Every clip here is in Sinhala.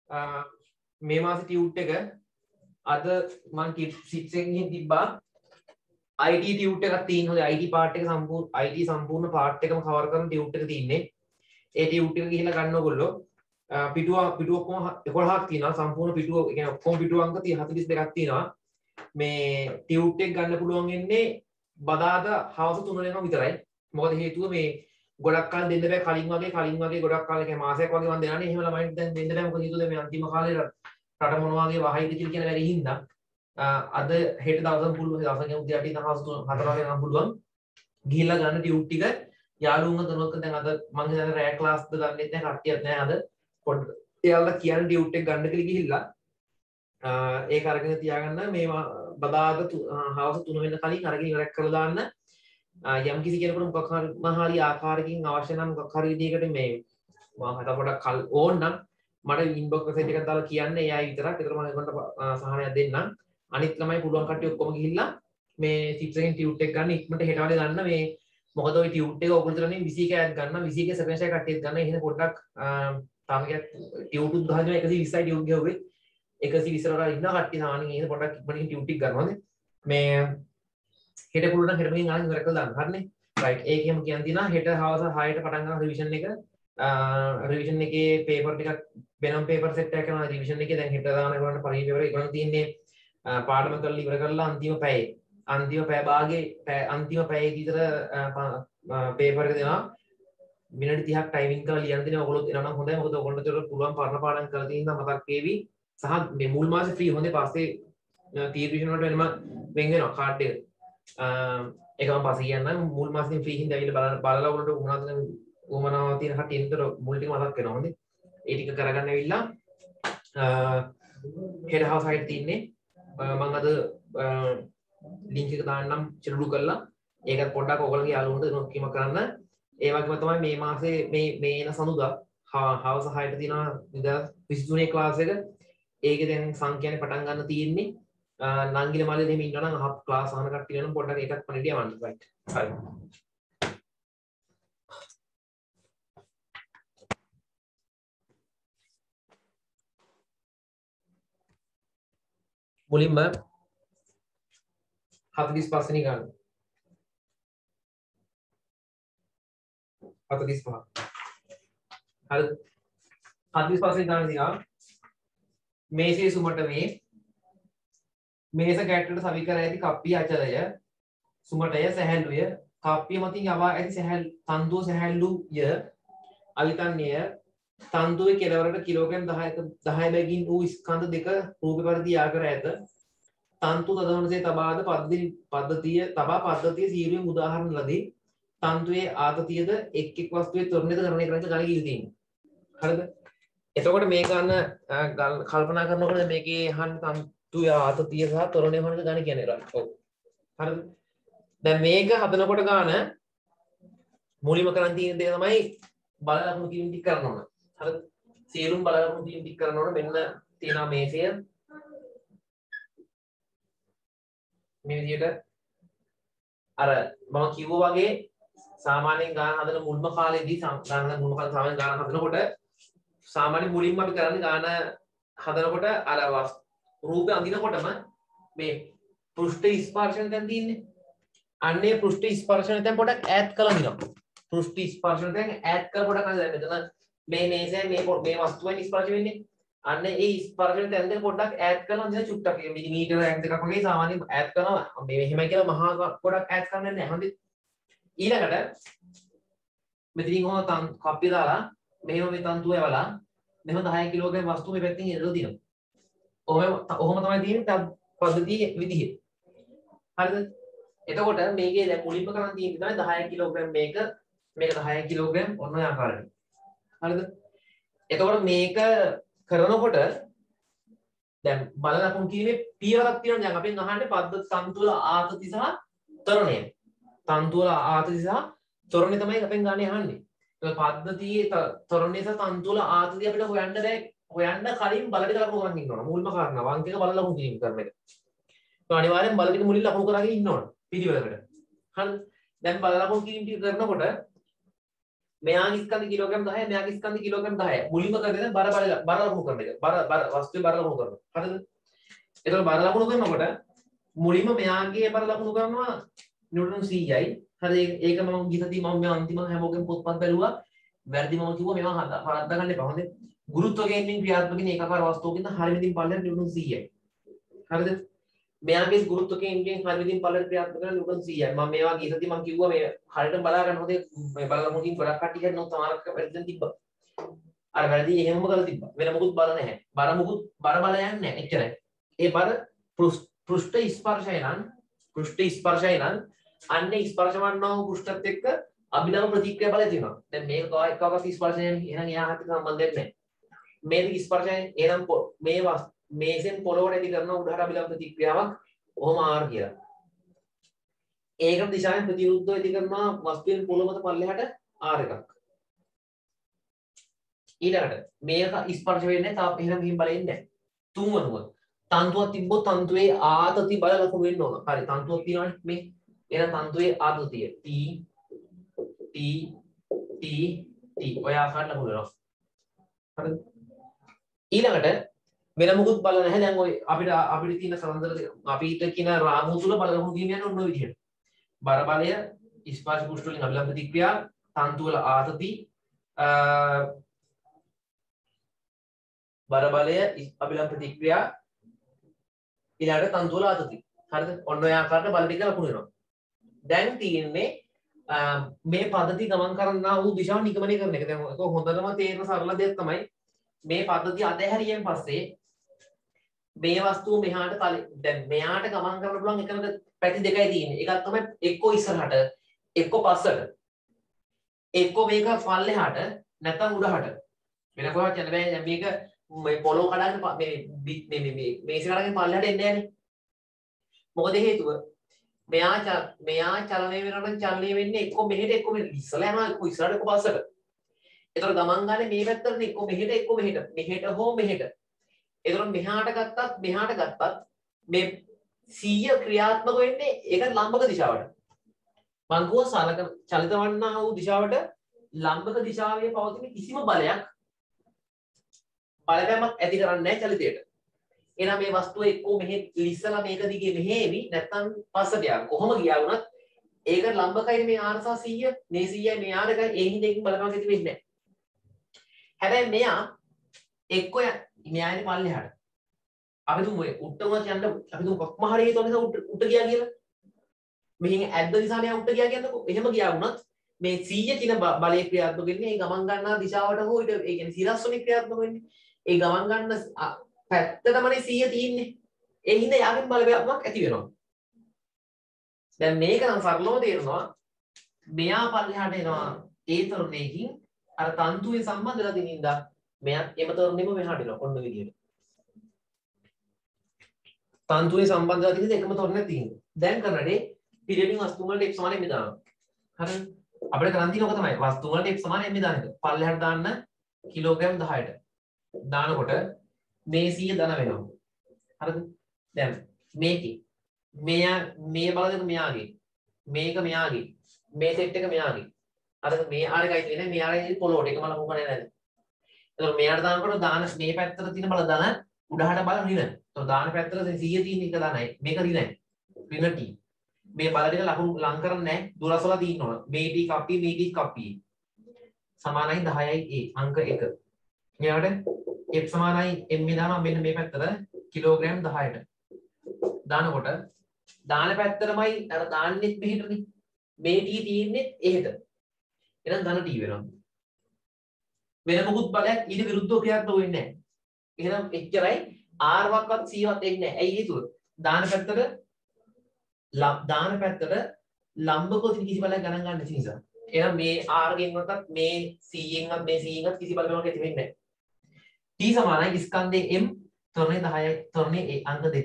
මේ මාසේ ටියුට් එක අද මම කිප් 6 එකකින් තිබ්බා IT ටියුට් එකක් තියෙනවා. IT part එක සම්පූර්ණ part එකම cover කරන ටියුට් එක තියෙන්නේ. ඒ ටියුට් එක ගිහිල්ලා ගන්න ඕගොල්ලෝ පිටුව ඔක්කොම 11ක් තියෙනවා. සම්පූර්ණ පිටුව ඒ කියන්නේ ඔක්කොම පිටුව අංක 42ක් තියෙනවා. මේ ටියුට් එක ගන්න පුළුවන් වෙන්නේ බදාදා හවස 3 වෙනකම් විතරයි. මොකද හේතුව මේ ගොඩක් කාල දෙන්න බෑ කලින් වගේ ගොඩක් කාලේ කියන්නේ මාසයක් වගේ මම දෙනවනේ. එහෙම ළමයින්ට දැන් දෙන්න බෑ. මොකද හේතුව මේ අන්තිම කාලේ රට මොනවා වගේ වහයිද කියන වැඩි හින්දා අද හෙට දවසම පුළුවන්. දවසක් යමු දිහාට හවස 4 වගේ නම් පුළුවන්. ගිහිල්ලා ගන්න ටියුට් ටික යාළුවන්ව දනොත් දැන් අද මම හිතන්නේ රෑ ක්ලාස්ද ගන්නෙත් නැහැ කට්ටියක් නැහැ අද. පොඩ්ඩක් එයාලා කියන්නේ ටියුට් එක ගන්න කියලා ගිහිල්ලා ඒක අරගෙන තියාගන්න මේ බදාද හවස 3 වෙනකන් කලින් අරගෙන ඉවරක් කරලා දාන්න. යම් කිසි කෙනෙකුට මොකක් හරි ආකාරයකින් අවශ්‍ය නම් මොකක් හරි විදිහකට මේ මම හිතා පොඩක් ඕන නම් මට ඉන්බොක්ස් මෙසේජ් එකක් දාලා කියන්න එයායි විතරක්. ඒතර මම ඒකට සහනයක් දෙන්නම්. අනිත් ළමයි පුළුවන් කට්ටිය ඔක්කොම ගිහිල්ලා මේ ටිප්ස් එකෙන් ටියුට් එක ගන්න ඉක්මනට හෙට වලේ ගන්න. මේ මොකද ඔය ටියුට් එක ඔයගොල්ලෝ තරනේ 21 එකක් ගන්න 21 සෙකන්ඩ්ස් එකක් කට්ටියක් ගන්න. එහෙනම් පොඩ්ඩක් තාම ටියුට් උත් ගහනවා 120යි ටියුට් ගහුවේ 120 වල ඉන්න කට්ටිය සාමාන්‍යයෙන් එහෙනම් පොඩ්ඩක් ඉක්මනින් ටියුට් එක ගන්නවානේ. මේ හෙට පුළුවන් හෙට මෙන් ආන් ඉවර කරලා දාන්න. හරිනේ. රයිට්. ඒකෙම කියන්න තියෙනවා හෙට හවස 6ට පටන් ගන්න රිවිෂන් එක. රිවිෂන් එකේ පේපර් ටිකක් වෙනම පේපර් සෙට් එකක් කරනවා රිවිෂන් එකේ. දැන් හෙට දාන කරන්න පරිණි පේපර් එක ගන්න තියෙන්නේ පාඩම කරලා ඉවර කරලා අන්තිම පැය භාගයේ අන්තිම පැයේ විතර පේපර් එක දෙනවා. මිනිත්තු 30ක් ටයිමින් කරලා ලියන්න දෙනවා. ඔයගොල්ලෝ එනවා නම් හොඳයි. මොකද ඔයගොල්ලන්ට ඒක පුළුවන් පරණ පාඩම් කරලා තියෙන මතක් වේවි. සහ මේ මුල් මාසේ ෆ්‍රී හොඳේ පස්සේ ටීවීෂන් වලට වෙනම වෙන් වෙනවා කාඩ් එක. ඒක මම පස්සේ කියන්නම්. මුල් මාසෙන් ෆ්‍රී හින්දා ඇවිල්ලා බලලා ඔයගොල්ලන්ට මොනවද උමනාව තියෙන කටියෙන්තර මුල් ටික මතක් වෙනවා. හොඳේ. ඒ ටික කරගන්න ඇවිල්ලා හෙට හවස් 6ට තියෙන්නේ. මම අද ලින්ක් එක දාන්නම් චිරුඩු කරලා. ඒකත් පොඩ්ඩක් ඔයගොල්ලන්ගේ යාළුවන්ට නොකීම කරන්න. ඒ වගේම තමයි මේ මාසේ මේ එන සඳුදා හවස 6ට තියෙනවා 2023 ක්ලාස් එක. ඒකේ දැන් සංඛ්‍යානේ පටන් ගන්න තියෙන්නේ. නංගිල මල්ලේ දෙහිම ඉන්නවා නම් අහප් ක්ලාස් අහන කට්ටිය වෙන පොඩ්ඩක් ඒකත් පණිඩිය යවන්න. රයිට්. හරි. මුලින්ම 45 වෙනි ගන්න. 45. හරි. 45 වෙනි ගන්න දිහා මේසේ සුමට මේස ගැටට සවි කර ඇති කප්පිය අචලය සුමටය සැහැල්ලුය කප්පිය මතින් යවා ඇති තන්දුව සැහැල්ලුය අලිතන්නේය තන්දුවේ කෙළවරට කිලෝග්‍රෑම් 10 බැගින් වූ ස්කන්ධ දෙක රූප පරිදි යා කර ඇත. තන්තු තදවනසේ තබාද පද්ධතිය සීරුවෙන් උදාහරණ ලදී. තන්තුවේ ආතතියද එක් වස්තුවේ ත්වරණයද ගණනය කරන්න ගණන් ඉලි තියෙනවා. හරිද? එතකොට මේ ගන්න කල්පනා කරනකොට මේකේ අහන්න තන්තුවේ ආතතිය සහ ත්වරණය හොනක ගණන් කියන්නේ රයිට්. ඔව්. හරිද? දැන් මේක හදනකොට ගන්න මුලින්ම කරන් තියෙන දේ තමයි බල ලකුණු කිරීම ටික කරන්න ඕන. හරිද? සීරුම් බල ලකුණු කිරීම ටික කරනකොට මෙන්න තියෙනවා මේසය. මේ විදිහට අර මම කිව්වා වගේ සාමාන්‍යයෙන් ගාන හදන මුල්ම කාලේදී සාමාන්‍යයෙන් ගාන හදනකොට සාමාන්‍ය මුලින්ම අපි කරන්නේ ගාන හදනකොට අර රූපය අඳිනකොටම මේ පෘෂ්ඨ ස්පර්ශන දැන් තියෙන්නේ. අන්නේ පෘෂ්ඨ ස්පර්ශන දැන් පොඩක් ඈත් කරලා දිනවා. පෘෂ්ඨ ස්පර්ශන දැන් ඈත් කරලා පොඩක් අඳින්න. මෙතන මේ මේසෙන් මේ වස්තුවෙන් ස්පර්ශ වෙන්නේ. අන්න ඒ ස්පර්ශන දැන් පොඩ්ඩක් ඈත් කරලා අඳින චුට්ටක් මිලිමීටර එකක් වගේ සාමාන්‍යයෙන් ඈත් කරනවා. මේ මෙහෙමයි කියලා මහා ගොඩක් ඈත් කරන්නේ නැහැ. හරිද? ඊළඟට මෙතනින් ඔය කප්පිය දාලා මෙහෙම මේ තන්තුව යවලා මෙහෙම 10 කිලෝග්‍රෑම් වස්තු මේ පැත්තෙන් එරලා දිනවා. ඔහොම තමයි තියෙන්නේ පද්ධතිය විදිහ. හරිද? එතකොට මේකේ දැන් මුලින්ම කරන් තියෙන්නේ 10 කිලෝග්‍රෑම් මේක 10 කිලෝග්‍රෑම් ඔන්න ඔය ආකාරයෙන්. හරිද? එතකොට මේක කරනකොට දැන් බල ලකුණු කිරීමේ පියවරක් තියෙනවා. දැන් අපෙන් අහන්නේ පද්ධති තන්තුවල ආතති සහ ත්වරණය. තන්තුවල ආතති සහ ත්වරණය තමයි අපෙන් ගන්න අහන්නේ. ඒක පද්ධතියේ ත්වරණය සහ තන්තුවල ආතති අපිට හොයන්න බෑ. හොයන්න කලින් බල ටික ලකුණු කරන් ඉන්න ඕන. මුල්ම කාරණා වංක එක බල ලකුණු කිරීම කරන එක. ඒක අනිවාර්යෙන් බල ටික මුලින් ලකුණු කරගෙන ඉන්න ඕන පිළිවෙලකට. හරිද? දැන් බල ලකුණු කිරීම ටික කරනකොට මෙයාගේ ස්කන්ධ කිලෝග්‍රෑම් 10යි මෙයාගේ ස්කන්ධ කිලෝග්‍රෑම් 10යි. මුලින්ම කරගෙන බර ලකුණු කරන එක. බර වස්තුවේ බර ලකුණු කරනවා. හරිද? එතකොට බර ලකුණු කරනකොට මුලින්ම මෙයාගේ බර ලකුණු කරනවා නිව්ටන් 100යි. හරි ඒක මම ගිතදී මම මේ අන්තිම හැමෝගෙම පොත්පත් බැලුවා. වැරදි මම කිව්වා මේවා හදා ගන්න එපා. හොඳේ. ගුරුත්වාකර්ෂණයෙන් ක්‍රියාත්මක වෙන ඒකාකාර වස්තුවකින් හරියමින් පල්ලෙන් නිව්ටන් 100යි. හරිද? මෙයාගේ ගුරුත්වාකර්ෂණයෙන් හරියමින් පල්ලෙන් ක්‍රියාත්මක වෙන නිව්ටන් 100යි. මම මේවා ගිතදී මම කිව්වා මේ හරියට බලා ගන්න හොඳේ. මේ බලලමුකින් ගොඩක් කට්ටිය කරනවා තමාරක වැරදින් තිබ්බා. අර වැරදි එහෙමම කරලා තිබ්බා. වෙන මොකුත් බල නැහැ. බර යන්නේ නැහැ. එච්චරයි. ඒ බර පෘෂ්ඨ ස්පර්ශය නම් අන්නේ ස්පර්ශ වන්නා වූ පෘෂ්ඨත් එක්ක අභිනව ප්‍රතික්‍රියා බලය තියෙනවා. දැන් මේක තව එකවක ස්පර්ශය එහෙනම් එයා හත් සම්බන්ධයක් නැහැ. මේක ස්පර්ශය එහෙනම් මේසෙන් පොළොවට ඇති කරන උඩහට අභිනව ප්‍රතික්‍රියාවක් ඔහොම R කියලා. ඒකට දිශාවෙන් ප්‍රතිවිරුද්ධව ඇති කරනවා වස්තුවෙන් පොළොව මත පල්ලෙහාට R එකක්. ඊළඟට මේක ස්පර්ශ වෙන්නේ තාප එහෙනම් මෙහින් බලෙන්නේ නැහැ. තුන්වනුව තන්තුවක් තිබ්බොත් තන්තුවේ ආතති බල ලකුණු වෙන්න ඕන. හරි තන්තුවක් තියෙනවනේ මේ. එහෙනම් තන්තුවේ ආතතිය T ඔය ආකාරයට ලකුණු වෙනවා. හරිද? ඊළඟට වෙන මොකුත් බල නැහැ. දැන් ඔය අපිට තියෙන සමන්දර අපිට කියන රාමු තුල බල ලකුණු කියන්නේ ඔන්න ඔය විදිහට. බර බලය ස්පර්ශ පුෂ්ඨ වලින් අභිලම්බ ප්‍රතික්‍රියා තන්තු වල ආතති බර බලය අභිලම්බ ප්‍රතික්‍රියා ඊළඟට තන්තු වල ආතති. හරිද? ඔන්න ඔය ආකාරයට බල ටික ලකුණු වෙනවා. දැන් තියෙන්නේ මේ පද්ධතිය ගමන් කරන්නා වූ දිශාව නිගමනය කරන එක. දැන් ඒක හොඳටම තේරෙන සරල දෙයක් තමයි මේ පද්ධතිය අතහැරියෙන් පස්සේ මේ වස්තුව මෙහාට දැන් මෙහාට ගමන් කරන්න පුළුවන් එකම පැති දෙකයි තියෙන්නේ. එකක් තමයි එක්ක ඉස්සරහට එක්ක පස්සට. එක්ක මේක පල්ලෙහාට නැත්නම් උඩහට. වෙන කොහොමද යන්න බෑ. දැන් මේක මේ පොළොව කඩගෙන මේ මේස කඩගෙන පල්ලෙහාට එන්නේ නැහනේ. මොකද හේතුව? මෙයා චලනය වෙනකොට චලනය වෙන්නේ එක්ක මෙහෙට එක්ක මෙහෙට. ඉස්සලා යනවා එක්ක ඉස්සරහට එක්ක පස්සට. ඒතර ගමන් ගන්නේ මේ පැත්තට එක්ක මෙහෙට එක්ක මෙහෙට. මෙහෙට හෝ මෙහෙට. ඒතර මෙහාට ගත්තත් මේ 100 ක්‍රියාත්මක වෙන්නේ ඒක ලම්බක දිශාවට. මං කිව්වා සලක චලිත වන්නා වූ දිශාවට ලම්බක දිශාවේ පවතින කිසිම බලයක් බලපෑමක් ඇති කරන්නේ නැහැ චලිතයට. එහෙනම් මේ වස්තුව එක්කෝ මෙහෙ ඉස්සලා මේක දිගේ මෙහෙවි නැත්නම් පස්සට යනවා. කොහොම ගියා වුණත් ඒක ලම්බකයි මේ r සහ 100 මේ 100යි මේ r එකයි ඒ හින්දා එකකින් බලපෑමක් ඇති වෙන්නේ නැහැ. හැබැයි මෙයා එක්කෝ මෙයානේ පල්ලෙහාට. අපි තුමු උට්ටම යන්න අපි තුමු කොක්ම හරියට උඩ ගියා කියලා. මෙහින් ඇද්ද දිශාව මෙයා උඩ ගියා කියන්නකො. එහෙම ගියා වුණත් මේ 100 කියන බලයේ ක්‍රියාත්මක වෙන්නේ ඒ ගමන් ගන්නා දිශාවට හෝ ඒ කියන්නේ සිරස්වලින් ක්‍රියාත්මක වෙන්නේ. ඒ ගමන් ගන්න පැත්තටමනේ 100 තියෙන්නේ. ඒ හින්දා යාගෙන් බලපෑමක් ඇති වෙනවා. දැන් මේක නම් සරලව තේරෙනවා. මෙයා පල්ලෙහාට එනවා ඒ තරුණයකින් අර තන්තුවේ සම්බන්ධ වෙලා තියෙන ඉඳා මෙයා එම තරුණෙම මෙහාට එනවා. ඔන්න විදියට. තන්තුවේ සම්බන්ධ වෙලා තියෙන එකම තරුණයක් තියෙනවා. දැන් කරන්නේ පිළිවෙලින් වස්තු වලට x සමාන m දානවා. හරිද? අපිට කරන් තියෙන ඔක තමයි. වස්තු වලට x සමාන m දාන එක. පල්ලෙහාට දාන්න කිලෝග්‍රෑම් 10ට. දානකොට මේ 100 ධන වෙනවා. හරිද? දැන් මේකේ මේ බල දෙක මෙයාගේ මේක මෙයාගේ මේ සෙට් එක මෙයාගේ අර මේ ආර එකයි තියෙන්නේ මේ ආරේ පොළොවට එකම ලකුණු කරන්නේ නැහැ. එතකොට මෙයාට දානකොට දාන මේ පැත්තට තියෙන බල දාන උඩහට බල ඍණ. එතකොට දාන පැත්තට 100 තියෙන එක දානයි මේක ඍණයි. ඍණ t. මේ බල දෙක ලකුණු ලං කරන්නේ නැහැ. දුරස්වලා තියෙනවා. මේ t කප්පි මේ t කප්පි. සමානයි 10යි a අංක 1. මෙයාට f සමානයි m දානවා මෙන්න මේ පැත්තට කිලෝග්‍රෑම් 10ට. දානකොට දාන පැත්තටමයි අර දාන්නෙත් මෙහෙටනේ. මේ t තියෙන්නේ එහෙට. එහෙනම් ධන t වෙනවා. වෙන මොකුත් බලයක් ඊට විරුද්ධව ක්‍රියාත්මක වෙන්නේ නැහැ. එහෙනම් එච්චරයි r වක්වත් c වත් එන්නේ නැහැ. ඇයි හේතුව? දාන පැත්තට ලම්බකව තියෙන කිසි බලයක් ගණන් ගන්න නැති නිසා. එහෙනම් මේ r ගෙන්වත් මේ c ගෙන්වත් මේ c ගෙන්වත් කිසි බලයක් ඇති වෙන්නේ නැහැ. t සමානයි ස්කන්ධයේ m තොරණේ 10යි තොරණේ a අංක 2.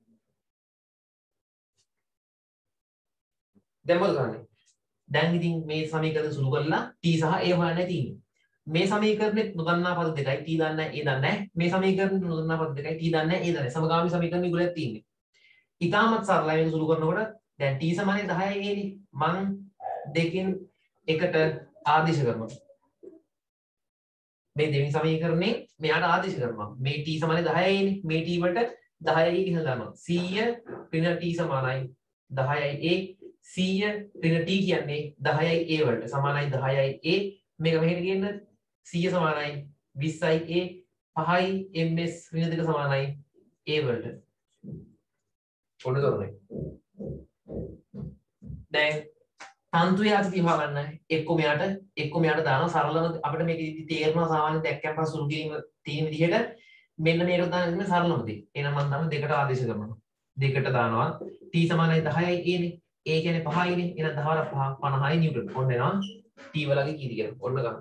දැන් මොකද කරන්නේ? දැන් ඉතින් මේ සමීකරණ සුළු කරලා t සහ a හොයන්නයි තියෙන්නේ. මේ සමීකරණෙත් නොදන්නා පද දෙකයි t දන්නේ a දන්නේ නැහැ. මේ සමීකරණෙත් නොදන්නා පද දෙකයි t දන්නේ a දන්නේ. සමගාමී සමීකරණ ඉගුලක් තියෙන්නේ. ඊටමත් සරලයි මේක සුළු කරනකොට දැන් t සමානයි 10යි a නේ. මං දෙකෙන් එකට ආදේශ කරනවා. මේ දෙවෙනි සමීකරණේ මෙයාට ආදේශ කරනවා. මේ t සමානයි 10යි නේ. මේ t වලට 10යි කියලා දානවා. 100 ඍණ t සමානයි 10යි a. 100 ඍණ t කියන්නේ 10යි a වලට සමානයි 10යි a. මේක මෙහෙට ගේන්න 100 සමානයි 20යි a. 5යි ms ඍණ 2 සමානයි a වලට. ඔන්න කරන්නේ. දැන් තන්තුවේ ආදිති හොයාගන්න එක්ක මෙයාට දානවා සරලව අපිට මේක තේරෙනවා සාමාන්‍යයෙන් දැක්කම පස්සේ සුළු කිරීම තියෙන විදිහට මෙන්න මේක දාන්න සරලම දේ. එහෙනම් මම දාන දෙකට ආදේශ කරනවා. දෙකට දානවා t සමානයි 10යි a නේ. a කියන්නේ 5යි නේ. එහෙනම් 10 වර 5 50යි නිව්ටන්. ඔන්න එනවා t වලගේ කීටි කියලා. ඔන්න ගන්න.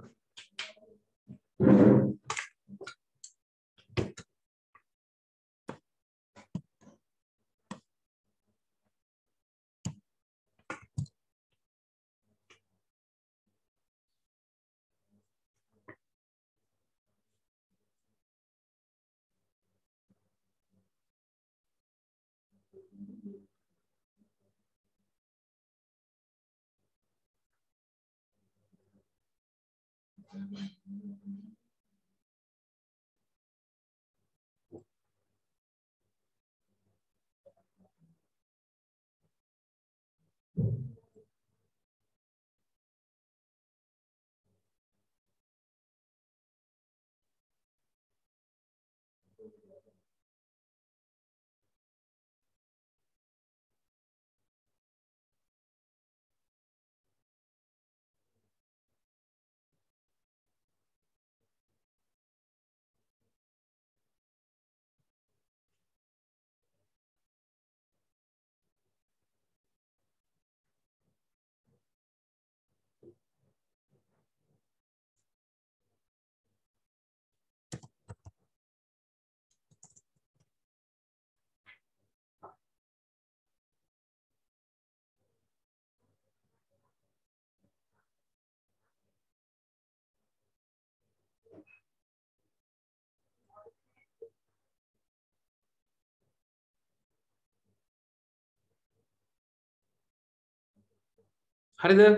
හරිද?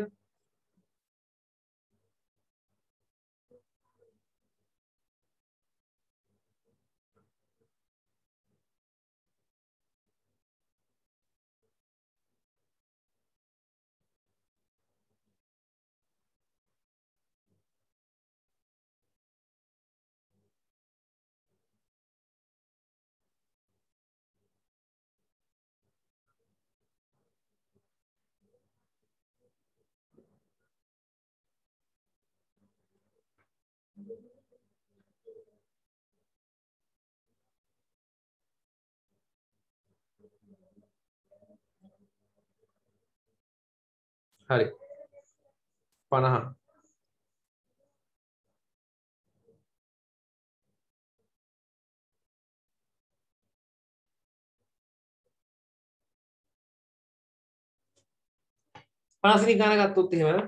හරි 50 50 ගාන ගත්තොත් එහෙම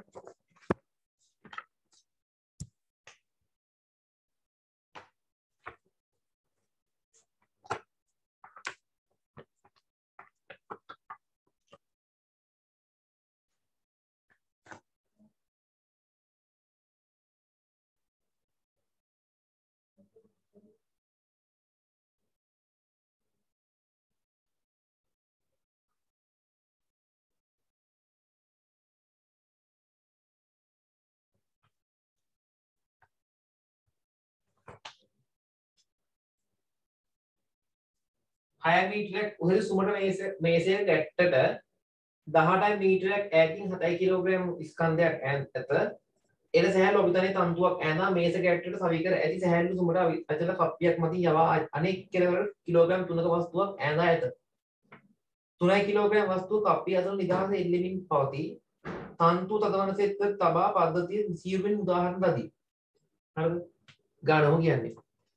හය මීටරයක් උහළ සුමට මේසය ගැට්ටට 18 මීටරයක් ඈතින් 7 කිලෝග්‍රෑම් ස්කන්ධයක් ඇත. එල සැහැල්ලු අභිධානයේ තන්තුවක් ඇඳා මේස ගැට්ටට සවිකර ඇති සැහැල්ලු සුමට අචල කප්පියක් මතින් යවා අනෙක් කිලෝග්‍රෑම් 3ක වස්තුවක් ඇඳා ඇත. 3 කිලෝග්‍රෑම් වස්තුව කප්පිය අතර නිදහස එල්ලෙමින් පවතී. තන්තු තදවන සෙත් තබා පද්ධතිය සියුම්ෙන් උදාහරණ දදී. හරිද? ගානම කියන්නේ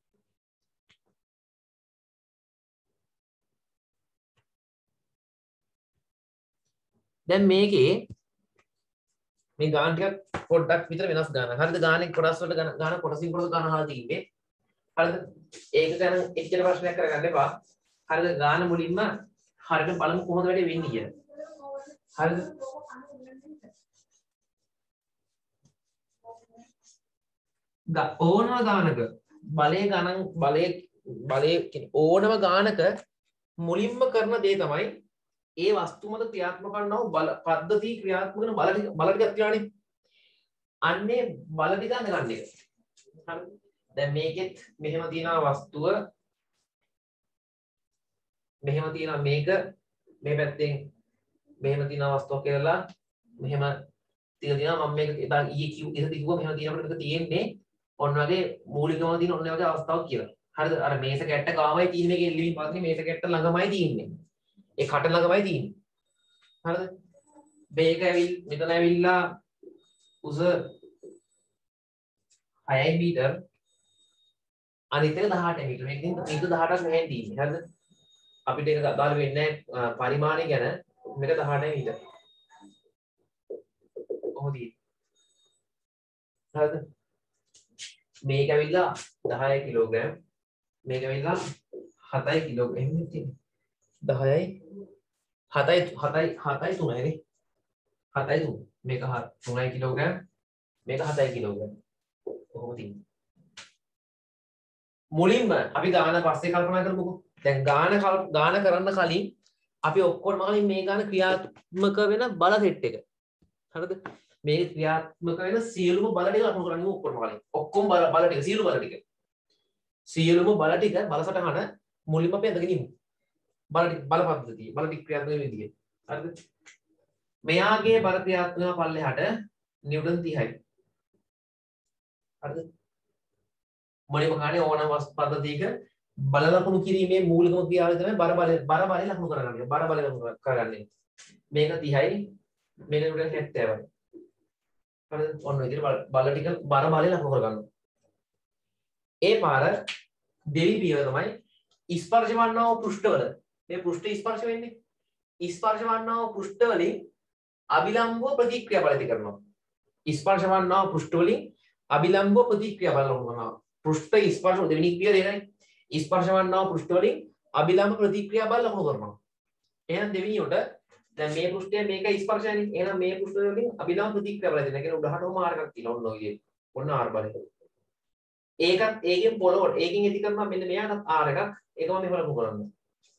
දැන් මේකේ මේ ගාන ටික පොඩ්ඩක් විතර වෙනස් ගානක්. හරිද? ගානේ කොටස් වලට ගාන කොටසින් කොටස ගාන අහලා තින්නේ. හරිද? ඒක ගැන එච්චර ප්‍රශ්නයක් කරගන්න එපා. හරිද? ගාන මුලින්ම හරියට බලමු කොහොමද වැඩේ වෙන්නේ කියලා. හරිද? ඕනම ගානක බලය ගණන් බලය ඕනම ගානක මුලින්ම කරන දේ තමයි ඒ වස්තු මත ක්‍රියාත්මක කරනව බල පද්ධති ක්‍රියාත්මක කරන බල ටිකක් තියානේ. අන්නේ බල ටික ගන්න එක. හරි. දැන් මේකෙත් මෙහෙම තියෙනවා වස්තුව. මෙහෙම තියෙනවා මේක මේ පැත්තෙන් මෙහෙම තියෙනවා වස්තුවක් කියලා මෙහෙම තියෙනවා මම මේක එදා ඊයේ කිව්වා මෙහෙම තියෙනකොට මේක තියෙන්නේ ඔන්න වගේ මූලිකවම තියෙන ඔන්න වගේ අවස්ථාවක් කියලා. හරිද? අර මේස කැට්ට ගාමයි තියෙන මේක එල්ලීම් පාස්නේ මේස කැට්ට ළඟමයි තියෙන්නේ. ඒ කට ළඟමයි තියෙන්නේ. හරිද? මේක මෙතන ඇවිල්ලා උස 6 මීටර අනිත් එක 18 මීටර. මේකෙන් මීටර 18ක් මෙහෙන් තියෙන්නේ. හරිද? අපිට ඒක අදාළ වෙන්නේ නැහැ පරිමාණය ගැන. මේක 18 මීටර. කොහොමද? හරිද? මේක ඇවිල්ලා 10 කිලෝග්‍රෑම්. මේක ඇවිල්ලා 7 කිලෝග්‍රෑම්. එහෙම තියෙන්නේ. 10යි 7යි 3යි නේ. 7යි 3. මේක 3යි කිලෝග්‍රෑම්. මේක 7යි කිලෝග්‍රෑම්. කොහොමද තියෙන්නේ? මුලින්ම අපි ගාන පස්සේ කල්පනා කරමුකෝ. දැන් ගාන කරන්න කලින් අපි ඔක්කොම කලින් මේ ගාන ක්‍රියාත්මක වෙන බල සෙට් එක. හරිද? මේ ක්‍රියාත්මක වෙන සියලුම බල ටික ලකුණු කරන්නේ ඔක්කොම කලින්. ඔක්කොම බල ටික සියලු බල ටික. සියලුම බල ටික බලසටහන මුලින්ම අපි අඳගෙන ඉමු. බල පද්ධතිය බල ටික ක්‍රියාත්මක වෙන විදිය. හරිද? මෙයාගේ බල ක්‍රියාත්මක පල්ලෙහාට නිව්ටන් 30යි. හරිද? මොළේ මහානේ ඕනම පද්ධතියක බල ලකුණු කිරීමේ මූලිකම ක්‍රියාවලිය තමයි බර බලය ලකුණු කරගන්නේ. බර බලය ලකුණු කරගන්නේ. මේක 30යි මේක උඩ 70යි. හරිද? ඔන්න ඔය විදිහට බල ටික බර බලය ලකුණු කරගන්නවා. ඒ පාර දෙවි පියවර තමයි ස්පර්ශ වන්නා වූ පෘෂ්ඨවල මේ පෘෂ්ඨ ස්පර්ශ වෙන්නේ. ස්පර්ශ වන්නා වූ පෘෂ්ඨ වලින් අභිලම්බව ප්‍රතික්‍රියා බල ඇති කරනවා. ස්පර්ශ වන්නා වූ පෘෂ්ඨ වලින් අභිලම්බව ප්‍රතික්‍රියා බල ලකුණු කරනවා. පෘෂ්ඨ ස්පර්ශ දෙවෙනි පියවර එනයි. ස්පර්ශ වන්නා වූ පෘෂ්ඨ වලින් අභිලම්බ ප්‍රතික්‍රියා බල ලකුණු කරනවා. එහෙනම් දෙවෙනියට දැන් මේ පෘෂ්ඨය මේක ස්පර්ශයනේ. එහෙනම් මේ පෘෂ්ඨ වලින් අභිලම්බ ප්‍රතික්‍රියා බල දෙනවා. කියන්නේ උඩහටම මාර්ගයක් තියෙනවා. ඔන්න ඔය විදිහට. ඔන්න R බලය. ඒකත් ඒකෙන් පොළොවට ඒකෙන් ඇති කරනවා මෙන්න මෙයාටත් R එකක්. ඒකම මෙහෙම ලකුණු කරනවා.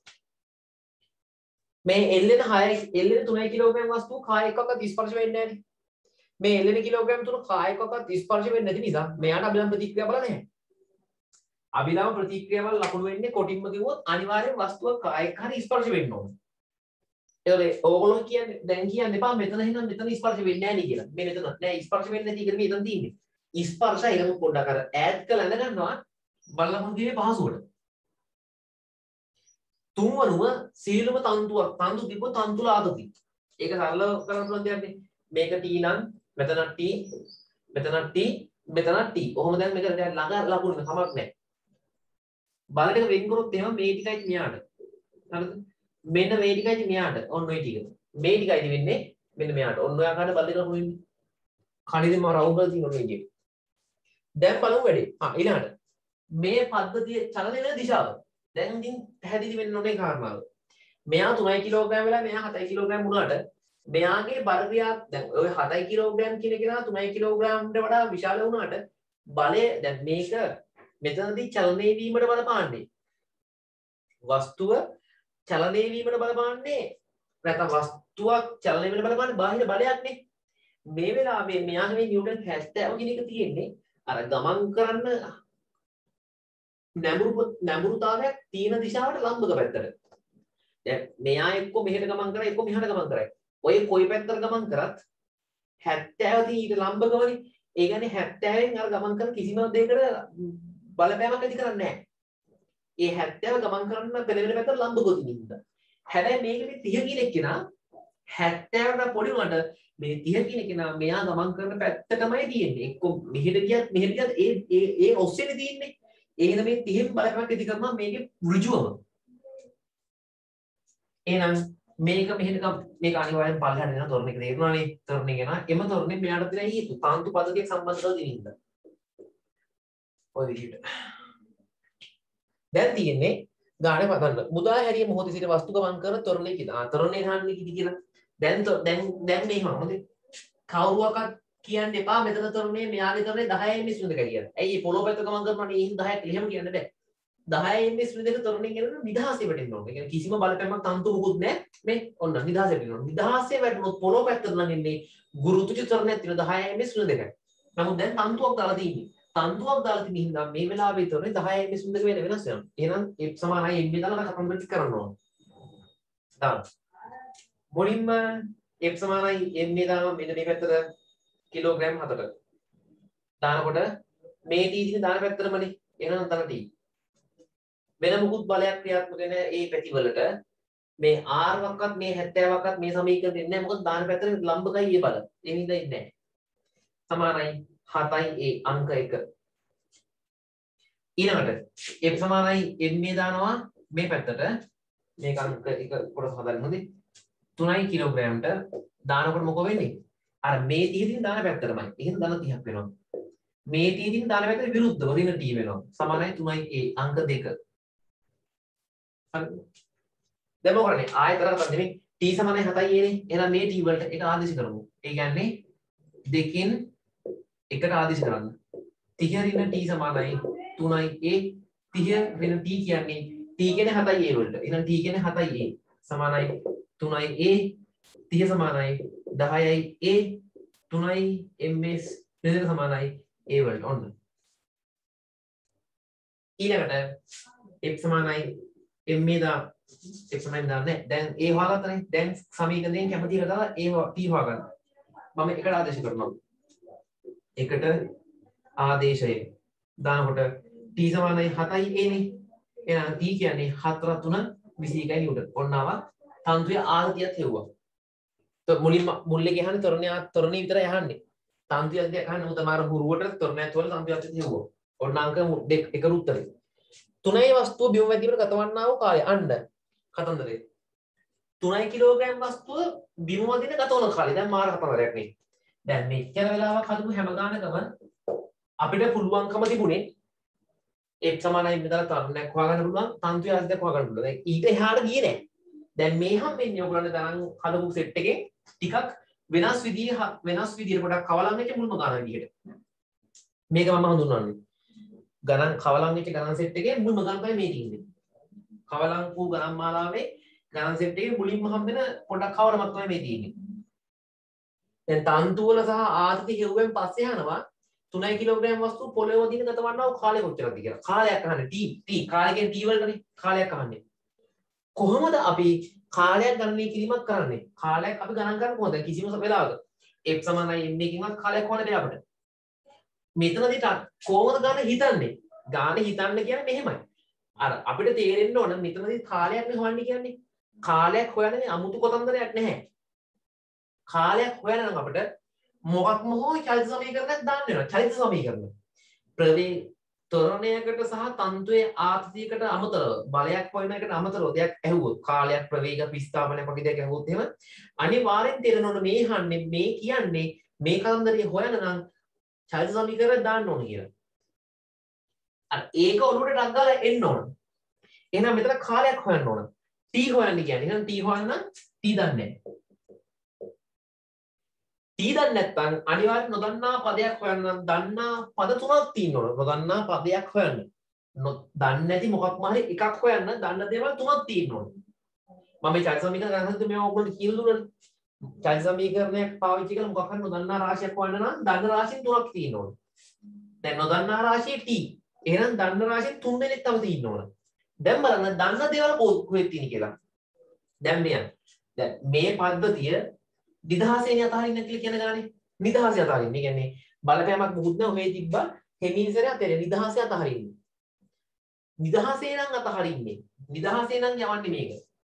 මේ එල්ලෙන 3 කිලෝග්‍රෑම් වස්තුව කාය එකක්වත් ස්පර්ශ වෙන්නේ නැහැ. මේ එල්ලෙන කිලෝග්‍රෑම් 3 කාය එකක්වත් ස්පර්ශ වෙන්නේ නැති නිසා මෙයාට අභිලම්බ ප්‍රතික්‍රියා බල නැහැ. අභිලම්බ ප්‍රතික්‍රියා බල ලකුණු වෙන්නේ කොටින්ම කිව්වොත් අනිවාර්යෙන් වස්තුව කාය එක හරි ස්පර්ශ වෙන්න ඕනේ. ඒතකොට ඕගොල්ලෝ කියන්නේ දැන් කියන්න එපා මෙතන එහෙනම් මෙතන ස්පර්ශ වෙන්නේ නැහැ නේ කියලා. මේ මෙතන නෑ ස්පර්ශ වෙන්නේ නැති කියලා මෙතන තියෙන්නේ. ස්පර්ශය එකම පොඩ්ඩක් අර ඈඩ් කරලා ඇඳ ගන්නවා බල ලකුණු කිරීමේ පහසුවට. තුන්වනුව සීලම තන්තු තිබ්බොත් තන්තුල ආතති. ඒක සරලව කරන්න පුළුවන් දෙයක් නේ. මේක T නම් මෙතන T මෙතන T මෙතන T. කොහොම දැන් මේක දැන් ළඟ ලකුණු කමක් නැහැ. බල ටික වෙන් කරොත් එහෙම මේ ටිකයි මෙයාට. හරිද? මෙන්න මේ ටිකයි මෙයාට. ඔන්න ඔය ටික. මේ ටිකයි වෙන්නේ මෙන්න මෙයාට. ඔන්න ඔය ආකාරයට බල දෙක ලකුණු වෙන්නේ. කණිදෙම රවුම් වල තියෙන ඔය විදිහට. දැන් බලමු වැඩේ. ඊළඟට මේ පද්ධතිය චලනය වෙන දිශාව. දැන් ඉතින් පැහැදිලි වෙන්න ඕනේ කාරණාව. මෙයා 3 කිලෝග්‍රෑම් වෙලා මෙයා 7 කිලෝග්‍රෑම් වුණාට මෙයාගේ බර ක්‍රියා දැන් ඔය 7 කිලෝග්‍රෑම් කියන කෙනා 3 කිලෝග්‍රෑම්ට වඩා විශාල වුණාට බලය දැන් මේක මෙතනදී චලනය වීමට බලපාන්නේ. වස්තුව චලනය වීමට බලපාන්නේ නැත්නම් වස්තුවක් චලනය වෙන්න බලපාන්නේ බාහිර බලයක් නේ. මේ වෙලාවේ මෙයාගේ මේ නිව්ටන් 70 කියන එක තියෙන්නේ අර ගමන් කරන්න නැඹුරුතාවයක් තියෙන දිශාවට ලම්බක පැත්තට. දැන් මෙයා එක්ක මෙහෙට ගමන් කරා එක්ක මෙහාට ගමන් කරා. ඔය කොයි පැත්තට ගමන් කරත් 70 ඊට ලම්බකවනේ. ඒ කියන්නේ 70න් අර ගමන් කරන කිසිම දෙයකට බලපෑමක් ඇති කරන්නේ නැහැ. ඒ 70 ගමන් කරන පෙළවෙන පැත්තට ලම්බකව තියෙනවා. හැබැයි මේකේ 30 කියන කෙනා 70ට පොඩි වුණාට මේ 30 කියන කෙනා මෙයා ගමන් කරන පැත්තටමයි තියෙන්නේ. එක්ක මෙහෙට ගියත් ඒ ඔස්සේනේ තියෙන්නේ. ඒ හින්දා මේ 30න් බලපෑමක් ඇති කරනවා මේකේ ඍජුවම. එහෙනම් මේක මෙහෙට මේක අනිවාර්යෙන් පල්ලෙහාට දෙනවා තොරණ එක තේරුණානේ. තොරණ එක නා එම තොරණේ මෙයාට තියෙන හේතු කාන්තු පදකයක් සම්බන්ධව දිනින්න. ඔය විදිහට. දැන් තියෙන්නේ ගානේ පදන්න. මුදා හැරිය මොහොතේ සිට වස්තු ගමන් කර තොරණේ කියලා. තොරණේ ගහන්නේ කිදි කියලා. දැන් මෙහෙම මොකද? කවුරුවක්වත් කියන්න එපා මෙතන තරණේ මෙයාගේ තරණේ 10 ms දෙක කියලා. ඇයි මේ පොළොව පැත්ත ගමන් කරනවා නේ 10ක් එහෙම කියන්න බෑ. 10 ms දෙක තරණේ කියන නිදහසේ වැටෙන්න ඕනේ. ඒ කියන්නේ කිසිම බලපෑමක් තන්තු මුකුත් නැහැ. මේ ඔන්න නිදහසේ වැටෙනවා. නිදහසේ වැටුනොත් පොළොව පැත්තට නම් එන්නේ ගුරුත්වජ තරණයක් තියෙන 10 ms දෙකයි. නමුත් දැන් තන්තුවක් දාලා තියෙන්නේ. තන්තුවක් දාලා තියෙන හින්දා මේ වෙලාවේ තරණේ 10 ms දෙක වෙනස් වෙනවා. එහෙනම් ඒ සමානයි m දාලා කම්ප්ලීට් කරන්න ඕන. දාන්න. මුලින්ම f සමානයි m දානවා මෙන්න මේ පැත්තට කිලෝග්‍රෑම් 7කට. දානකොට මේ t දින දාන පැත්තටමනේ. එහෙනම් තන t. වෙන මුකුත් බලයක් ක්‍රියාත්මක වෙන ඒ පැතිවලට මේ r වක්වත් මේ 70ක්වත් මේ සමීකරණය දෙන්නේ නැහැ. මොකද දාන පැත්තට ලම්බකයි ඒ බල. ඒ හින්දා ඉන්නේ නැහැ. සමානයි 7යි a අංක 1. ඊළඟට f සමානයි m දානවා මේ පැත්තට. මේක අංක 1 කොටස හදන්න හොඳේ. 3යි කිලෝග්‍රෑම්ට දානකොට මොකෝ වෙන්නේ? අර මේ 30 දින දාන පැත්තටමයි. එහෙනම් ධන 30ක් වෙනවා. මේ 30 දින දාන පැත්තට විරුද්ධව ඍණ t වෙනවා. සමානයි 3යි a අංක 2. හරි. දැන් මොකද කරන්නේ? ආයතරක තමයි t සමානයි 7යි a නේ. එහෙනම් මේ t වලට එක ආදේශ කරමු. ඒ කියන්නේ දෙකෙන් එකට ආදේශ කරන්න. 30 ඍණ t සමානයි 3යි a. 30 ඍණ t කියන්නේ t කියන්නේ 7යි a වලට. එහෙනම් t කියන්නේ 7යි a සමානයි 3යි a. 30 සමානයි 10යි a 3යි ms දෙක සමානයි a වලට. ඔන්න ඊළඟට f සමානයි m දා f සමානයි දාන්නේ. දැන් a හොයාගත්තනේ. දැන් සමීකරණයෙන් කැමති එකට දාලා a t හොයාගන්න. මම එකට ආදේශ කරනවා. එකට ආදේශය දානකොට t සමානයි 7යි a නේ. එහෙනම් t කියන්නේ 4 3 21 නිව්ටන්. ඔන්න ආවා තන්තුවේ ආගතියත් හෙව්වා. මුල්ලේ ගහන්නේ තොරණේ විතරයි අහන්නේ. තන්තුයක් දෙයක් අහන්නේ මොකද මාර හුරුවට තොරණයක් වල තන්තුයක් තියෙනවා. ඔන්න අංක එක උත්තරේ. තුනයි වස්තුව බිම වැදීමට ගතවන්නා වූ කාලය. අන්න කතන්දරේ. 3 කිලෝග්‍රෑම් වස්තුව බිම වදින ගතවන කාලය. දැන් මාර කතන්දරයක් නේ. දැන් මෙච්චර වෙලාවක් හදපු හැම ගානකම අපිට පුළුවන්කම තිබුණේ f සමානයි මෙතන තරණයක් හොයාගන්න පුළුවන්. තන්තුවේ ආදියක් හොයාගන්න පුළුවන්. දැන් ඊට එහාට ගියේ නැහැ. දැන් මේ හැම්ෙන්නේ ඔයගොල්ලන්ට තරම් හදපු සෙට් එකේ ටිකක් වෙනස් විදියට පොඩක් කවලම් වෙච්ච මුල්ම ගණන් විදියට. මේක මම හඳුන්වන්නේ. ගණන් කවලම් වෙච්ච ගණන් සෙට් එකේ මුල්ම ගණන් තමයි මේ තියෙන්නේ. කවලම් වූ ගණන් මාලාවේ ගණන් සෙට් එකේ මුලින්ම හම්බෙන පොඩක් කවලමක් තමයි මේ තියෙන්නේ. දැන් තන්තු වල සහ ආතති හෙව්වෙන් පස්සේ අහනවා 3 කිලෝග්‍රෑම් වස්තු පොළොවේ වදින ගතවන්නා වූ කාලය කොච්චරද කියලා. කාලයක් අහන්නේ t කාලය කියන්නේ t වලටනේ කාලයක් අහන්නේ. කොහොමද අපි කාලයක් ගණනය කිරීමක් කරන්නේ? කාලයක් අපි ගණන් ගන්න කොහොමද? කිසිම වෙලාවක f සමානයි m එකකින්වත් කාලයක් හොයන්න බෑ අපිට. මෙතනදී කොහොමද ගන්න හිතන්නේ? ගාන හිතන්න කියන්නේ මෙහෙමයි. අර අපිට තේරෙන්න ඕන මෙතනදී කාලයක් නේ හොයන්නේ කියන්නේ. කාලයක් හොයන්නේ අමුතු කොතන්දරයක් නැහැ. කාලයක් හොයන්න නම් අපිට මොකක්ම හෝ චලිත සමීකරණයක් දාන්න වෙනවා. චලිත සමීකරණ. ප්‍රවේ ත්වරණයකට සහ තන්තුවේ ආතතියකට අමතරව බලයක් හොයන එකට අමතරව දෙයක් ඇහුවොත් කාලයක් ප්‍රවේග විස්ථාපනයක් වගේ දෙයක් ඇහුවොත් එහෙම අනිවාර්යෙන් තේරෙන්න ඕන මේ කියන්නේ මේ කතන්දරය හොයන නම් චලිත සමීකරණයක් දාන්න ඕන කියලා. අර ඒක ඔළුවට ටක් ගාලා එන්න ඕන. එහෙනම් මෙතන කාලයක් හොයන්න ඕන. t හොයන්න කියන්නේ. එහෙනම් t හොයන්න t දන්නේ නැහැ. t දන්නේ නැත්නම් අනිවාර්යෙන් නොදන්නා පදයක් හොයන්න නම් දන්නා පද තුනක් තියෙන්න ඕන. නොදන්නා පදයක් හොයන්න. දන්නේ නැති මොකක්ම හරි එකක් හොයන්න දන්න දේවල් තුනක් තියෙන්න ඕන. මම මේ චලිත සමීකරණ ගන්නත් මේ ඔයගොල්ලෝ කියලා දුන්නානේ. චලිත සමීකරණයක් පාවිච්චි කරලා මොකක් හරි නොදන්නා රාශියක් හොයන්න නම් දන්න රාශිය තුනක් තියෙන්න ඕන. දැන් නොදන්නා රාශිය t. එහෙනම් දන්න රාශිය තුන් දෙනෙක් තව තියෙන්න ඕන. දැන් බලන්න දන්න දේවල් කොහෙද තියෙන්නේ කියලා. දැන් දැන් මේ පද්ධතිය නිදහසෙන් අතහරින්න කියලා කියන ගානේ නිදහසේ අතහරින්න. ඒ කියන්නේ බලපෑමක් මුකුත් නැහැ. ඔහේ තිබ්බා හෙමිනිසරේ අතේ නිදහසේ අතහරින්න. නිදහසේ නම් අතහරින්නේ. නිදහසේ නම් යවන්නේ මේක.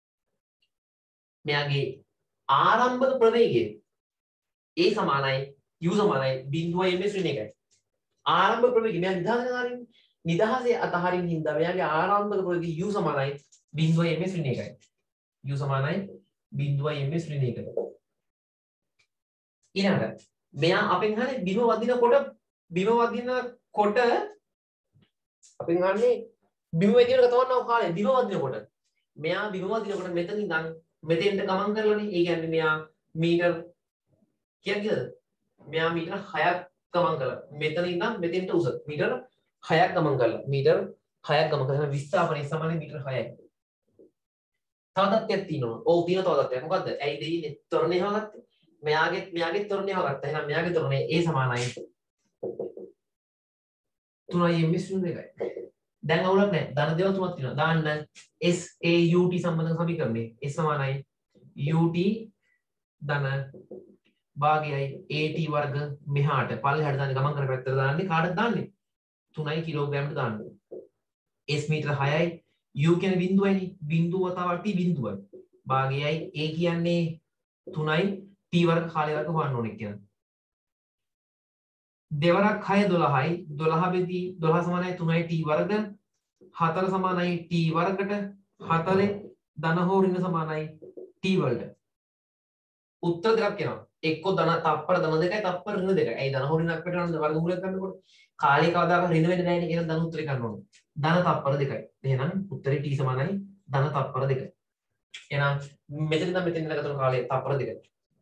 මෙයාගේ ආරම්භක ප්‍රවේගය a සමානයි u සමානයි 0.m = 1. ආරම්භක ප්‍රවේගය මෙයා නිදහසේ අතහරින්නේ. නිදහසේ අතහරින්න හින්දා මෙයාගේ ආරම්භක ප්‍රවේගය u සමානයි 0.m = 1. u සමානයි 0.m = 1. ඊළඟට මෙයා අපෙන් අහන්නේ බිම වදිනකොට අපෙන් අහන්නේ බිම වදිනකොට ගතවන්නා කාලය බිම වදිනකොට මෙයා බිම වදිනකොට මෙතන ඉඳන් මෙතෙන්ට ගමන් කරලානේ. ඒ කියන්නේ මෙයා මීටර් කියන්නේද? මෙයා මීටර 6ක් ගමන් කළා. මෙතන ඉඳන් මෙතෙන්ට උස මීටර 6ක් ගමන් කළා. මීටර 6ක් ගමන් කරලා විස්ථාපනය සමානයි මීටර 6යි. තව තත්ත්වයක් තියෙනවා. ඔව් තියෙන තව තත්ත්වයක්. මොකද්ද? ඇයි දෙයිනේ ත්වරණය හොයාගත්තේ? මෙයාගේ ත්වරණය හොයාගත්තා. එහෙනම් මෙයාගේ ත්වරණය A සමානයි 3i ms 2යි. දැන් අවුලක් නැහැ. ධන දේවල් තුනක් තියෙනවා. දාන්න S A U T සම්බන්ධ සමීකරණය. S සමානයි ut ධන භාගයයි at වර්ග මෙහාට පල්ලෙහාට දාන්නේ ගමන් කරන පැත්තට දාන්නේ කාටද දාන්නේ 3යි කිලෝග්‍රෑම්ට දාන්නේ s මීටර 6යි u කියන්නේ බිඳුවයිනේ බිඳුව වතාව t බිඳුවයි භාගයයි a කියන්නේ 3යි t වර්ග කාලය වර්ග හොයන්න ඕනේ කියන දෙවරක් 6 12යි 12 බෙදී 12 සමානයි 3යි t වර්ග 4 සමානයි t වර්ගට 4 ධන හෝ ඍණ සමානයි t වලට උත්තර දෙකක් එනවා එක්ක ධන තප්පර ධන දෙකයි තප්පර ඍණ දෙකයි. ඇයි ධන හෝ ඍණක් වෙනවද වර්ගමූලයක් ගන්නකොට කාලේ කවදාක ඍණ වෙන්නේ නැහැ නේ. එහෙනම් ධන උත්තරේ ගන්න ඕනේ. ධන තප්පර දෙකයි. එහෙනම් උත්තරේ t සමානයි ධන තප්පර දෙකයි. එහෙනම් මෙතන ඉඳන් මෙතන ඉඳන් ගතන කාලේ තප්පර දෙකයි.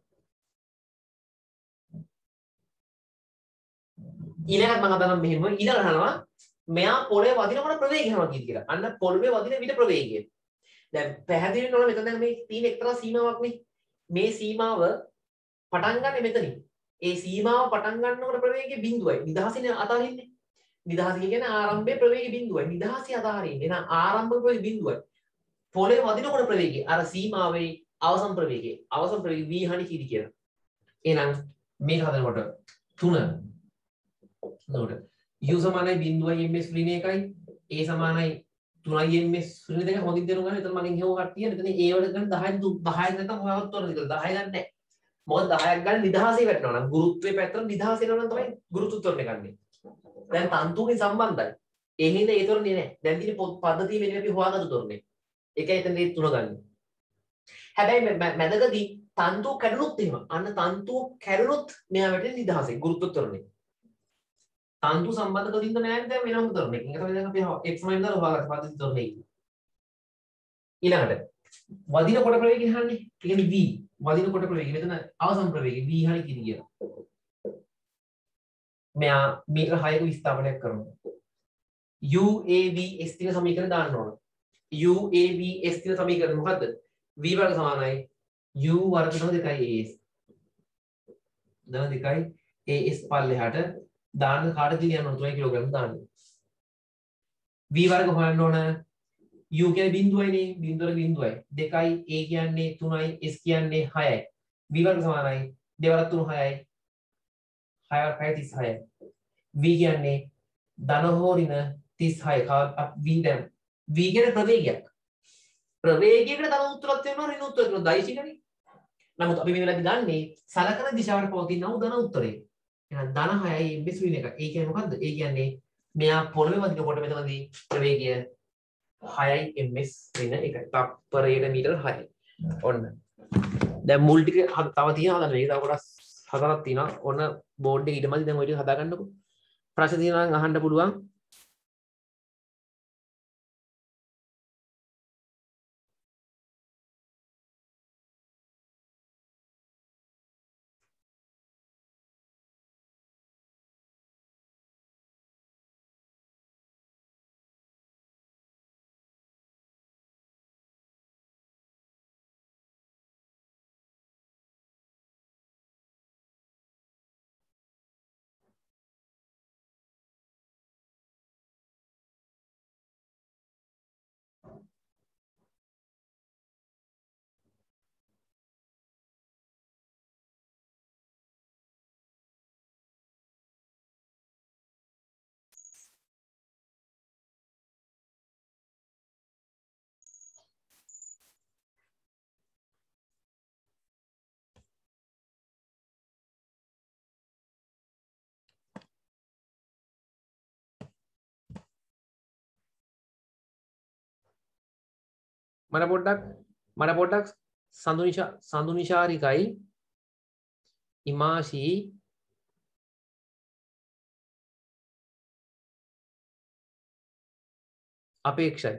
ඊළඟට මම හදනම් මෙහෙම ඊළඟ අහනවා මෙයා පොළවේ වදිනකොට ප්‍රවේගය යනවා කියලා. අන්න පොළවේ වදින විට ප්‍රවේගය. දැන් පැහැදිලි වෙනවා මෙතන දැන් මේ තියෙන එක්තරා සීමාවක් නේ. මේ සීමාව පටන් ගන්න මෙතනින්. ඒ සීමාව පටන් ගන්නකොට ප්‍රවේගය බිඳුවයි. නිදහසින් අතහරින්නේ. නිදහස කියන්නේ ආරම්භයේ ප්‍රවේගය බිඳුවයි. නිදහසේ අතහරින්නේ. එහෙනම් ආරම්භක ප්‍රවේගය බිඳුවයි. පොළවේ වදිනකොට ප්‍රවේගය අර සීමාවේ අවසන් ප්‍රවේගය. අවසන් ප්‍රවේගය v හනි කීටි කියලා. එහෙනම් මේක හදනකොට 3 නෝඩ u සමානයි 0.1 ms ඍණ 1යි a සමානයි 3 ms ඍණ 2යි හොඳින් තේරුම් ගන්න. එතන මගෙන් හෙව කට්ටිය මෙතන a වලට ගන්න 10 නැත්නම් හොයාගත්ත උනද කියලා 10 ගන්න නැහැ. මොකද 10ක් ගන්න නිදහසේ වැටෙනවා නම් ගුරුත්වයේ පැත්තට නිදහසේ යනවා නම් තමයි ගුරුත්ව ත්වරණය ගන්නෙ. දැන් තන්තුකින් සම්බන්ධයි. ඒ හින්දා ඒ ත්වරණේ නැහැ. දැන් තියෙන පද්ධතිය මෙන්න අපි හොයාගත්ත ත්වරණේ. ඒකයි එතන මේ 3 ගන්න. හැබැයි මැදකදී තන්තු කැඩුනොත් එහෙම අන්න තන්තු කැඩුනොත් මෙයා වැටෙන්නේ නිදහසේ ගුරුත්ව ත්වරණේ. තන්තු සම්බන්ධ කරින්ද නැහැ දැන් වෙනම ත්වරණේ. ඒක තමයි දැන් අපි x y දාලා හොයාගත්ත පද්ධති ත්වරණේ. ඊළඟට වදින කොට ප්‍රවේගය ගහන්නේ. ඒ කියන්නේ v වදින කොට ප්‍රවේගය මෙතන අවසන් ප්‍රවේගය v හරි කිරි කියලා. මෙයා මීටර 6ක විස්ථාපනයක් කරනවා. UAV S තියෙන සමීකරණ දාන්න ඕන. UAV S තියෙන සමීකරණ මොකද්ද? v වර්ග සමානයි u වර්ග ධන 2යි as. ධන 2යි as පල්ලෙහාට දාන්න කාටද යන්න ඕන 3 කිලෝග්‍රෑම් දාන්න. v වර්ග හොයන්න ඕන. u කියන්නේ බිඳුවයිනේ බිඳුවර බිඳුවයි 2යි a කියන්නේ 3යි s කියන්නේ 6යි v වර්ග සමානයි 2 වරක් 3 6යි 6 වරක් 6 36යි v කියන්නේ ධන හෝ ඍණ 36 v දැන් v කියන්නේ ප්‍රවේගයකට ධන උත්තරයක් තියෙනවා ඍණ උත්තරයක් තියෙනවා දෛශිකනේ. නමුත් අපි මේ වෙලාවේ ගන්නේ සලකන දිශාවට පවතින උදන උත්තරේ. එහෙනම් ධන 6යි ms ඍණ 1. ඒ කියන්නේ මොකද්ද? ඒ කියන්නේ මෙයා පොළවේ වදිනකොට මෙතනදී ප්‍රවේගය 6යි ms ඍණ 1. තප්පරයට මීටර 6යි. ඔන්න. දැන් මුල් ටික තව තියෙනවා හදන්න. මේක තව කොටස් 4ක් තියෙනවා. ඔන්න බෝඩ් එකේ ඊටමදි දැන් ඔය ටික හදා ගන්නකො. ප්‍රශ්න තියෙනවා නම් අහන්න පුළුවන්. මට පොඩ්ඩක් සඳුනිශාරිකයි ඉමාශී අපේක්ෂයි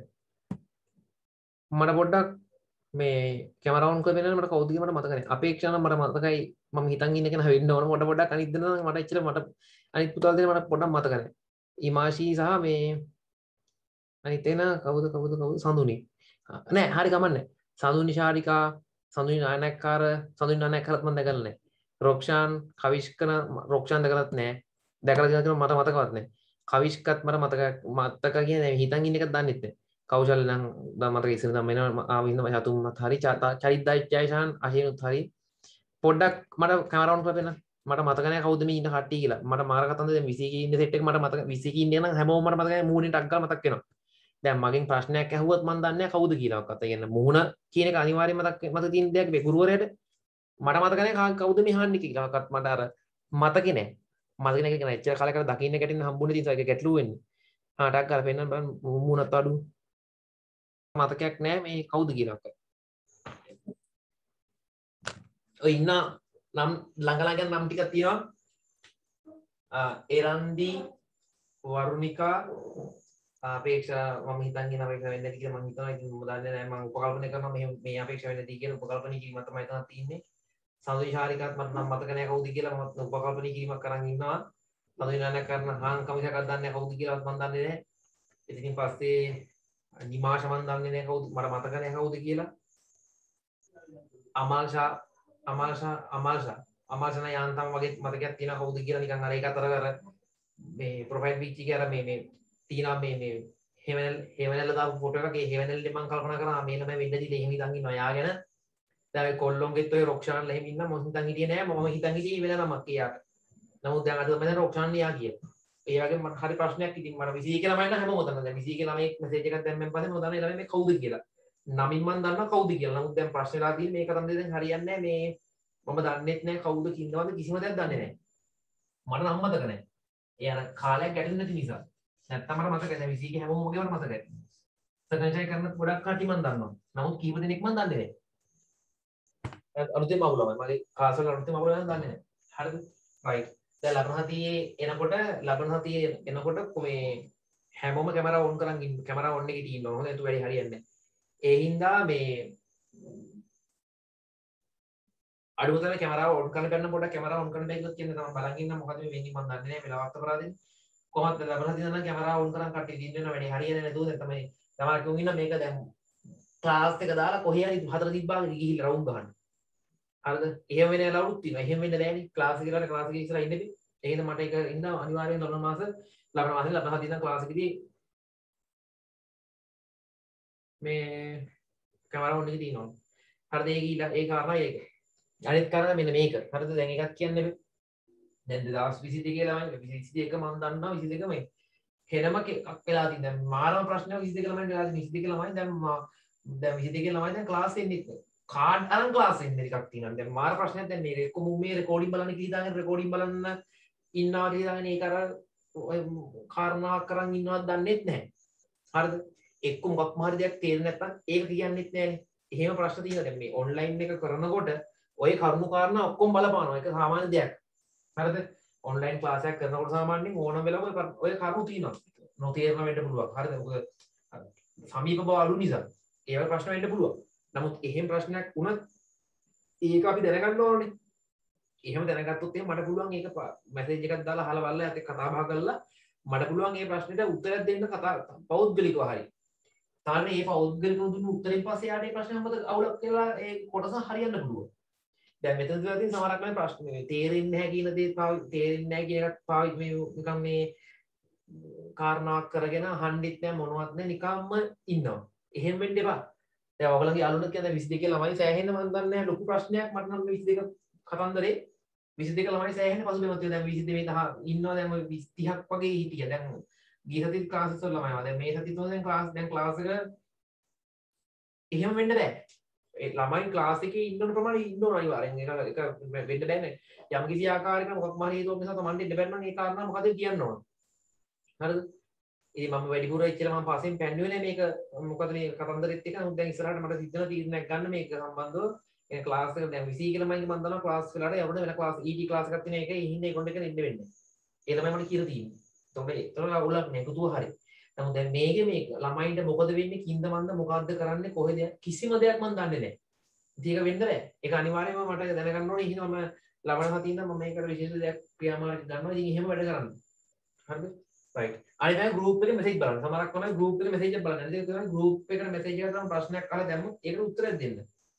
මට පොඩ්ඩක් මේ කැමරා ඔන් කරලා දෙන්න මට කවුද කියලා මට මතක නැහැ අපේක්ෂා නම් මට මතකයි මම හිතන් ඉන්න කෙනා වෙන්න ඕන පොඩක් අනිත් දෙනා මට එච්චර මට අනිත් පුතාලා දෙන මට පොඩ්ඩක් මතක නැහැ. ඉමාෂී සහ මේ අනිත් එන කවුද සඳුනි. නෑ හරි ගමන්නේ. සඳුනි ශාරිකා සඳුනි නායකකාර සඳුනි නායකකාරත් මම දැකලා නැහැ. රොක්ෂාන් කවිෂ්කන රොක්ෂාන් දැකලත් නැහැ. දැකලා තියෙනවා මට මතකවත් නැහැ. කවිෂ්කත් මට මතක කියන්නේ හිතන් ඉන්න එකක් දන්නෙත් නැහැ. කෞශල් නම් මතක ඉස්සර නම් එනවා ආවින්ද සතුම්මත් හරි චරිත් ජයශාන් අහිනුත් හරි පොඩ්ඩක් මට කැමරා ඔන් කරපෙන්න මට මතක නැහැ කවුද මේ ඉන්න කට්ටිය කියලා මට මාර කතන්දර දැන් 20 කී ඉන්න සෙට් එක මට මතක 20 කී ඉන්න නම් හැමෝම මට මතකයි මූණෙන් ටක් ගාලා මතක් වෙනවා දැන් මගෙන් ප්‍රශ්නයක් ඇහුවොත් මම දන්නේ නැහැ කවුද කියලාවත් ඒ කියන්නේ මූණ කියන එක අනිවාර්යයෙන් මතක තියෙන දෙයක් මේ ගුරුවරයාට මට මතක නැහැ කවුද මේ අහන්නේ කියලාවත් මට අර මතකේ නැහැ මතක නැහැ කියන එච්චර කාලයකට දකින්න ගැටෙන්න හම්බුනේ තියෙන ඒක ගැටලුව වෙන්නේ ටක් ගාලා පෙන්නන්න බලන්න මූණත් අඩු මතකයක් නැහැ මේ කවුද කියලාවත් ඔය ඉන්න නම් ළඟ නම් ටිකක් තියෙනවා එරන්දි වරුණිකා අපේක්ෂා මම හිතන් ඉන්න අපේක්ෂා වෙන්නේ නැති කියලා මම හිතනවා ඉතින් මම දන්නේ නැහැ මම උපකල්පනය කරනවා මේ අපේක්ෂා වෙන්නේ නැති කියලා උපකල්පනය කිරීම තමයි එතන තියෙන්නේ සඳුනි ශාරිකාත් මට නම් මතක නැහැ කවුද කියලා මම උපකල්පනය කිරීමක් කරන් ඉන්නවා සඳුනි නානක් කරන හාන් කමිසයක් දන්නේ නැහැ කවුද කියලාත් මම දන්නේ නැහැ ඉතින් පස්සේ නිමාෂ මන් දන්නේ නැහැ කවුද මට මතක නැහැ කවුද කියලා අමාල්ෂා යාන්තම් වගේ මතකයක් තියෙනවා කවුද කියලා නිකන් අර ඒක අතර අර මේ ප්‍රොෆයිල් පික්චර් එක අර මේ තියෙනවා මේ හේවනල්ල දාපු ෆොටෝ එකක ඒ හේවනල්ලේ මම කල්පනා කරා මේ ළමයි වෙන්න දිලා එහෙම හිතන් ඉන්නවා යාගෙන දැන් ඔය කොල්ලොන්ගෙත් ඔය රොක්ෂාන්ලා එහෙම ඉන්න මම හිතන් හිටියේ නෑ මම හිතන් හිටියේ වෙන නමක් එයාට නමුත් දැන් අද මම දැන් රොක්ෂාන් යා කියලා ඒ වගේ මට හරි ප්‍රශ්නයක් ඉතින් මට 21 ළමයි නම් හැමෝම දන්නවා දැන් 21 ළමයි මෙසේජ් එකක් දැම්මෙන් පස්සේ මම දන්නවා ළමයි මේ කවුද කියලා නමින් මම දන්නවා කවුද කියලා නමුත් දැන් ප්‍රශ්නලා තියෙන්නේ මේක තමයි දැන් හරියන්නේ නෑ මේ මම දන්නෙත් නෑ කවුද කින්නවද කිසිම දෙයක් දන්නේ නෑ මට නම් මතක නෑ ඒ අර කාලයක් ගැටෙන්නේ නැති නිසා නැත්තම් මට මතකයි දැන් 21 හැමෝම මගේ මට මතකයි සකංශය කරන ගොඩක් කටි මම දන්නවා නමුත් කීප දෙනෙක් මම දන්නේ නෑ අලුතෙන් මවුලම මගේ කාස් වල අලුතෙන් මවුලම දන්නේ නෑ හරිද රයිට් දැන් ලබන සතියේ එනකොට මේ හැමෝම කැමරා ඔන් කරන් ඉන්න කැමරා ඔන් එකේ තියෙන්න ඕන හොඳ එතු වැඩි හරියන්නේ නෑ ඒ හින්දා මේ අඩුවතම කැමරාව ඔන් කරගන්න පොඩ්ඩක් කැමරාව ඔන් කරන්න බැරිද කියන තමයි බලන් ඉන්න මොකද මේ වෙන්නේ මම දන්නේ නැහැ මෙලවත් අපරාධෙන් කොහොමද ලබන දින නම් කැමරාව ඔන් කරන් කට්ටිය දින්න වෙනවා වැඩි හරියන්නේ නැතුව දැන් තමයි කිව්න් ඉන්න මේක දැන් ක්ලාස් එක දාලා කොහේ හරි හතර තිබ්බාගෙන ගිහිල්ලා රවුම් ගහන්න හරිද එහෙම වෙන ලවුඩ් තියෙනවා එහෙම වෙන්නේ නැහැනේ ක්ලාස් එක කියලා ක්ලාස් එකේ ඉස්සරහ ඉන්නේ ඒ හින්දා මට ඒක ඉන්න අනිවාර්යෙන් ලබන මාසේ ලබන දින ක්ලාස් එකේදී මේ කැමරාව ඔන් එකේ තියෙනවා හරිද ඒ කාරණා ඒක අනිත් කාරණා මෙන්න මේක. හරිද? දැන් එකක් කියන්නේ දැන් 2022 ළමයි 22 මම දන්නවා 22 මේ හෙනම එකක් වෙලා තියෙන. දැන් මානව ප්‍රශ්නයක් 22 ළමයි වෙලා තියෙන 22 ළමයි දැන් 22 ළමයි දැන් ක්ලාස් එන්නේ කාඩ් අරන් ක්ලාස් එන්නේ ටිකක් තියෙනවා. දැන් මාර ප්‍රශ්නයක් දැන් මේ මේ රෙකෝඩින් බලන්න කීදාගෙන රෙකෝඩින් බලන්න ඉන්නවා කියලාගෙන ඒක අර ඔය කාරණාවක් කරන් ඉන්නවත් දන්නෙත් නැහැ. හරිද? එක්ක මොකක් හරි දෙයක් තේරෙන්නේ නැත්නම් ඒක කියන්නෙත් නැහැනේ. එහෙම ප්‍රශ්න තියෙනවා. දැන් මේ ඔන්ලයින් එක කරනකොට ඔය කරුණු කාරණා ඔක්කොම බලපානවා. ඒක සාමාන්‍ය දෙයක්. හරිද? ඔන්ලයින් ක්ලාස් එකක් කරනකොට සාමාන්‍යයෙන් ඕනම වෙලාවක ඔය කරුණු තියෙනවා. නොතේරෙන වෙන්න පුළුවන්. හරිද? මොකද සමීප බව අඩු නිසා ඒ වගේ ප්‍රශ්න වෙන්න පුළුවන්. නමුත් එහෙම ප්‍රශ්නයක් වුණත් ඒක අපි දැනගන්න ඕනේ. එහෙම දැනගත්තොත් එහෙනම් මට පුළුවන් ඒක මැසේජ් එකක් දාලා අහලා බලලා ඒත් කතා බහ කරලා මට පුළුවන් මේ ප්‍රශ්නෙට උත්තරයක් දෙන්න පෞද්ගලිකව හරි. තාම මේ පෞද්ගලිකව දුන්න උත්තරෙන් පස්සේ යාට මේ ප්‍රශ්නේ මොකද අවුලක් කියලා ඒ කොටස හරියන්න පුළුවන්. දැන් මෙතනදලා තියෙන සමහරක් මේ ප්‍රශ්න තේරෙන්නේ නැහැ කියන දේ තේරෙන්නේ නැහැ කියන එකත් පාවිච්චි මේ නිකන් මේ කාරණාවක් කරගෙන අහන්නෙත් නැහැ මොනවත් නැහැ නිකම්ම ඉන්නවා. එහෙම වෙන්න එපා. දැන් ඔයගොල්ලන්ගේ යාළුවෝ කියන 22 ළමයි සෑහෙන්න මම දන්නේ නැහැ ලොකු ප්‍රශ්නයක් මට නම් 22 කතන්දරේ 22 ළමයි සෑහෙන්න පසුබිමක් තියෙනවා. දැන් 22 මේ ඉන්නවා දැන් 30ක් වගේ හිටියා. දැන් ගිය සතියේ ක්ලාස් වල ළමයිවා. දැන් මේ සතියේ තමයි දැන් ක්ලාස් එක එහෙම වෙන්න බෑ. ඒ ළමයි ක්ලාස් එකේ ඉන්න ප්‍රමාණය ඉන්න ඕන අනිවාර්යෙන්. ඒක වෙන්න බෑනේ. යම් කිසි ආකාරයක මොකක් මාරි හේතුවක් නිසා තමන්ට ඉන්න බැරි නම් ඒ කාරණා මොකද කියන්න ඕන. හරිද? ඉතින් මම වැඩිපුර එච්චර මම පස්සෙන් පැන්නුවේ නෑ මේක මොකද මේ කතන්දරෙත් එක නමුත් දැන් ඉස්සරහට මට සිද්ධ තීරණයක් ගන්න මේක සම්බන්ධව ඒ ක්ලාස් එක දැන් 20 ළමයි මම දන්නවා ක්ලාස් වලට යවන්න වෙන ක්ලාස් ET ක්ලාස් එකක් තියෙන එක ඉහිඳ ඒකොන්ඩ් එක ඉන්න වෙන්නේ. ඒ ළමයි මට කියලා තියෙන්නේ. ඒතකොට අවුලක් නෑ පුතුව හරි. නමුත් දැන් මේක ළමයින්ට මොකද වෙන්නේ කින්ද මන්ද මොකද්ද කරන්නේ කොහෙද කිසිම දෙයක් මම දන්නේ නෑ. ඉතින් ඒක වෙන්න බෑ. ඒක අනිවාර්යයෙන්ම මට දැනගන්න ඕනේ. එහෙනම් මම ලබන සතියේ ඉඳන් මම මේකට විශේෂ දෙයක් ක්‍රියාමාර්ග ගන්නවා. ඉතින් එහෙම වැඩ කරන්න. හරිද? රයිට්. අනිත් අය ගෲප් එකේ මෙසේජ් බලන්න. සමහරක් තමයි ගෲප් එකේ මෙසේජ් එක බලන්නේ. ඒක තමයි ගෲප් එකට මෙසේජ් එකකට තමයි ප්‍රශ්නයක් අහලා දැම්මොත් ඒකට උත්තරයක් දෙන්න.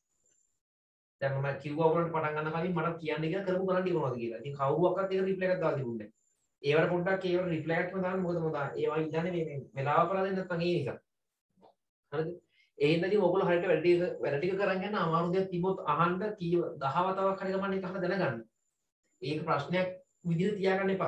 දැන් මම කිව්වා ඔයගොල්ලන්ට පටන් ගන්න කලින් මට කියන්න කියලා කරපු කරන්න මොනවද කියලා. ඉතින් කවුරුවක්වත් ඒක රිප්ලයි එකක් දාලා තිබුණේ නැහැ. ඒවට පොඩ්ඩක් ඒවට රිප්ලයි එකක්ම දාන්න මොකද මම ඒවා ඉන්නේ මේ වෙලාව කරලා දෙන්න නැත්නම් ඒ නිසා. හරිද? ඒ හින්දා ඉතින් ඔයගොල්ලෝ හරියට වැඩ ටික කරන් යන අමාරු දෙයක් තිබ්බොත් අහන්න කීව 10 වතාවක් හරි ගමන් ඒක අහලා දැනගන්න. ඒක ප්‍රශ්නයක් විදිහට තියාගන්න එපා.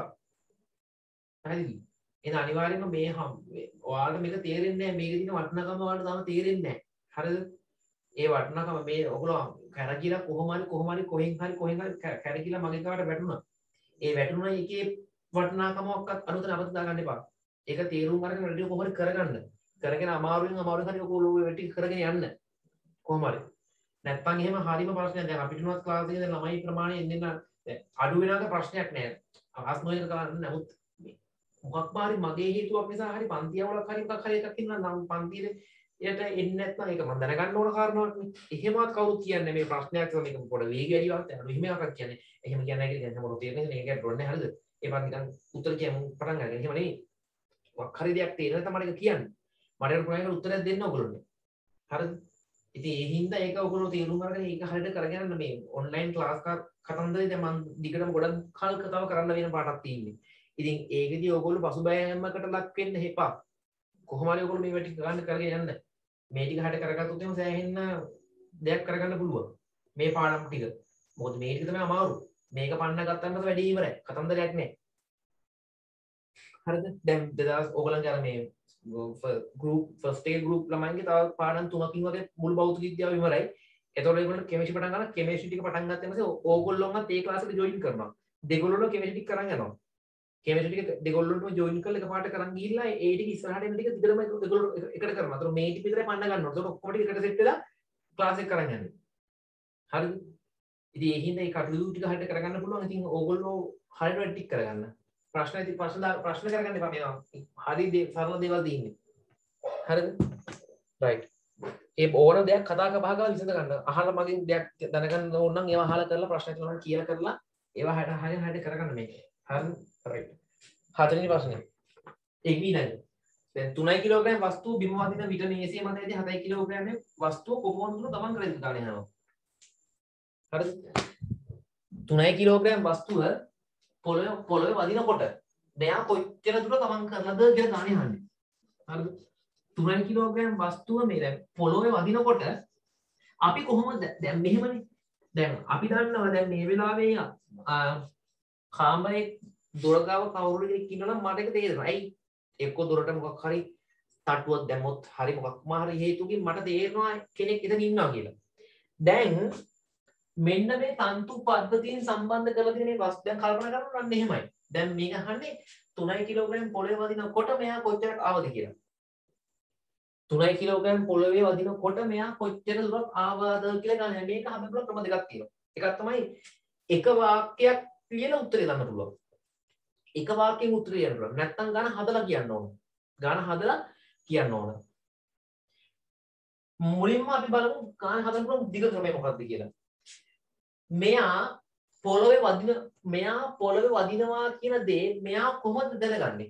හරිද? එහෙනම් අනිවාර්යයෙන්ම මේ ඔයාලට මේක තේරෙන්නේ නැහැ. මේකේ තියෙන වටිනාකම ඔයාලට තාම තේරෙන්නේ නැහැ. හරිද? ඒ වටිනාකම මේ ඔයගොල්ලෝ කැරකිලා කොහොම හරි කොහෙන් හරි කැරකිලා මගේ කාට වැටුණා. ඒ වැටුණා එකේ වටිනාකමක්වත් අනුතන අවත දාගන්න එපා. ඒක තේරුම් අරගෙන වැඩි කොහොම හරි කරගන්න. කරගෙන අමාරුවෙන් හරි ඔයගොල්ලෝ වෙටි කරගෙන යන්න. කොහොම හරි. නැත්නම් එහෙම හරිම ප්‍රශ්නයක්. දැන් අපිට උනත් ක්ලාස් එකේ ළමයි ප්‍රමාණය එන්න අඩු වෙනවද ප්‍රශ්නයක් නෑ. ආස්මෝයක කරන්න නමුත් මොකක් හරි මගේ හේතුවක් නිසා හරි පන්තියවලක් හරි මොකක් හරි එකක් ඉන්නවා නම් පන්තියේ යට එන්නේ නැත්නම් ඒක මම දැනගන්න ඕන කාරණාවක් නේ. එහෙමවත් කවුරුත් කියන්නේ මේ ප්‍රශ්නයක් කියලා මේක පොඩ වේගය වැඩිවත් යනවා. එහෙම එකක් කියන්නේ. එහෙම කියන්නේ නැහැ කියලා මොකද තේරෙන්නේ මේක ඩොන්නේ හරිද? ඒවත් නිකන් උත්තර කියමු පටන් ගන්න. එහෙම නෙවෙයි. මොකක් හරි දෙයක් තේරෙන තමයි ඒක කියන්නේ. මට ඒක ප්‍රශ්නයකට උත්තරයක් දෙන්න ඕගොල්ලෝ. හරිද? ඉතින් ඒ හින්දා ඒක ඔයගොල්ලෝ තේරුම් අරගෙන ඒක හරියට කරගෙන යන්න මේ ඔන්ලයින් ක්ලාස් කතන්දරේ දැන් මම දිගටම ගොඩක් කල් කතාව කරන්න වෙන පාටක් තියෙන්නේ. ඉතින් ඒකෙදි ඔයගොල්ලෝ පසුබෑමකට ලක් වෙන්න එපා. කොහොම හරි ඔයගොල්ලෝ මේ වැඩි ගන්න කරගෙන යන්න. මේ ටික හරියට කරගත්තොත් එimhe සෑහෙන්න දෙයක් කරගන්න පුළුවන්. මේ පාඩම් ටික. මොකද මේ ටික තමයි අමාරු. මේක පන්න ගත්තම තමයි වැඩි ඉවරයි. කතන්දරයක් නෑ. හරිද? දැන් 2000 ඕගොල්ලන්ගේ අර මේ group first year group ළමයින්ගේ තව පාඩම් 3කින් වගේ මුළු භෞතික විද්‍යාව ඉවරයි. එතකොට ඒගොල්ලෝ කෙමිස්ට්‍රි පටන් ගන්න කෙමිස්ට්‍රි ටික පටන් ගත්තම පස්සේ ඕගොල්ලෝන්වත් ඒ ක්ලාස් එකට ජොයින් කරනවා. දෙගොල්ලෝ කෙමිස්ට්‍රි ටික කරන් යනවා. කෙමිස්ට්‍රි ටික දෙගොල්ලොන්ටම ජොයින් කරලා එකපාරට කරන් ගිහිල්ලා ඒ ටික ඉස්සරහට එන ටික දිගටම දෙගොල්ලෝ එකට කරනවා. ඒතකොට මේ ටික විතරයි පන්න ගන්නවා. ඒතකොට ඔක්කොම ටික එකට සෙට් වෙලා ක්ලාස් එක කරන් යන්නේ. හරිද? ඉතින් ඒ හින්දා ඒ කටයුතු ටික හරියට කරගන්න පුළුවන්. ඉතින් ඕගොල්ලෝ හරියට වැඩ ටික කරගන්න. ප්‍රශ්න කරගන්න එපා මේවා. හරි සරල දේවල් තියෙන්නේ. හරිද? රයිට්. ඒ ඕන දෙයක් කතා කරලා විසඳ ගන්න. අහලා මගෙන් දෙයක් දැනගන්න ඕන නම් ඒවා අහලා කරලා ප්‍රශ්න කරනවා කියලා කරලා ඒවා හරියට කරගන්න මේක. හරිද? රයිට්. හතරවෙනි ප්‍රශ්නේ. ඒක ඊළඟ. දැන් 3 කිලෝග්‍රෑම් වස්තුව බිම වදින විට මේසය මතයේදී 7 කිලෝග්‍රෑම් වස්තුව කොපමණ දුර ගමන් කරයිද ගානේ යනවා. හරිද? 3 කිලෝග්‍රෑම් වස්තුව පොළොවේ වදිනකොට මෙයා කොච්චර දුර ගමන් කරනද කියලා ගානේ අහන්නේ. හරිද? 3 කිලෝග්‍රෑම් වස්තුව මේ දැන් පොළොවේ වදිනකොට අපි කොහොමද දැන් මෙහෙමනේ. දැන් අපි දන්නවා දැන් මේ වෙලාවේ කාමරේ දොරගාව කවුරු කෙනෙක් ඉන්නවා නම් මට ඒක තේරෙනවා. ඇයි? එක්ක දොරට මොකක් හරි තට්ටුවක් දැම්මොත් හරි මොකක්ම හරි හේතුකින් මට තේරෙනවා කෙනෙක් එතන ඉන්නවා කියලා. දැන් මෙන්න මේ තන්තු පද්ධතියෙන් සම්බන්ධ කරලා තියෙන මේ වස්තු දැන් කල්පනා කරනවා නම් එහෙමයි. දැන් මේක අහන්නේ 3 කිලෝග්‍රෑම් පොළවේ වදිනකොට මෙයා කොච්චරක් ආවද කියලා. 3 කිලෝග්‍රෑම් පොළවේ වදිනකොට මෙයා කොච්චර දුරක් ආවද කියලා ගන්න. මේක හදන්න පුළුවන් ක්‍රම දෙකක් තියෙනවා. එකක් තමයි එක වාක්‍යයක් කියලා උත්තරේ දාන්න පුළුවන්. එක වාක්‍යයෙන් උත්තරය කියන්න පුළුවන්. නැත්නම් ගාන හදලා කියන්න ඕන. ගාන හදලා කියන්න ඕන. මුලින්ම අපි බලමු ගාන හදන්න පුළුවන් දිග ක්‍රමය මොකක්ද කියලා. මෙයා පොළවේ වදිනවා කියන දේ මෙයා කොහොමද දැනගන්නේ?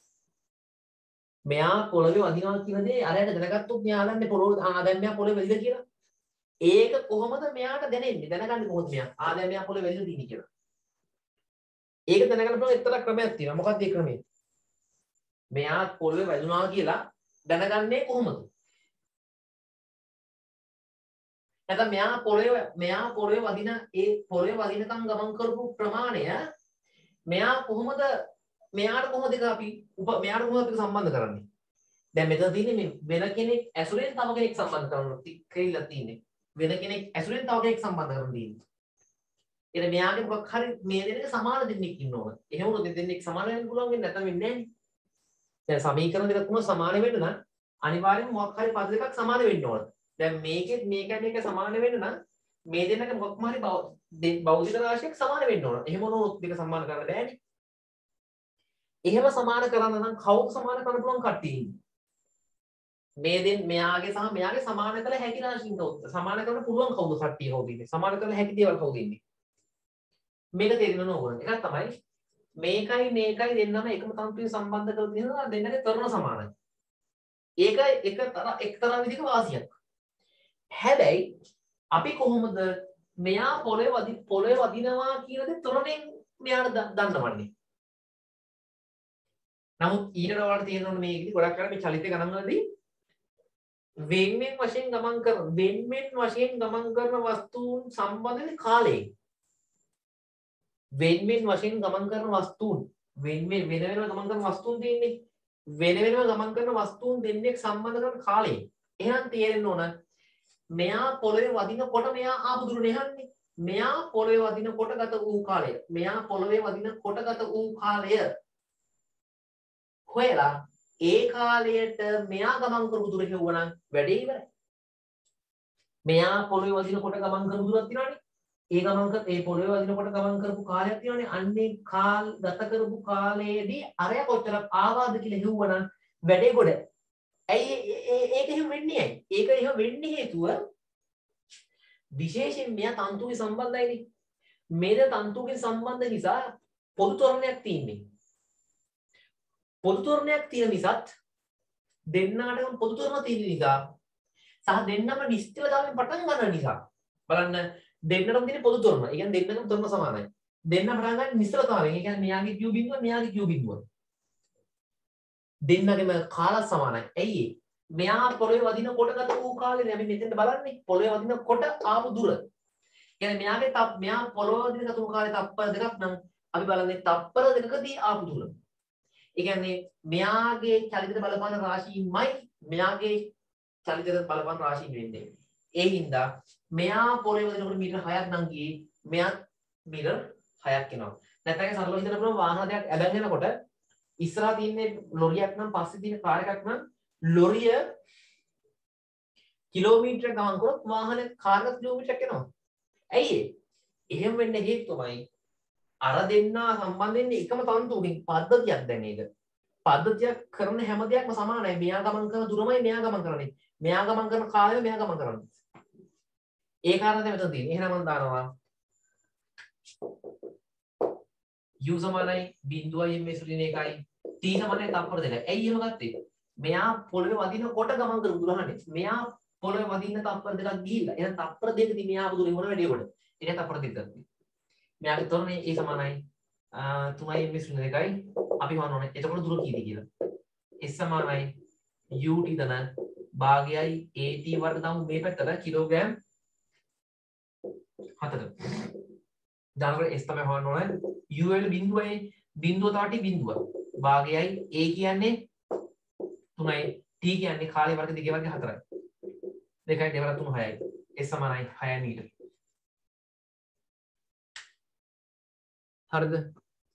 මෙයා පොළවේ වදිනවා කියන දේ අරයට දැනගත්තොත් මෙයා දන්නේ දැන් මෙයා පොළවේ වැදිලා කියලා. ඒක කොහොමද මෙයාට දැනෙන්නේ? දැනගන්නේ කොහොමද මෙයා? දැන් මෙයා පොළවේ වැදිලා තියෙන්නේ කියලා. ඒක දැනගන්න පුළුවන් එක්තරා ක්‍රමයක් තියෙනවා. මොකක්ද ඒ ක්‍රමය? මෙයා පොළවේ වැදුනා කියලා දැනගන්නේ කොහොමද? නැත්නම් මෙයා පොළවේ වදින ඒ පොළවේ වදිනකම් ගමන් කරපු ප්‍රමාණය මෙයාට කොහොමද අපි සම්බන්ධ කරන්නේ? දැන් මෙතන තියෙන්නේ මේ වෙන කෙනෙක් ඇසුරෙන් තව කෙනෙක් සම්බන්ධ කරනවා කියලා තියෙන්නේ. වෙන කෙනෙක් ඇසුරෙන් තව කෙනෙක් සම්බන්ධ කරනවා තියෙන්නේ. එන මෙයාගේ මොකක් හරි මේ දෙන්නක සමාන දෙන්නෙක් ඉන්න ඕන. එහෙම වුණොත් දෙන්නෙක් සමාන වෙන්න පුළුවන් වෙන්නේ නැත්නම් වෙන්නේ නැහැ නේ. දැන් සමීකරණ දෙකක් තුන සමාන වෙන්න නම් අනිවාර්යෙන්ම මොකක් හරි පද දෙකක් සමාන වෙන්න ඕන. දැන් මේකෙත් මේක සමාන වෙන්න නම් මේ දෙන්නක මොකක්ම හරි භෞතික රාශියක් සමාන වෙන්න ඕන. එහෙම වුණොත් දෙක සමාන කරන්න බෑනේ. එහෙම සමාන කරන්න නම් කවුද සමාන කරන්න පුළුවන් කට්ටිය ඉන්නේ? මෙයාගේ සහ මෙයාගේ සමාන කළ හැකි රාශීන් කවුද? සමාන කරන්න පුළුවන් කවුද කට්ටිය කවුද ඉන්නේ? සමාන කරන්න හැකි දේවල් කවුද ඉන්නේ? මේක තේරෙන්න ඕන. එකක් තමයි මේකයි මේකයි දෙන්නම එකම තන්තුවේ සම්බන්ධ කරලා තියෙනවා දෙන්නගේ ත්වරණ සමානයි. ඒක එක්තරා විදිහක වාසියක්. හැබැයි අපි කොහොමද මෙයා පොළවේ වදිනවා කියන දේ ත්වරණයෙන් මෙයාට දන්නවන්නේ. නමුත් ඊට වඩා තියෙනවා මේකෙදි ගොඩක් කරලා මේ චලිත ගණන් වලදී වෙන්වෙන් වශයෙන් ගමන් කරන වස්තුන් සම්බන්ධ කාලය වෙන්වෙන් වශයෙන් ගමන් කරන වස්තුන් වෙන වෙනම ගමන් කරන වස්තුන් තියෙන්නේ වෙන වෙනම ගමන් කරන වස්තුන් දෙන්නෙක් සම්බන්ධ කරන කාලය. එහෙනම් තේරෙන්න ඕන මෙයා පොළවේ වදිනකොට මෙයා ආපු දුර නෙහන්නේ. මෙයා පොළවේ වදිනකොට ගත වූ කාලය. මෙයා පොළවේ වදිනකොට ගත වූ කාලය හොයලා ඒ කාලයට මෙයා ගමන් කරපු දුර කියවනම් වැඩේ ඉවරයි. මෙයා පොළවේ වදිනකොට ගමන් කරපු දුරක් තියෙනවනේ. ඒ පොළවේ වදිනකොට ගමන් කරපු කාලයක් තියෙනවනේ. අන්නේ ගත කරපු කාලයේදී අරය කොච්චරක් ආවාද කියලා හිව්වනම් වැඩේ ගොඩ. ඇයි ඒක එහෙම වෙන්නේ ඇයි? ඒක එහෙම වෙන්නේ හේතුව විශේෂයෙන් මෙයා තන්තුවේ සම්බන්ධයිනේ. මේද තන්තුවේ සම්බන්ධ නිසා පොදු ත්වරණයක් තියෙන්නේ. පොදු ත්වරණයක් තියෙන නිසාත් දෙන්නාටම පොදු ත්වරණ තියෙන නිසා සහ දෙන්නම නිශ්චලතාවයෙන් පටන් ගන්න නිසා බලන්න දෙන්නටම තියෙන පොදු ත්වරණ. ඒ කියන්නේ දෙන්නටම ත්වරණ සමානයි. දෙන්න පටන් ගන්න නිශ්චලතාවයෙන්. ඒ කියන්නේ මෙයාගේ q බිඳුව මෙයාගේ q බිඳුව. දෙන්නගෙම කාල සමානයි. ඇයි මෙයා පොළවේ වදිනකොට ගත වූ කාලේ අපි මෙතෙන්ද බලන්නේ පොළවේ වදිනකොට ආපු දුර. කියන්නේ මෙයා පොළවේ වදින ගත වූ කාලේ තප්පර දෙකක් නම් අපි බලන්නේ තප්පර දෙකකදී ආපු දුර. ඒ කියන්නේ මෙයාගේ චලිතයට බලපාන රාශියමයි මෙයාගේ චලිතයට බලපාන රාශිය වෙන්නේ. ඒ හින්දා මෙයා පොළවේ වදිනකොට මීටර 6ක් නම් ගියේ මෙයා මීටර 6ක් එනවා. නැත්නම් ඒක සරලව හිතන්න පුළුවන් වාහන දෙකක් ඇදගෙන යනකොට ඉස්සරහා තියෙන්නේ ලොරියක් නම් පස්සේ තියෙන කාර් එකක් නම් ලොරිය කිලෝමීටර ගමන් කරොත් වාහනේ කාර් එක කිලෝමීටරයක් යනවා. ඇයි ඒ? එහෙම වෙන්න හේතුවමයි අර දෙන්නා සම්බන්ධ වෙන්නේ එකම තන්තුවකින් පද්ධතියක් දැන් ඒක. පද්ධතියක් කරන හැම දෙයක්ම සමානයි. මෙයා ගමන් කරන දුරමයි මෙයා ගමන් කරන්නේ. මෙයා ගමන් කරන කාලය මෙයා ගමන් කරන්නේ. ඒ කාරණා තමයි මෙතන තියෙන්නේ. එහෙනම් මම දානවා u සමානයි 0.m සුලින එකයි t සමානයි තප්පර 2යි. ඇයි එහෙම ගත්තේ? මෙයා පොළවේ වදිනකොට ගමන් කරපු දුර අහන්නේ. මෙයා පොළවේ වදින්න තප්පර 2ක් ගිහිල්ලා. එහෙනම් තප්පර 2කදී මෙයා ආපු දුර ඉවර වැඩි කොට. ඒක තප්පර 2ක් ගත්තා. මෙයාගේ තොරණේ ඒ සමානයි 3m සුලින එකයි. අපි හොයන්න ඕනේ එතකොට දුර කීයද කියලා. s සමානයි ut ධන භාගයයි at වර්ග දාමු මේ පැත්තට කිලෝග්‍රෑම් 4ට. දානකොට s තමයි හොයන්න ඕනේ. u වල බිඳුවයි බිඳුව තාටි බිඳුව. භාගයයි a කියන්නේ 3යි t කියන්නේ කාලේ වර්ග දෙකේ වර්ග 4යි. 2යි දෙවරක් 3 6යි. s සමානයි 6 මීටර. හරිද?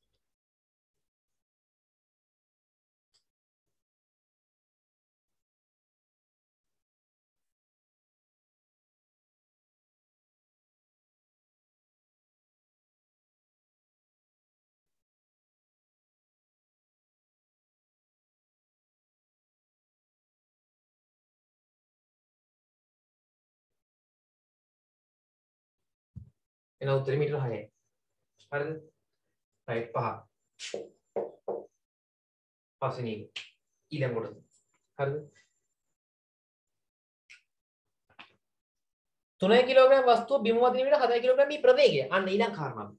එන උත්තරේ මීටර 6යි. හරිද? රයිට් 5. පස්වෙනි ඊළඟ කොටස. හරිද? 3 කිලෝග්‍රෑම් වස්තුව බිම වදින විට 7 කිලෝග්‍රෑම් මේ ප්‍රවේගය. අන්න ඊළඟ කාරණාව.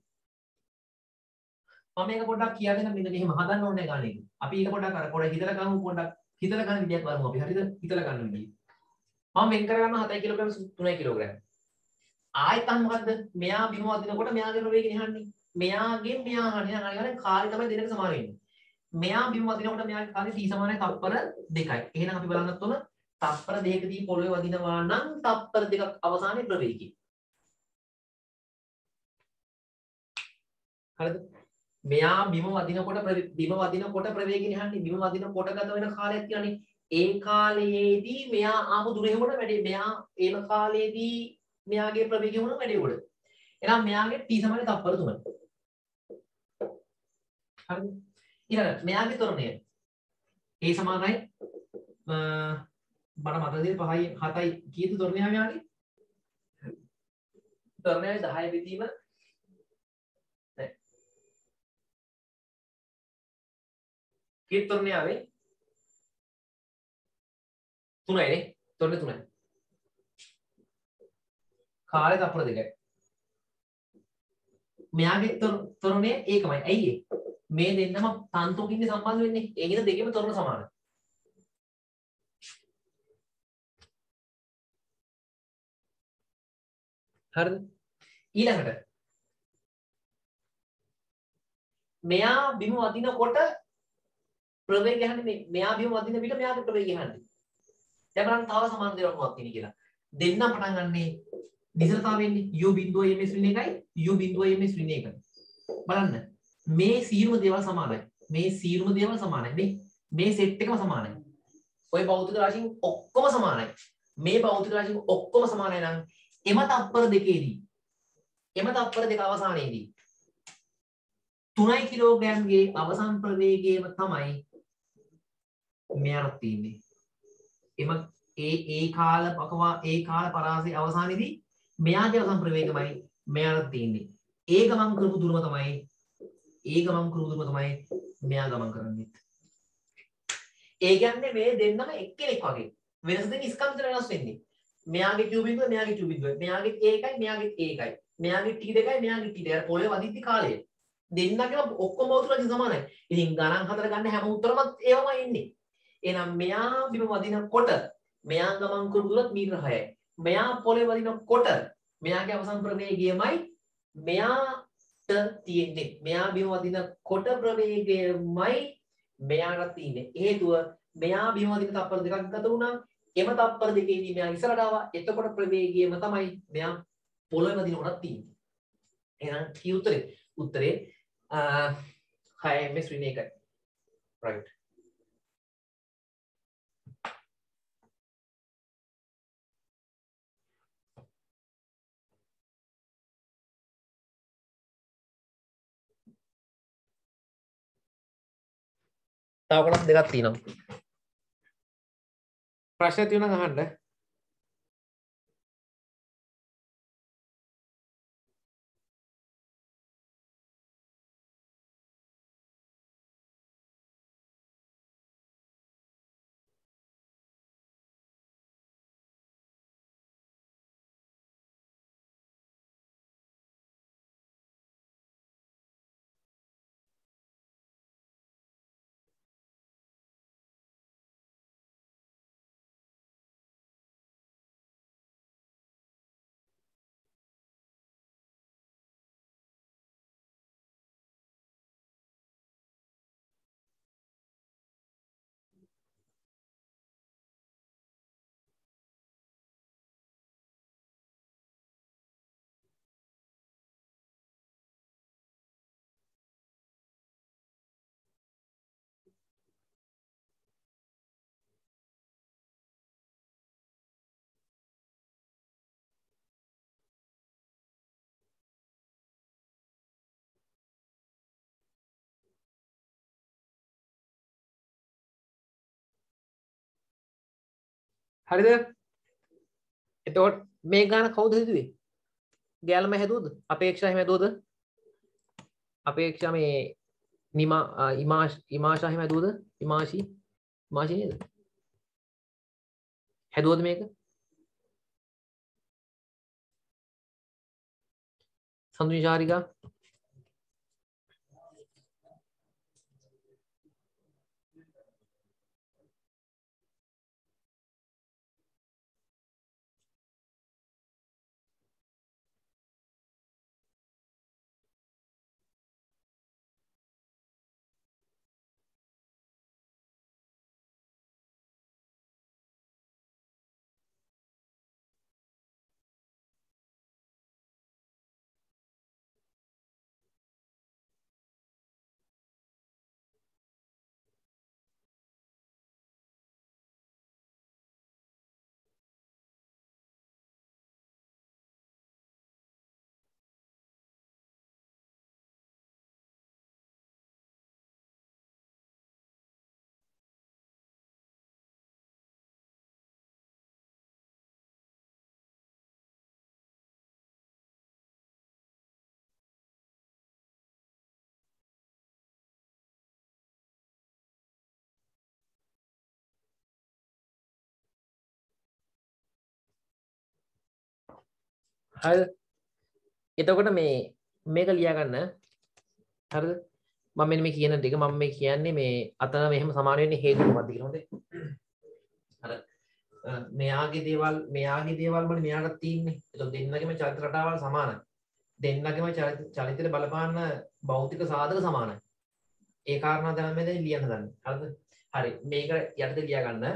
මම මේක පොඩ්ඩක් කියා දෙන්න මෙන්න මෙහෙම හදන්න ඕනේ ගානේ. අපි ඒක පොඩ්ඩක් අර පොඩ්ඩක් හිතලා ගමු පොඩ්ඩක් හිතලා ගන්න විදියක් බලමු අපි. හරිද? හිතලා ගන්න විදිය. මම වෙන් කරගන්නවා 7 කිලෝග්‍රෑම් 3 කිලෝග්‍රෑම්. ආයෙත් අහන්න මොකද්ද? මෙයා බිම වදිනකොට මෙයාගේ ප්‍රවේගය නිහන්නේ. මෙයාගෙන් මෙයා අහන්නේ අනිවාර්යෙන් කාර්ය තමයි දෙන්නට සමාන වෙන්නේ. මෙයා බිම වදිනකොට මෙයාගේ කාර්ය t සමානයි තප්පර 2යි. එහෙනම් අපි බලන්නත් ඕන තප්පර 2කදී පොළවේ වදිනවා නම් තප්පර 2ක් අවසානයේ ප්‍රවේගය. හරිද? මෙයා බිම වදිනකොට ප්‍රවේගය නිහන්නේ. බිම වදිනකොට ගත වෙන කාලයක් කියන්නේ ඒ කාලයේදී මෙයා ආපු දුර එහෙමද වැඩි. මෙයා ඒම කාලයේදී මෙයාගේ ප්‍රවේගය වුණ වැඩි උඩ. එහෙනම් මෙයාගේ t සමානයි තප්පර 3යි. හරිද? ඊළඟ මෙයාගේ ත්වරණය a සමානයි මට මතක තියෙන 5යි 7යි කීයද ත්වරණය මෙයාගේ? ත්වරණයයි 10 බෙදීම කීයට තොරණේ ආවේ 3යි නේ තොරණේ 3යි කාලේ තප්පර 2යි මෙයාගේ තොරණේ ඒකමයි ඇයි මේ දෙන්නම තන්තුකින් සම්බන්ධ වෙන්නේ ඒ හින්දා දෙකේම තොරණ සමානයි හරිද ඊළඟට මෙයා බිම වදිනකොට ප්‍රවේගය යන්නේ මෙයා බිම වදින විට මෙයාගේ ප්‍රවේගය යන්නේ දැන් බලන්න තව සමාන දෙයක් මොකක්ද තියෙන්නේ කියලා දෙන්නම් පටන් ගන්නේ නිසලතාවයෙන්නේ u බිඳුව ms ඍණ 1යි u බිඳුව ms ඍණ 1යි බලන්න මේ සියලුම දේවල් සමානයි මේ සියලුම දේවල් සමානයි මේ සෙට් එකම සමානයි ඔය භෞතික රාශීන් ඔක්කොම සමානයි මේ භෞතික රාශීන් ඔක්කොම සමානයි නම් එම තත්පර දෙකේදී එම තත්පර දෙක අවසානයේදී 3 කිලෝග්‍රෑම්ගේ අවසන් ප්‍රවේගයම තමයි මෙයාට තියෙන්නේ එම ඒ කාල පරාසයේ අවසානයේදී මෙයාගේ අවසන් ප්‍රවේගමයි මෙයාට තියෙන්නේ ඒ ගමන් කරපු දුරම තමයි මෙයා ගමන් කරන්නේ ඒ කියන්නේ මේ දෙන්නම එක්කෙනෙක් වගේ වෙනස දෙන්නේ ස්කන්ධ වෙනස් වෙන්නේ මෙයාගේ q බිඳුව මෙයාගේ q බිඳුව මෙයාගේ ඒකයි මෙයාගේ ඒකයි මෙයාගේ t දෙකයි මෙයාගේ t දෙකයි පොළවේ වදිද්දි කාලය දෙන්නගේම ඔක්කොම උතුරට සමානයි ඉතින් ගණන් හතර ගන්න හැම උත්තරම ඒවමයි ඉන්නේ එහෙනම් මෙයා බිම වදිනකොට මෙයා ගමන් කරපු දුරත් මීටර 6යි මෙයා පොළවේ වදිනකොට මෙයාගේ අවසන් ප්‍රවේගයමයි මෙයාට තියෙන්නේ මෙයා බිම වදිනකොට ප්‍රවේගයමයි මෙයාට තියෙන්නේ හේතුව මෙයා බිම වදින තත්පර දෙකක් ගත වුණා එම තත්පර දෙකේදී මෙයා ඉස්සරහට ආවා එතකොට ප්‍රවේගයම තමයි මෙයා පොළවේ වදිනකොටත් තියෙන්නේ එහෙනම් කී උත්තරේ 6 ms ඍණ 1යි right තව කොටස් දෙකක් තියෙනවා ප්‍රශ්න තියෙනවා නම් අහන්න හරිද එතකොට මේ ගාන කවුද හිතුවේ ගෑල්ම හැදුවද අපේක්ෂා එහෙම හැදුවද අපේක්ෂා මේ ඉමාෂා එහෙම හැදුවද ඉමාෂි නේද හැදුවද මේක සඳුනි චාරිකා හරිද? එතකොට මේක ලියා ගන්න. හරිද? මම මෙන්න මේ කියන ටික මම මේ කියන්නේ මේ අතන මෙහෙම සමාන වෙන්නේ හේතු මොකක්ද කියලා හොඳේ. අර මෙයාගේ දේවල් වල මෙයාට තියෙන්නේ. ඒක දෙන්නගේම චරිත රටාවල් සමානයි. දෙන්නගේම චරිතයට බලපාන භෞතික සාධක සමානයි. ඒ කාරණා තමයි මේ දැන් ලියන්න හදන්නේ. හරිද? හරි. මේක යටතේ ලියා ගන්න.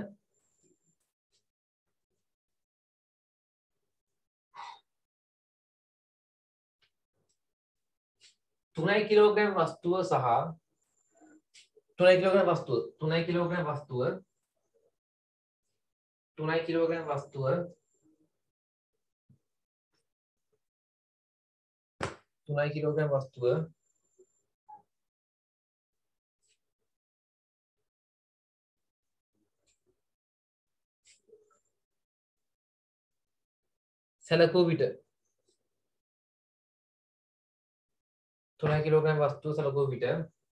3 කිලෝග්‍රෑම් වස්තුව සහ 3 කිලෝග්‍රෑම් වස්තුව 3 කිලෝග්‍රෑම් වස්තුව 3 කිලෝග්‍රෑම් වස්තුව 3 කිලෝග්‍රෑම් වස්තුව සැලකූ විට 3 කිලෝග්‍රෑම් වස්තුව සැලකූ විට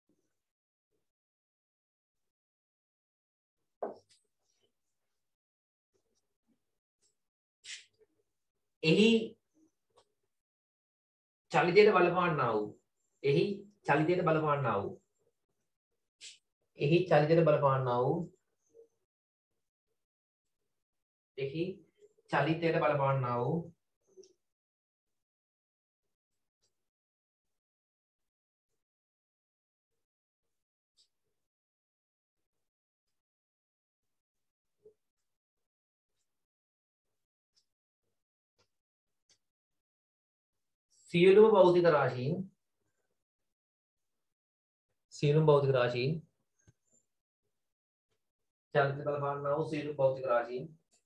එහි චලිතයට බලපාන්නා වූ එහි චලිතයට බලපාන්නා වූ එහි චලිතයට බලපාන්නා වූ එහි චලිතයට බලපාන්නා වූ සියලුම භෞතික රාශීන් චලිතයට බලපාන්නා වූ සියලුම භෞතික රාශීන්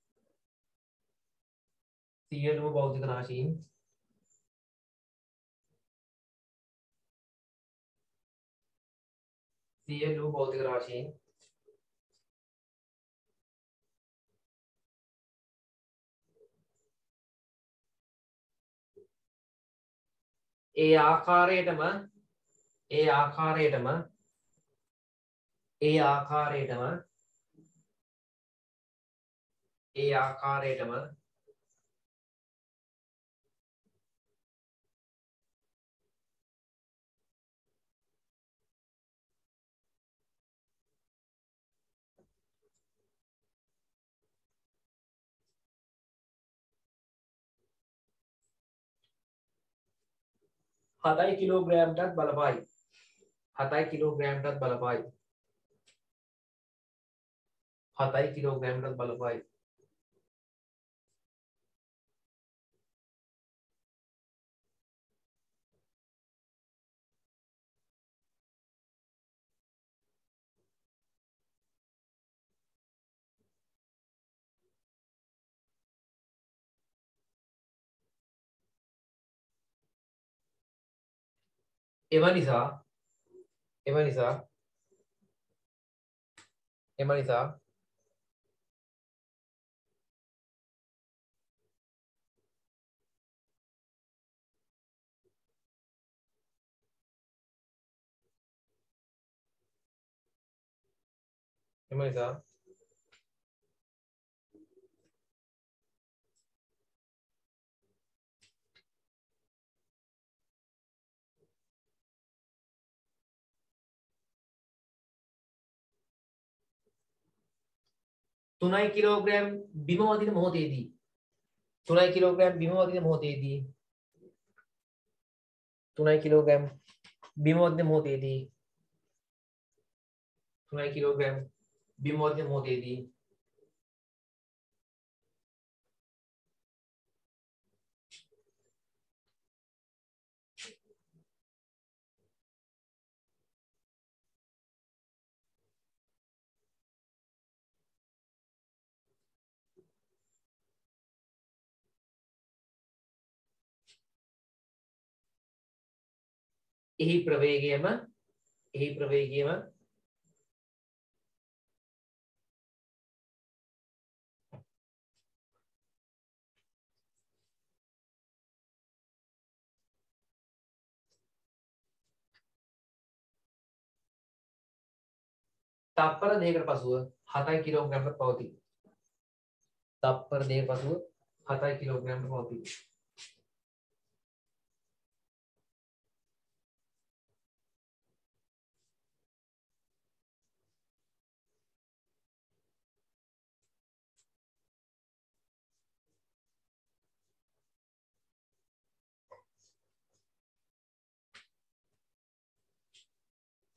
ඒ ආකාරයටම හතයි කිලෝග්‍රෑම්ටත් බලපායි. 7 කිලෝග්‍රෑම්ටත් බලපායි. එම නිසා තුනයි කිලෝග්‍රෑම් බිම වදින මොහොතේදී 3 කිලෝග්‍රෑම් බිම වදින මොහොතේදී 3 කිලෝග්‍රෑම් බිම වදින මොහොතේදී 3 කිලෝග්‍රෑම් බිම වදින මොහොතේදී එහි ප්‍රවේගයම තප්පර දෙකකට පසුව 7 කිලෝග්‍රෑම්කට පවතී.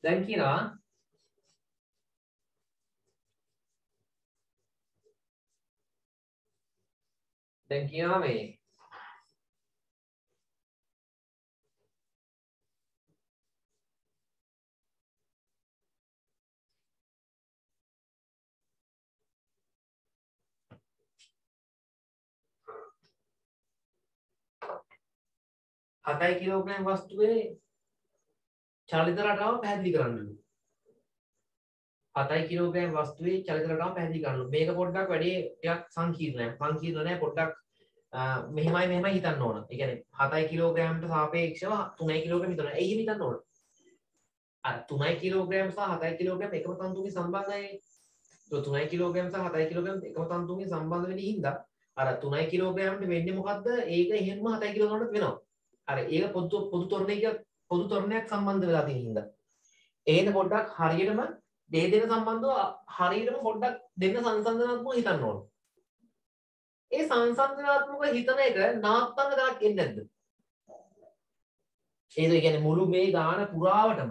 දැන් කියනවා මේ හතයි කිලෝග්‍රෑම් වස්තුවේ චලිත රටාව පැහැදිලි කරන්න. 7 කිලෝග්‍රෑම් වස්තුවේ චලිත රටාව පැහැදිලි කරන්න. මේක පොඩ්ඩක් වැඩි ටිකක් සංකීර්ණයි. සංකීර්ණ නෑ පොඩ්ඩක් මෙහෙමයි හිතන්න ඕන. ඒ කියන්නේ 7 කිලෝග්‍රෑම්ට සාපේක්ෂව 3 කිලෝග්‍රෑම් හිතන්න. ඇයි එහෙම හිතන්න ඕන? අර 3 කිලෝග්‍රෑම් සහ 7 කිලෝග්‍රෑම් එකම තන්තුන්ගේ සම්බන්ධයයි. તો 3 කිලෝග්‍රෑම් සහ 7 කිලෝග්‍රෑම් එකම තන්තුන්ගේ සම්බන්ධ වෙන්නේ හින්දා අර 3 කිලෝග්‍රෑම්ට වෙන්නේ මොකද්ද? ඒක එහෙම්ම 7 කිලෝග්‍රෑම්ට වෙනවා. අර ඒක පොදු තොරණයක් සම්බන්ධ වෙලා තියෙන හින්දා. එහෙනම් පොඩ්ඩක් හරියටම දෙක දෙක සම්බන්ධව හරියටම පොඩ්ඩක් දෙන්න සංසන්දනාත්මකව හිතන්න ඕන. ඒ සංසන්දනාත්මකව හිතන එක නාත්තංග දාක් එන්නේ නැද්ද? ඒ කියන්නේ මුළු මේ ගාන පුරාවටම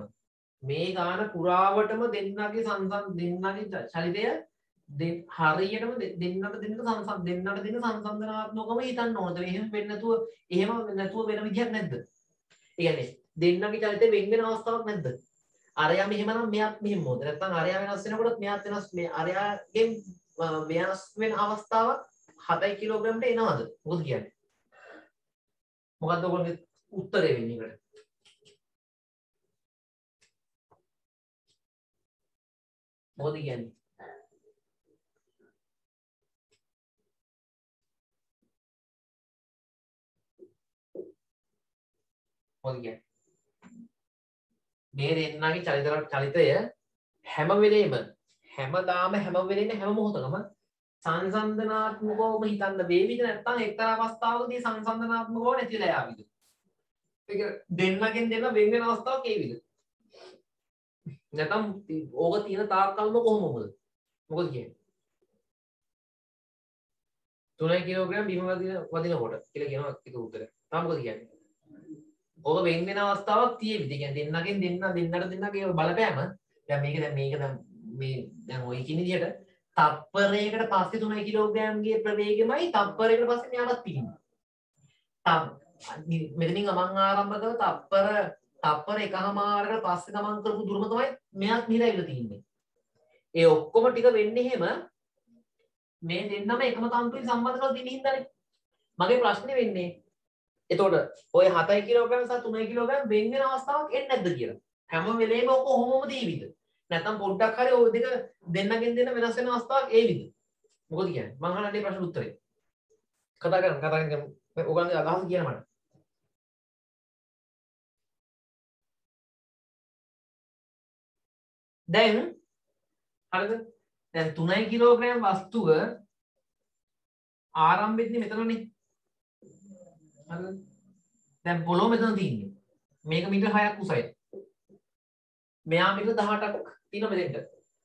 දෙන්නගේ චලිතය හරියටම දෙන්නට දෙන්න සංසන්දනාත්මකව හිතන්න ඕනද? එහෙම වෙන්නේ නැතුව වෙන විදියක් නැද්ද? ඒ කියන්නේ දෙන්නගේ චලිතය වෙන අවස්ථාවක් නැද්ද? අරයා මෙහෙමනම් මෙයාත් මෙහෙම මොකද? නැත්නම් අරයා වෙනස් වෙනකොට මෙයාත් වෙනස් මේ අරයාගෙන් වෙනස් වෙන අවස්ථාවක් 7 කිලෝග්‍රෑම්ට එනවද? මොකද කියන්නේ? මොකද්ද ඔයගොල්ලෝගේ උත්තරේ වෙන්නේ ඒකට? මොකද කියන්නේ? මොකද කියන්නේ? මේ දෙන්නගේ චලිතය හැම වෙලේම හැම මොහොතකම සංසන්දනාත්මකවම හිතන්න වේවිද නැත්නම් එක්තරා අවස්ථාවකදී සංසන්දනාත්මකව නැතිලා යාවිද? ඒක දෙන්නගෙන් දෙන්න වෙන වෙන අවස්ථාවක් ඒවිද? නැත්නම් ඕක තියෙන තාක්කල්ම කොහොමද? මොකද කියන්නේ? 3 කිලෝග්‍රෑම් බිම වදිනකොට කියලා කියනවා ඒක උත්තරය. තාම මොකද කියන්නේ? ඕක වෙන වෙන අවස්ථාවක් තියෙවිද? කියන්නේ දෙන්නට දෙන්නගේ බලපෑම දැන් මේක දැන් ඔය කියන විදිහට තප්පරයකට පස්සේ 3 කිලෝග්‍රෑම්ගේ ප්‍රවේගයමයි තප්පරයකට පස්සේ මෙයාටත් තියෙන්නේ. මෙතනින් ගමන් ආරම්භ කළ තප්පර එකමාරකට පස්සේ ගමන් කරපු දුරම තමයි මෙයාත් මෙහෙලා ඉවිල්ලා තියෙන්නේ. ඒ ඔක්කොම ටික වෙන්නේ එහෙම මේ දෙන්නම එකම තන්තුවෙන් සම්බන්ධ කරලා තියෙන හින්දානේ. මගේ ප්‍රශ්නේ වෙන්නේ එතකොට ඔය 7 කිලෝග්‍රෑම් සහ 3 කිලෝග්‍රෑම් වෙන වෙන අවස්ථාවක් එන්නේ නැද්ද කියලා. හැම වෙලේම ඔක කොහොමම දීවිද? නැත්නම් පොඩ්ඩක් හරි ওই දෙක දෙන්නගෙන් දෙන්න වෙනස් වෙන අවස්ථාවක් ඒවිද? මොකද කියන්නේ? මම අහන්නේ ප්‍රශ්න උත්තරේ. කතා කරන්න ඔයගොල්ලන්ගේ අදහස කියන මට. දැන් හරිද? දැන් 3 කිලෝග්‍රෑම් වස්තුව ආරම්භෙදී මෙතනනේ. හරිද? දැන් පොළොව මෙතන තියෙන්නේ. මේක මීටර 6ක් උසයි. මෙයා මීටර 18ක් තියෙන මෙතෙන්ට.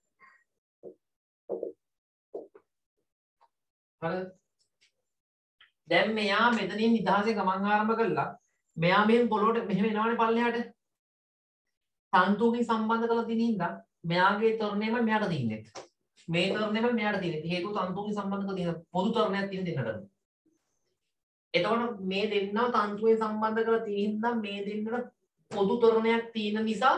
හරිද? දැන් මෙයා මෙතනින් නිදහසේ ගමන් ආරම්භ කළා. මෙයා මෙන් පොළොවට මෙහෙම එනවනේ පල්ලෙහාට. තන්තුකින් සම්බන්ධ කරලා තියෙන හින්දා මෙයාගේ ත්වරණයම මෙයාට දින්නේ. මේ ත්වරණයම මෙයාට දින්නේ. හේතුව තන්තුකින් සම්බන්ධ කරලා තියෙන පොදු ත්වරණයක් තියෙන දෙන්නට. එතකොට මේ දෙන්නව තන්තුවෙන් සම්බන්ධ කරලා තියෙන හින්දා මේ දෙන්නට පොදු ත්වරණයක් තියෙන නිසා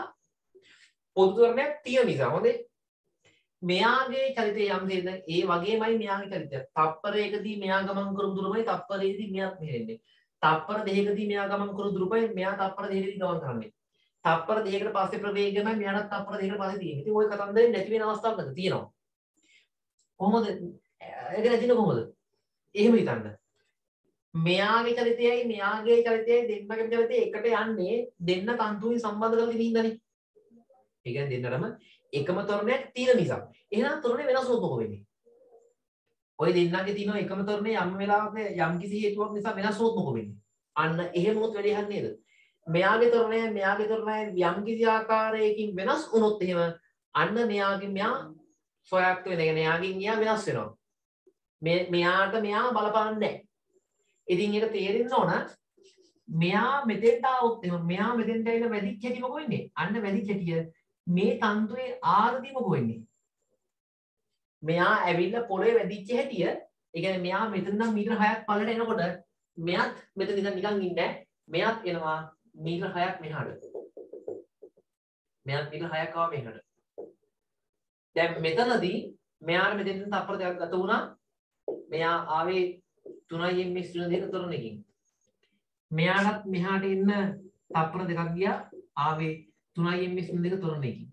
හොඳේ. මෙයාගේ චලිතය යම් දෙයක්ද ඒ වගේමයි මෙයාගේ චලිතය. තප්පරයකදී මෙයා ගමන් කරපු දුරමයි තප්පරයකදී මෙයාත් මෙහෙන්නේ. තප්පර දෙකකදී මෙයා ගමන් කරපු දුරමයි මෙයා තප්පර දෙකකදී ගමන් කරන්නේ. තප්පර දෙකකට පස්සේ ප්‍රවේගයමයි මෙයාට තප්පර දෙකකට පස්සේ තියෙන්නේ. ඉතින් ওই කතන්දරේ නැති වෙන අවස්ථාවක් නැද තියෙනවා. කොහොමද? ඒක නැතින කොහොමද? එහෙම හිතන්න. මෙයාගේ චලිතයයි මෙයාගේ චලිතයයි දෙන්නගේ චලිතය එකට යන්නේ දෙන්න තන්තුවෙන් සම්බන්ධ කරලා තියෙන හින්දානේ. ඒ කියන්නේ දෙන්නටම එකම ත්වරණයක් තියෙන නිසා. එහෙනම් ත්වරණය වෙනස් වුණොත් මොකද වෙන්නේ? ඔය දෙන්නගේ තියෙන එකම ත්වරණය යම් වෙලාවක යම් කිසි හේතුවක් නිසා වෙනස් වුණොත් මොකද වෙන්නේ? අන්න එහෙම වුණොත් වැඩි හරිය නේද? මෙයාගේ ත්වරණය යම් කිසි ආකාරයකින් වෙනස් වුණොත් එහෙම අන්න මෙයා සොයාක්ත වෙන. ඒ කියන්නේ එයාගෙන් එයා වෙනස් වෙනවා. මෙයාට මෙයා බලපාන්නේ නැහැ. ඉතින් ඒක තේරෙන්න ඕන මෙයා මෙතෙන්ට ආවොත් එහෙම මෙයා මෙතෙන්ට ඇවිල්ලා වැඩිච්ච හැටි මොකෝ වෙන්නේ? අන්න වැඩිච්ච හැටිය මේ තන්තුවේ ආරතිය මොකෝ වෙන්නේ? මෙයා ඇවිල්ලා පොළවේ වැදිච්ච හැටිය, ඒ කියන්නේ මෙයා මෙතන නම් මීටර 6ක් පල්ලට එනකොට මෙයාත් මෙතන ඉඳන් නිකන් ඉන්නේ නැහැ. මෙයාත් එනවා මීටර 6ක් මෙහාට. මෙයාත් මීටර 6ක් ආවා මෙහාට. දැන් මෙතනදී මෙයාට මෙතෙන් තප්පර දෙකක් ගත වුණා. මෙයා ආවේ 3 ms දෙක තරණකින්. මෙයාටත් මෙහාට එන්න තප්පර දෙකක් ගියා. ආවේ 3 ms දෙක තරණකින්.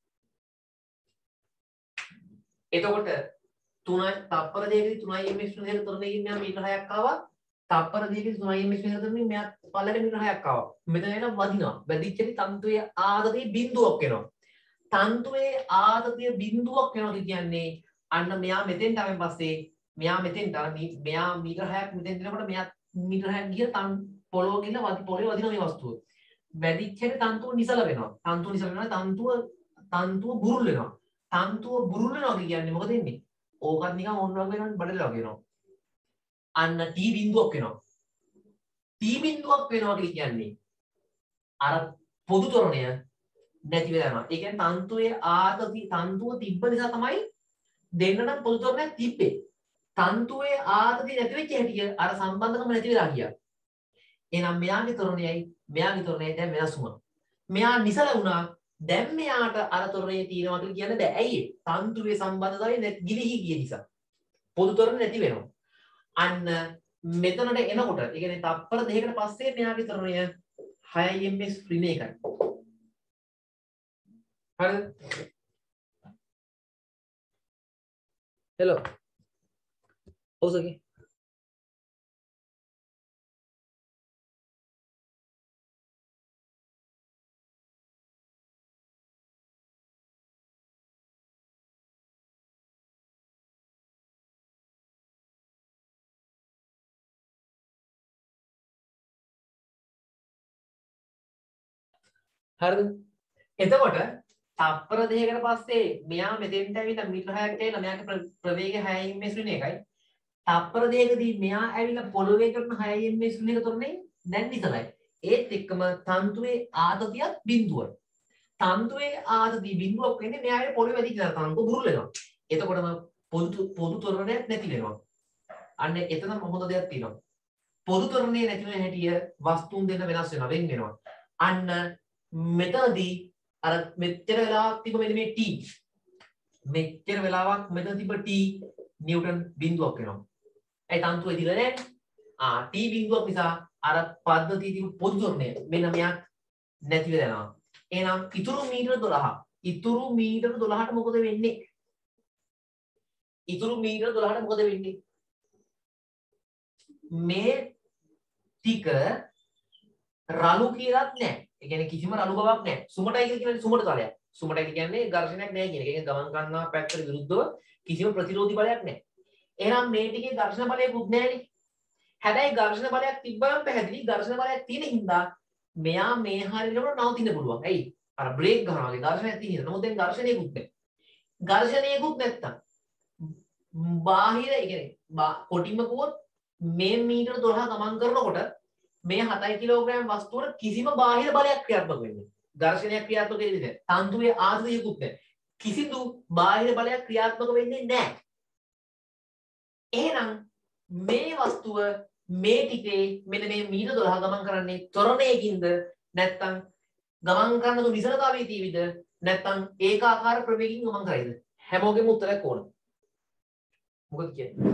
එතකොට 3 තප්පර දෙකදී 3 ms දෙක තරණකින් මෙයා මීටර 6ක් ආවා. තප්පර දෙකදී 3 ms දෙක තරණකින් මෙයා පල්ලට මීටර 6ක් ආවා. මෙතන එන වදිනවා. වැදිච්චදී තන්තුවේ ආගතිය බිඳුවක් එනවා. තන්තුවේ ආතතිය බිඳුවක් වෙනවා කියන්නේ අන්න මෙයා මෙතෙන් තමයි පස්සේ මෙයා මෙතෙන්ට අර මෙයා මීටර 6ක් මෙතෙන් දෙනකොට මෙයා මීටර 6ක් ගිය පොළොව ගිහින් පොළවේ වදින මේ වස්තුව. වැදිච්ච හැටි තන්තුව නිසල වෙනවා. තන්තුව නිසල වෙනවා තන්තුව බුරුල් වෙනවා. තන්තුව බුරුල් වෙනවා කියන්නේ මොකද වෙන්නේ? ඕකත් නිකන් ඕන වගේ වෙනවා බඩල වගේ වෙනවා. අන්න T බිඳුවක් වෙනවා. T බිඳුවක් වෙනවා කියන්නේ අර පොදු ත්වරණය නැති වෙලා යනවා. ඒ කියන්නේ තන්තුවේ ආතති තන්තුව තිබ්බ නිසා තමයි දෙන්නට පොදු ත්වරණයක් තිබ්බේ. තන්තුවේ ආතති නැති වෙච්ච හැටි අර සම්බන්ධකම නැති වෙලා ගියා. එහෙනම් මෙයාගේ ත්වරණයයි මෙයාගේ ත්වරණයයි දැන් වෙනස් වුණා. මෙයා නිසල වුණා. දැන් මෙයාට අර ත්වරණය තියෙනවා කියලා කියන්න බෑ. ඇයි ඒ? තන්තුවේ සම්බන්ධතාවය ගිලිහි ගිය නිසා. පොදු ත්වරණ නැති වෙනවා. අන්න මෙතනට එනකොට ඒ කියන්නේ තප්පර දෙකකට පස්සේ මෙයාගේ ත්වරණය 6 ms ඍණ එකයි. හරිද? hello ඔව් සකි හරිද? එතකොට තප්පර දෙකකට පස්සේ මෙයා මෙතෙන්ට ඇවිල්ලා මීටර 6ක් ඇවිල්ලා මෙයාගේ ප්‍රවේගය 6 ms ඍණ එකයි. තප්පර දෙකකදී මෙයා ඇවිල්ලා පොළවේ කරන 6 ms ඍණ එක තරනේ දැන් නිසලයි. ඒත් එක්කම තන්තුවේ ආතතියක් බිඳුවයි. තන්තුවේ ආතතිය බිඳුවක් වෙන්නේ මෙයාගේ පොළවේ වැදිච්ච තන්තුව බුරුල් වෙනවා. එතකොටම පොදු ත්වරණයක් නැති වෙනවා. අන්න එතන හොඳ දෙයක් තියෙනවා. පොදු ත්වරණේ නැති වෙන හැටිය වස්තුන් දෙන්න වෙනස් වෙනවා වෙන් වෙනවා. අන්න මෙතනදී අර මෙච්චර වෙලාවක් තිබ්බ මෙන්න මේ T මෙච්චර වෙලාවක් මෙතන තිබ්බ T නිව්ටන් බිඳුවක් වෙනවා. ඒ තන්තුව ඉදිරිය නැහැ. T බිඳුවක් නිසා අර පද්ධතිය තිබු පොදු ත්වරණය මෙන්න මෙයක් නැති වෙලා යනවා. එහෙනම් ඉතුරු මීටර 12ට මොකද වෙන්නේ? ඉතුරු මීටර 12ට මොකද වෙන්නේ? මේ ටික රළු කියලාත් නැහැ. ඒ කියන්නේ කිසිම රළු බවක් නැහැ. සුමටයි කියන්නේ සුමට තලයක්. සුමටයි කියන්නේ ඝර්ෂණයක් නැහැ කියන එක. ඒ කියන්නේ ගමන් කරනවා පැත්තට විරුද්ධව කිසිම ප්‍රතිරෝධී බලයක් නැහැ. එහෙනම් මේ ටිකේ ඝර්ෂණ බලයකුත් නැහැනේ. හැබැයි ඝර්ෂණ බලයක් තිබ්බම පැහැදිලි ඝර්ෂණ බලයක් තියෙන හින්දා මෙයා මේ හරියටම නවතින්න පුළුවන්. ඇයි? අර බ්‍රේක් ගන්නවා වගේ ඝර්ෂණයක් තියෙන හින්දා. නමුත් දැන් ඝර්ෂණයකුත් නැහැ. ඝර්ෂණයකුත් නැත්තම් බාහිර ඒ කියන්නේ කොටිම කිව්වොත් මේ මීටර 12 ගමන් කරනකොට මේ 7 කිලෝග්‍රෑම් වස්තුවට කිසිම බාහිර බලයක් ක්‍රියාත්මක වෙන්නේ නැහැ. ඝර්ෂණයක් ක්‍රියාත්මක වෙන්නේ නැහැ. තන්තුවේ ආතතියකුත් නැහැ. කිසිදු බාහිර බලයක් ක්‍රියාත්මක වෙන්නේ නැහැ. එහෙනම් මේ වස්තුව මේ ටිකේ මෙන්න මේ මීටර 12 ගමන් කරන්නේ ත්වරණයකින්ද නැත්නම් ගමන් කරන තු නිසලතාවයේ තියෙවිද නැත්නම් ඒකාකාර ප්‍රවේගකින් ගමන් කරයිද? හැමෝගෙම උත්තරයක් ඕන. මොකද කියන්නේ?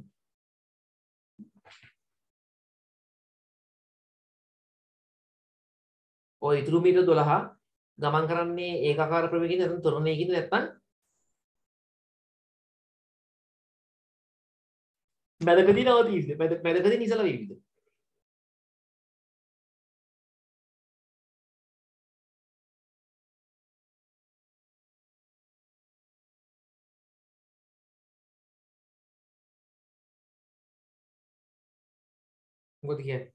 ඔය ඉතුරු මීටර 12 ගමන් කරන්නේ ඒකාකාර ප්‍රවේගකින් නැත්නම් ත්වරණයකින්ද නැත්නම් මැදකදී නවතීවිද? මැදකදී නිසල වේවිද? මොකද කියන්නේ?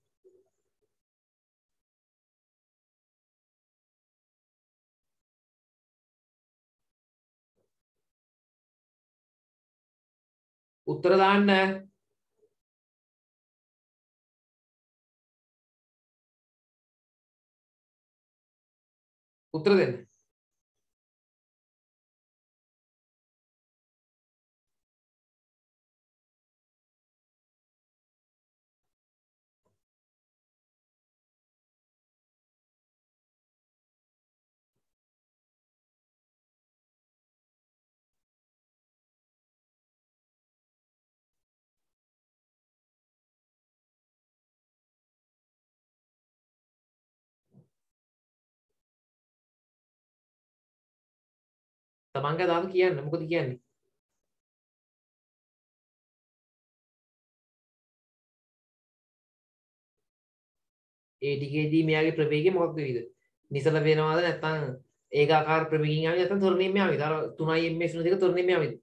උත්තර දාන්න. උත්තර දෙන්න. තමන්ගේ අදහස කියන්න. මොකද කියන්නේ? ඒ ටිකේදී මෙයාගේ ප්‍රවේගය මොකක්ද වේද? නිසල වෙනවද නැත්නම් ඒකාකාර ප්‍රවේගයෙන් ආවද නැත්නම් ත්වරණයෙන් ආවද? අර 3යි ms 02 ත්වරණයෙන් ආවද?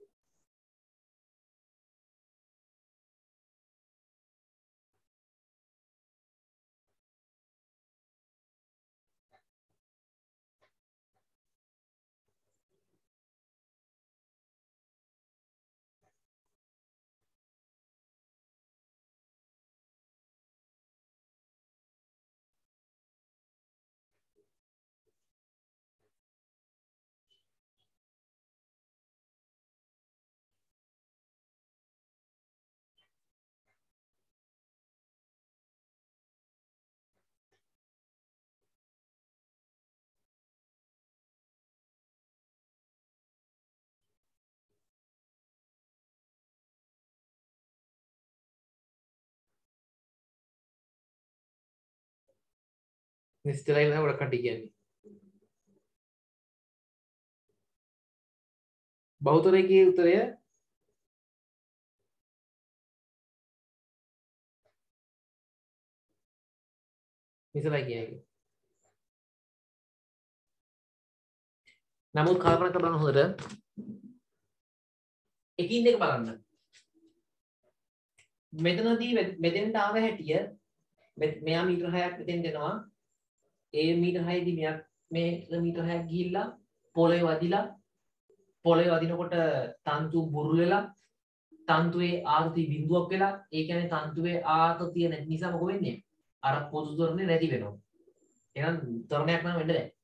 නිශ්චලයි නේද ගොඩක් කටි කියන්නේ. බහුතරයේ උත්තරය නිසලයි කියන්නේ. නමුත් කල්පනා කරලා බලන්න හොඳට එකින් එක බලන්න. මෙතනදී මෙතෙන්ට ආව හැටිය මෙයා මීටර 6ක් මෙතෙන් දෙනවා. ඒ මීටර 6දී මෙයා මේ මීටර 6ක් ගිහිල්ලා පොළවේ වදිලා පොළවේ වදිනකොට තන්තු බුරුල් වෙලා තන්තුවේ ආතති බිඳුවක් වෙලා ඒ කියන්නේ තන්තුවේ ආතතිය නැති නිසා මොකද වෙන්නේ? අර පොදු ත්වරණය නැති වෙනවා. එහෙනම් ත්වරණයක් නම් වෙන්න බෑ.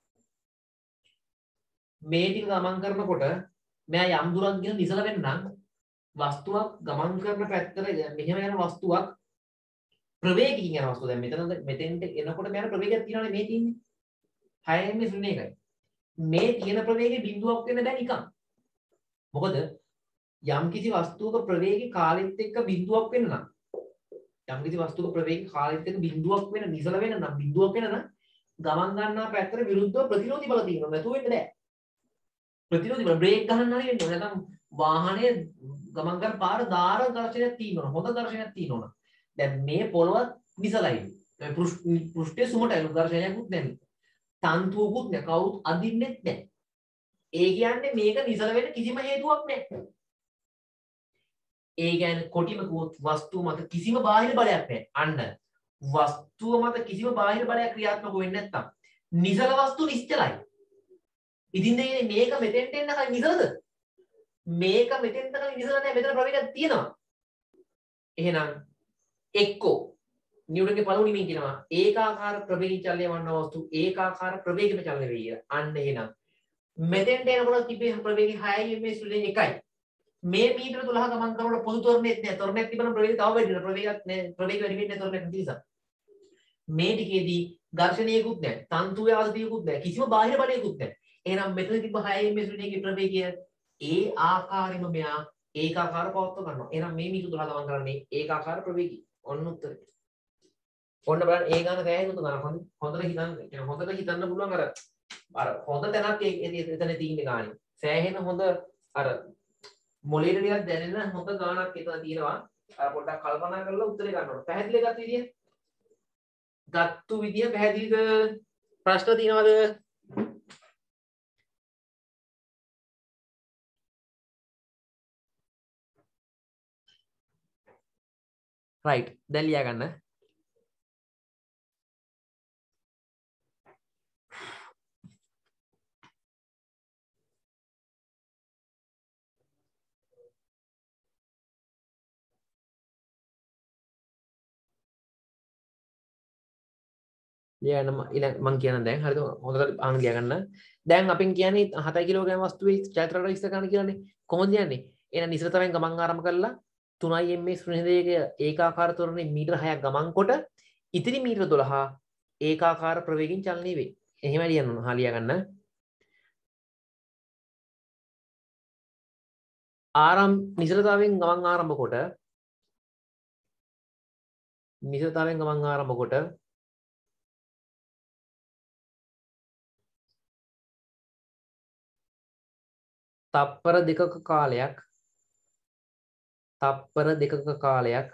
මේ ටික ගමන් කරනකොට මෙයා යම් දුරක් ගිහින් නිසල වෙන්න නම් වස්තුවක් ගමන් කරන පැත්තට මෙහෙම යන වස්තුවක් ප්‍රවේගකින් යන වස්තුව දැන් මෙතෙන්ට එනකොට මෙයාට ප්‍රවේගයක් තියෙනවානේ මේ තියෙන්නේ 6 ms ඍණ එකයි මේ තියෙන ප්‍රවේගයේ බිඳුවක් වෙන්න බෑ නිකන් මොකද යම් කිසි වස්තුවක ප්‍රවේගී කාලෙත් එක්ක බිඳුවක් වෙන්න නම් යම් කිසි වස්තුවක ප්‍රවේගී කාලෙත් එක්ක බිඳුවක් වෙන නිසල වෙන්න නම් බිඳුවක් වෙන නම් ගමන් ගන්නා පැත්තට විරුද්ධව ප්‍රතිරෝධී බල තියෙනවා නැතුව වෙන්න බෑ ප්‍රතිරෝධී බල බ්‍රේක් ගහන්න හරි වෙන්නේ නැත්නම් වාහනේ ගමන් කරන පාර දාර ඝර්ෂණයක් තියෙනවා හොඳ ඝර්ෂණයක් තියෙනවා දැන් මේ පොළවත් නිසලයි පෘෂ්ඨයේ සුමටයි ඝර්ෂණයක්වත් නැහැ තන්තුවකුත් නැහැ කවුරුත් අදින්නෙත් නැහැ ඒ කියන්නේ මේක නිසල වෙන්න කිසිම හේතුවක් නැහැ ඒ කියන්නේ කොටිම කිව්වොත් වස්තුව මත කිසිම බාහිර බලයක් නැහැ අන්න වස්තුව මත කිසිම බාහිර බලයක් ක්‍රියාත්මක වෙන්නේ නැත්තම් නිසල වස්තු නිශ්චලයි ඉතින් මේක මෙතෙන්ට එන්න කලින් නිසලද මේක මෙතෙන්ට කලින් නිසල නැහැ මෙතන ප්‍රවේගයක් තියෙනවා එහෙනම් එක්කෝ නිව්ටන්ගේ පළවෙනි නියමය කියනවා ඒකාකාර ප්‍රවේගී චලනය වන්න වස්තු ඒකාකාර ප්‍රවේගීම චලනය වේ කියලා. අන්න එහෙනම් මෙතෙන්ට එනකොට තිබේ ප්‍රවේගී 6යි ms ඍණ 1යි. මේ මීටර 12 ගමන් කරනකොට පොදු ත්වරණයක් නෑ. ත්වරණයක් තිබුණම ප්‍රවේගය තව වැඩි වෙනවා. ප්‍රවේගයක් නෑ. ප්‍රවේගය වැඩි වෙන්නේ ත්වරණයක් නැති නිසා. මේ ටිකේදී ඝර්ෂණයකුත් නෑ. තන්තුවේ ආදියකුත් නෑ. කිසිම බාහිර බලයකුත් නෑ. එහෙනම් මෙතන තිබ්බ 6යි ms ඍණ 1ගේ ප්‍රවේගය ඒ ආකාරයෙන්ම මෙයා ඒකාකාර පවත්ව ගන්නවා. එහෙනම් මේ මීටර 12 ගමන් කරන්නේ ඒකාකාර ප්‍රවේගී. ඔන්න උත්තරේ. ඔන්න බලන්න ඒ ගාන සෑහෙන උතු ගන්න හොඳට හිතන්න හොඳට හිතන්න පුළුවන් අර හොඳ තැනක් එතන තියෙන ගානේ සෑහෙන හොඳ අර මොලේට ටිකක් දැනෙන හොඳ ගානක් එතන තියෙනවා අර පොඩ්ඩක් කල්පනා කරලා උත්තරේ ගන්න ඕන පැහැදිලි ගත්තු විදිය පැහැදිලිද ප්‍රශ්න තියෙනවද රයිට් දැන් ලියා ගන්න ලියන්න මම කියන්න දැන් හරිද හොඳට අහන්න ලියා ගන්න දැන් අපෙන් කියන්නේ 7 කිලෝග්‍රෑම් වස්තුවේ චෛත්‍ය විස්තර කරන්න කියලානේ කොහොමද යන්නේ එහෙනම් නිසලතවෙන් ගමන් ආරම්භ කරලා 3යි ms ඍණ 2 ඒකාකාර ත්වරණේ මීටර 6ක් ගමන් කොට ඉතිරි මීටර 12 ඒකාකාර ප්‍රවේගයෙන් චලනය වේ එහෙම ලියන්න ඕන ලියා ගන්න නිසලතාවෙන් ගමන් ආරම්භ කොට තප්පර දෙකක කාලයක් තප්පර දෙකක කාලයක්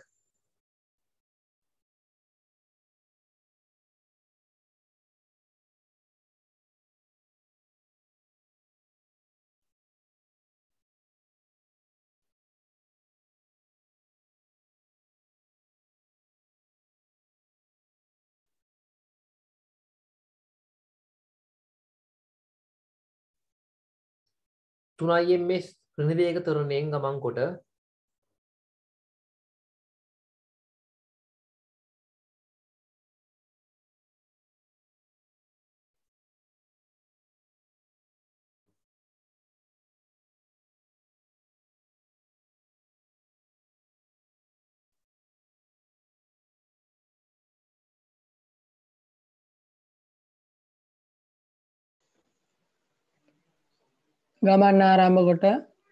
තුනයිම්ස් ඍණවේග ත්වරණයෙන් ගමන් කොට ගමන් ආරම්භ කොට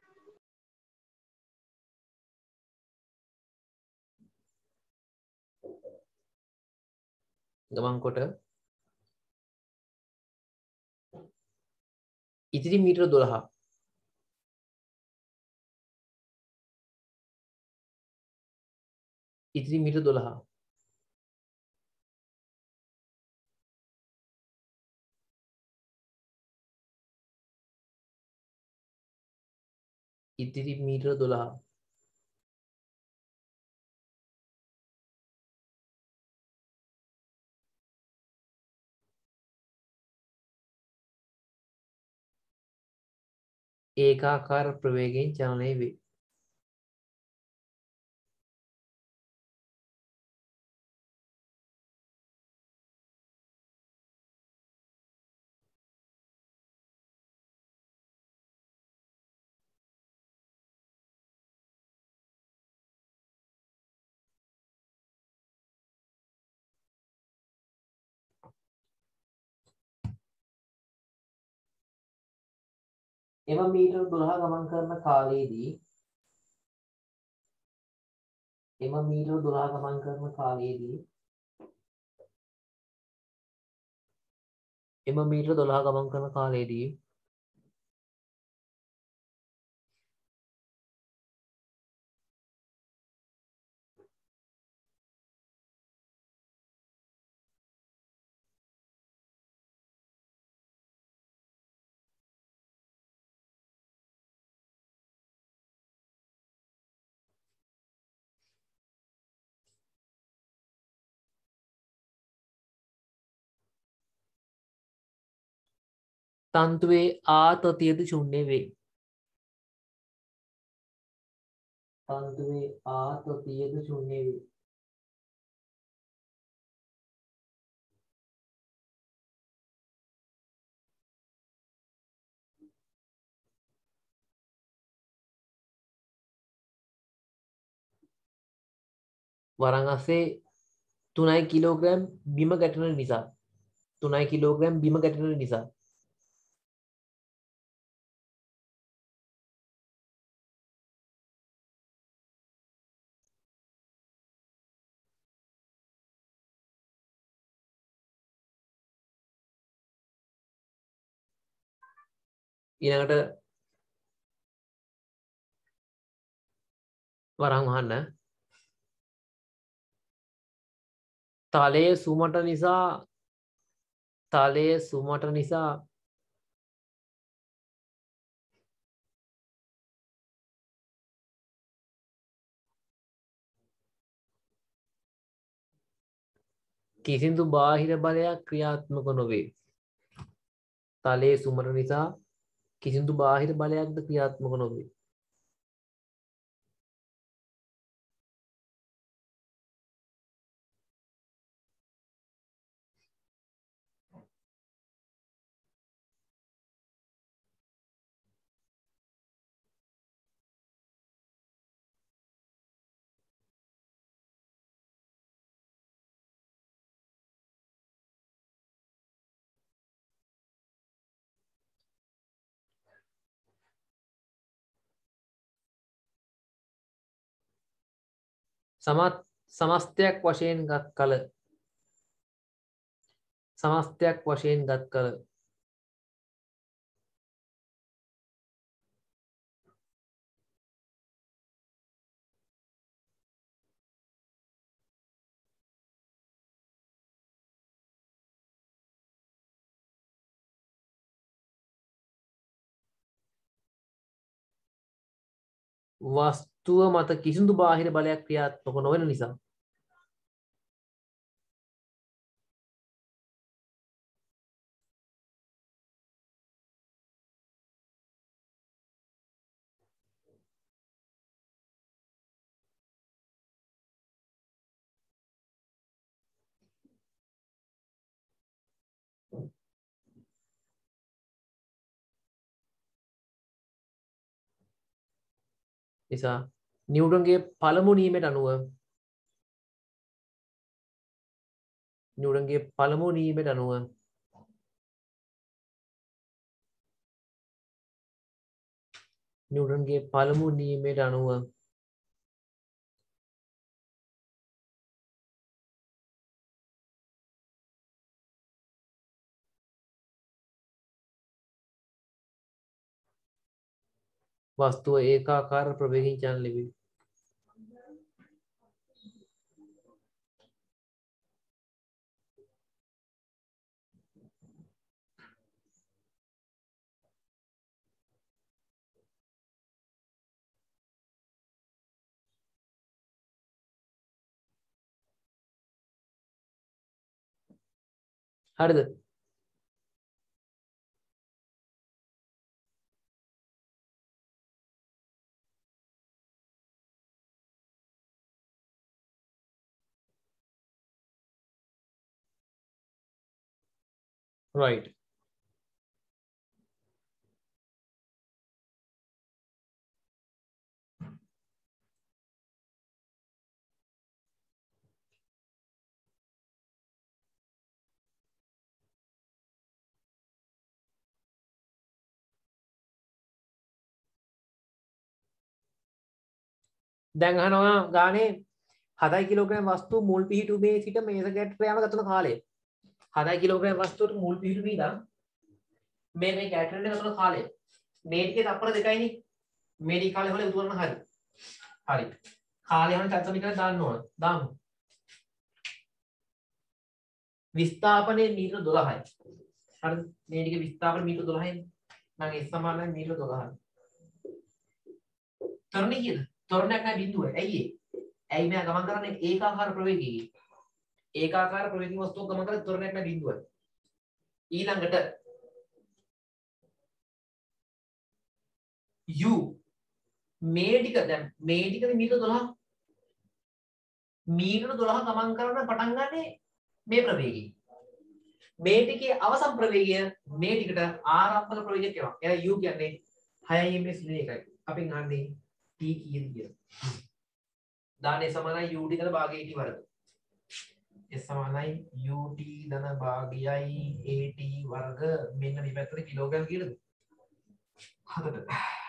ඉතිරි මීටර 12 ඉතිරි මීටර 12 ඉතිරි මීටර 12 ඒකාකාර ප්‍රවේගයෙන් චලනය වේ. එම මීටර 12 ගමන් කරන කාලයේදී එම මීටර 12 ගමන් කරන කාලයේදී එම මීටර 12 ගමන් කරන කාලයේදී තන්තුවේ ආතතියද ශුන්‍ය වේ. තන්තුවේ ආතතියද ශුන්‍ය වේ. වරන් අස්සේ 3 කිලෝග්‍රෑම් බිම ගැටෙන නිසා 3 කිලෝග්‍රෑම් බිම ගැටෙන නිසා ඊළඟට වරන් අහන්න තලයේ සුමට නිසා කිසිදු බාහිර බලයක් ක්‍රියාත්මක නොවේ. තලයේ සුමට නිසා කිසිදු බාහිර බලයක්ද ක්‍රියාත්මක නොවේ. සමස්තයක් වශයෙන් ගත් කල වස්තුව මත කිසිදු බාහිර බලයක් ක්‍රියාත්මක නොවන නිසා නිව්ටන්ගේ පළමු නියමයට අනුව නිව්ටන්ගේ පළමු නියමයට අනුව නිව්ටන්ගේ පළමු නියමයට අනුව වස්තුව ඒකාකාර ප්‍රවේගයෙන් චලන ලෙබේ. හරිද? right. දැන් අහනවා ගානේ 7 කිලෝග්‍රෑම් වස්තු මුල් පිහිටුමේ සිට මේස ගැටට යන ගතන කාලය. 7 කිලෝග්‍රෑම් වස්තුවට මුල් පිහිටුමේ ඉඳන් මේ ගැටට ගතන කාලය. මේ ටිකේ තප්පර 2යිනේ. මේ ටික කාලේ හොල උතුරන හරි. හරි. කාලය හොන චතුරාර්ය දාන්න ඕන. දාමු. විස්ථාපනයේ මීටර 12යි. හරිද? මේ ටික විස්ථාපන මීටර 12යි. නම් S සමානයි මීටර 12යි. තරණේ කීයද? තරණයක් නැහැ බිඳුවයි. ඇයි ඒ? ඇයි මෙයා ගමන් කරන්නේ ඒකාකාර ප්‍රවේගයකින්. ඒකාකාර ප්‍රවේගික වස්තුවක් ගමන් කරලා තරණයක් නැහැ බිඳුවයි. ඊළඟට u මේ ටික දැන් මේ ටිකනේ මීටර 12. මීටර 12 ගමන් කරන පටන් ගන්නේ මේ ප්‍රවේගයෙන්. මේ ටිකේ අවසන් ප්‍රවේගය මේ ටිකට ආරම්භක ප්‍රවේගයක් වෙනවා. එහෙනම් u කියන්නේ 6 ms × 1යි. අපින් අහන්නේ t කීයද කියලා. දානේ සමානයි ut ධන භාගයයි t වර්ග. s සමානයි ut ධන භාගයයි at වර්ග මෙන්න මේ පැත්තට කිලෝග්‍රෑම් කියලාද? හදට.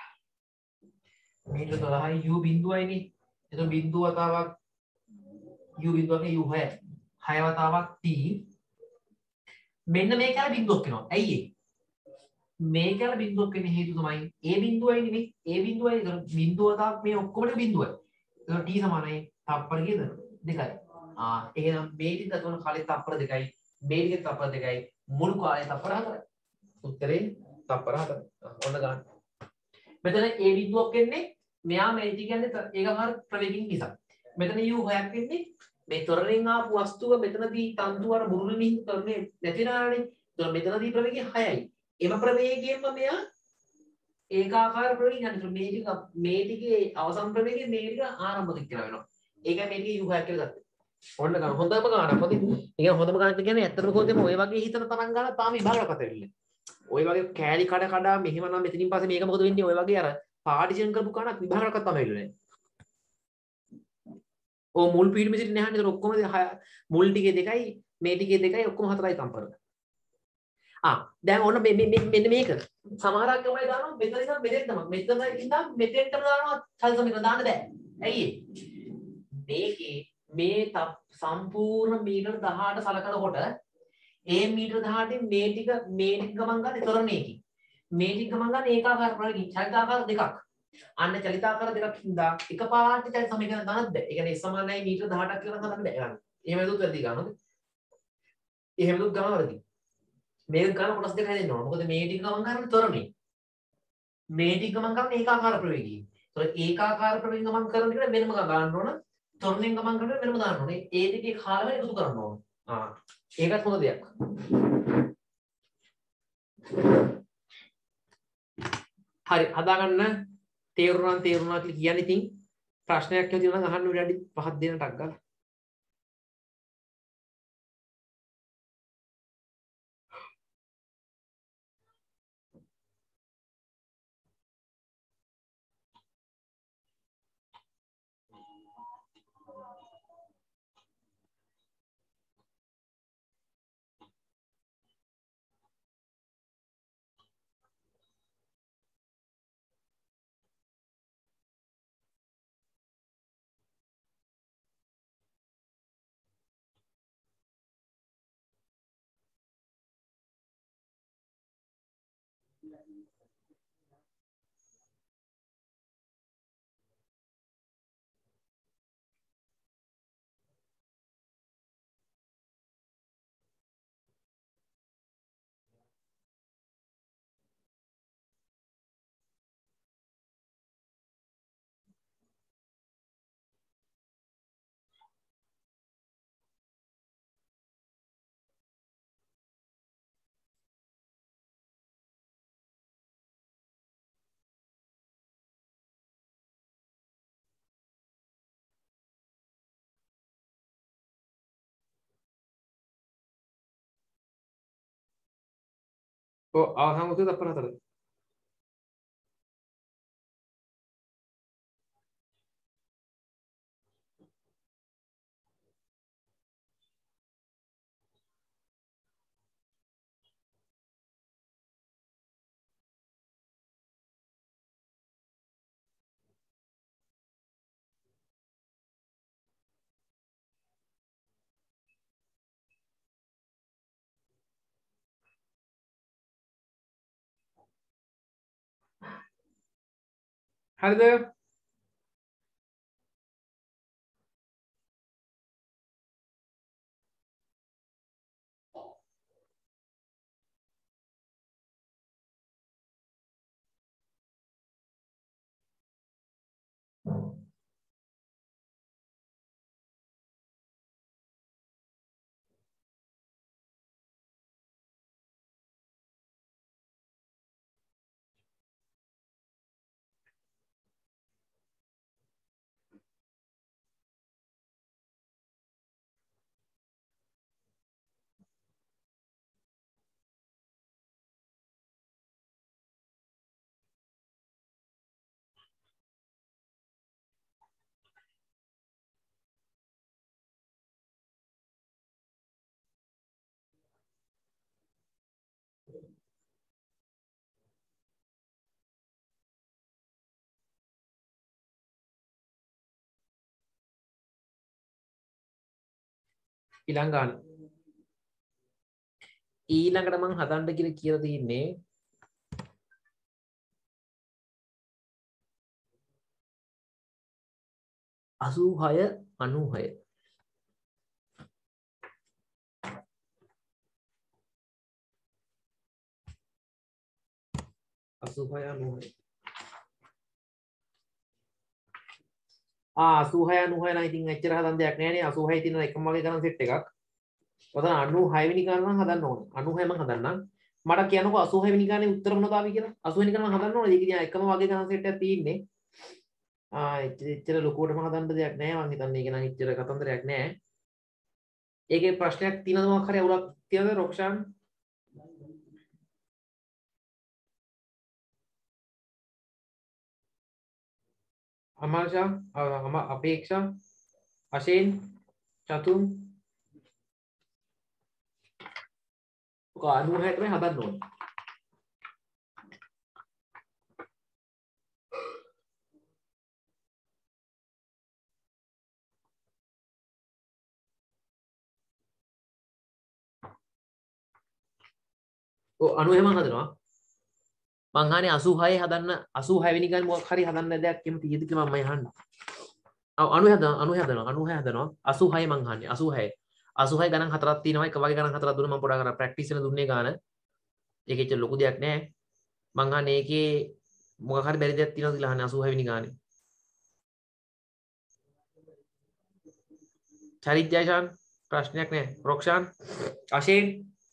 මීටර 12යි u බිඳුවයිනේ. එතකොට බිඳුව වතාවක් u බිඳුවක u 6. 6 වතාවක් t. මෙන්න මේක ඇල බිඳුවක් වෙනවා. ඇයි ඒ? මේක ඇල බිඳුවක් වෙන්න හේතුව තමයි a බිඳුවයි නෙමෙයි. a බිඳුවයි. එතකොට බිඳුව වතාවක් මේ ඔක්කොම ටික බිඳුවයි. එතකොට t සමානයි තප්පර කීයද? 2යි. එහෙනම් මේ ටික ගතවන කාලේ තප්පර 2යි. මේ ටිකේ තප්පර 2යි. මුළු කාලේ තප්පර 4යි. උත්තරේ තප්පර 4යි. ඔන්න ගන්න. මෙතන a බිඳුවක් එන්නේ මෙයා මේ ටික කියන්නේ ඒකාකාර ප්‍රවේගින් නිසා. මෙතන u හයක් වෙන්නේ මේ ත්වරණයෙන් ආපු වස්තුව මෙතනදී තන්තු වල බුරුලින් ත්වරණේ නැතිනානේ. ඒතකොට මෙතනදී ප්‍රවේගය 6යි. එම ප්‍රවේගයෙන්ම මෙයා ඒකාකාර ප්‍රවේගින් යනවා. මේ ටිකේ අවසන් ප්‍රවේගය මේ ටික ආරම්භක කියලා වෙනවා. ඒකයි මේ ටිකේ u හයක් කියලා ගත්තේ. ඔන්න ගන්න හොඳම ගානක්. හොඳයි. ඒ හොඳම ගානක් කියන්නේ ඇත්තටම කොහොමද ඔය වගේ හිතන තරම් ගානක් තාම විභාගයකට වෙන්නේ. ඔය වගේ කෑලි කඩ මෙහෙම නම් මෙතනින් පස්සේ මේක මොකද වෙන්නේ? ඔය වගේ අර පාටිෂන් කරපු කණක් විභාගයකට තමයි වෙන්නේ. ඔය මුල් පිළිම සිටින නැහනේ. ඒක ඔක්කොම මුල් ටිකේ 2යි මේ ටිකේ 2යි ඔක්කොම 4යි කම්පර. දැන් ඔන්න මෙන්න මේක. සමහරක් තමයි දානවා මෙතන ඉඳන් මෙතෙන් තමයි. මෙතන ඉඳන් මෙතෙන්ටම දානවා චල සමීකරණ දාන්න බෑ. ඇයි මේකේ මේ සම්පූර්ණ මීටර 18 සලකනකොට ඒ මීටර 18 මේ ටික ගමන් ගන්න ත්වරණයකින්. මේ ටික ගමන් ගන්න ඒකාකාර ප්‍රවේගින් චලිතාකාර දෙකක්. අන්න චලිතාකාර දෙකක් හින්දා එකපාරට චල සමීකරණ දාන්නත් බෑ. ඒ කියන්නේ S සමානයි මීටර 18ක් කියලා ගන්න බෑ ගන්න. එහෙම දුත් වැඩි ගන්නවද? එහෙම දුත් ගන්න වැඩි. මේක ගන්න කොටස් දෙක හැදෙන්න ඕන. මොකද මේ ටික ගමන් කරන්නේ ත්වරණේ. මේ ටික ගමන් කරන්නේ ඒකාකාර ප්‍රවේගින්. ඒතකොට ඒකාකාර ක්‍රමයෙන් ගමන් කරන එකට වෙනම දාන්න ඕන. ත්වරණයෙන් ගමන් කරන එකට වෙනම දාන්න ඕනේ. ඒ දෙකේ කාලය එකතු කරන්න ඕන. ඒකත් හොඳ දෙයක්. හරි හදාගන්න තේරුණා කියලා කියන්නේ. ඉතින් ප්‍රශ්නයක් තියෙනවා නම් අහන්න විනාඩි 5ක් දෙන්න ටක් ගන්න. ඔව් අවසන් උත්තර තප්පර 4. හරිද? ඊළඟට මම හදන්න කියලා තියෙන්නේ 86 96. 86 96 නම් ඉතින් එච්චර හදන්න දෙයක් නැහැ නේ. 86 තියෙන එකම වගේ ගණන් සෙට් එකක්. ඔතන 96 වෙනි ගණන නම් හදන්න ඕනේ. 96 මම හදන්නම්. මට කියන්නකෝ 86 වෙනි ගණනේ උත්තර මොනවද ආවි කියලා. 80 වෙනි ගණන මම හදන්න ඕනේ. ඒක ඉතින් එකම වගේ ගණන් සෙට් එකක් තියෙන්නේ. එච්චර ලොකුවටම හදන්න දෙයක් නැහැ. මං හිතන්නේ ඒක නම් එච්චර කතන්දරයක් නැහැ. ඒකේ ප්‍රශ්නයක් තියෙනවද මොකක් හරි අවුලක් තියෙනවද රොක්ෂාන්? අමාෂා අපේක්ෂා අශේන් චතුම් 96 තමයි හදන්න ඕනේ. ඔව් 96 මම හදනවා. මං අහන්නේ 86 හදන්න 86 වෙනි ගානේ මොකක් හරි හදන්න දෙයක් එහෙම තියෙද කියලා මම අහන්නේ. ඔව් 96 හදනවා 86 මං අහන්නේ 86 ගණන් හතරක් තියෙනවා. එක වගේ ගණන් හතරක් දුන්නා මම පොඩක් අර ප්‍රැක්ටිස් වෙන දුන්නේ ගාන. ඒකේ ලොකු දෙයක් නෑ. මං අහන්නේ ඒකේ මොකක් හරි බැරි දෙයක් තියෙනවද කියලා අහන්නේ 86 වෙනි ගානේ. චරිත් ජයශාන් ප්‍රශ්නයක් නෑ. රොක්ෂාන් අශීන්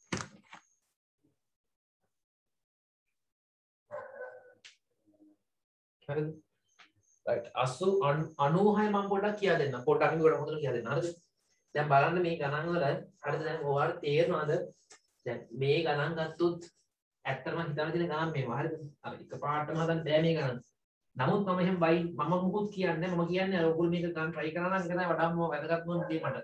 හරිද? right 96 මම පොඩ්ඩක් කියා දෙන්න. පොඩ්ඩක් අපි කොට හොඳට කියා දෙන්න. හරිද? දැන් බලන්න මේ ගණන් වල හරිද දැන් ඔයාලට තේරෙනවද? දැන් මේ ගණන් ගත්තොත් ඇත්තටම හිතන්න තියෙන ගණන් මේවා හරිද? අර එකපාරටම හදන්න බෑ මේ ගණන්. නමුත් මම එහෙම බයි මම මොකුත් කියන්නේ නැහැ. මම කියන්නේ ඔයගොල්ලෝ මේක ගන්න try කරනවා නම් ඒක තමයි වඩාම වැදගත්ම දේ මට.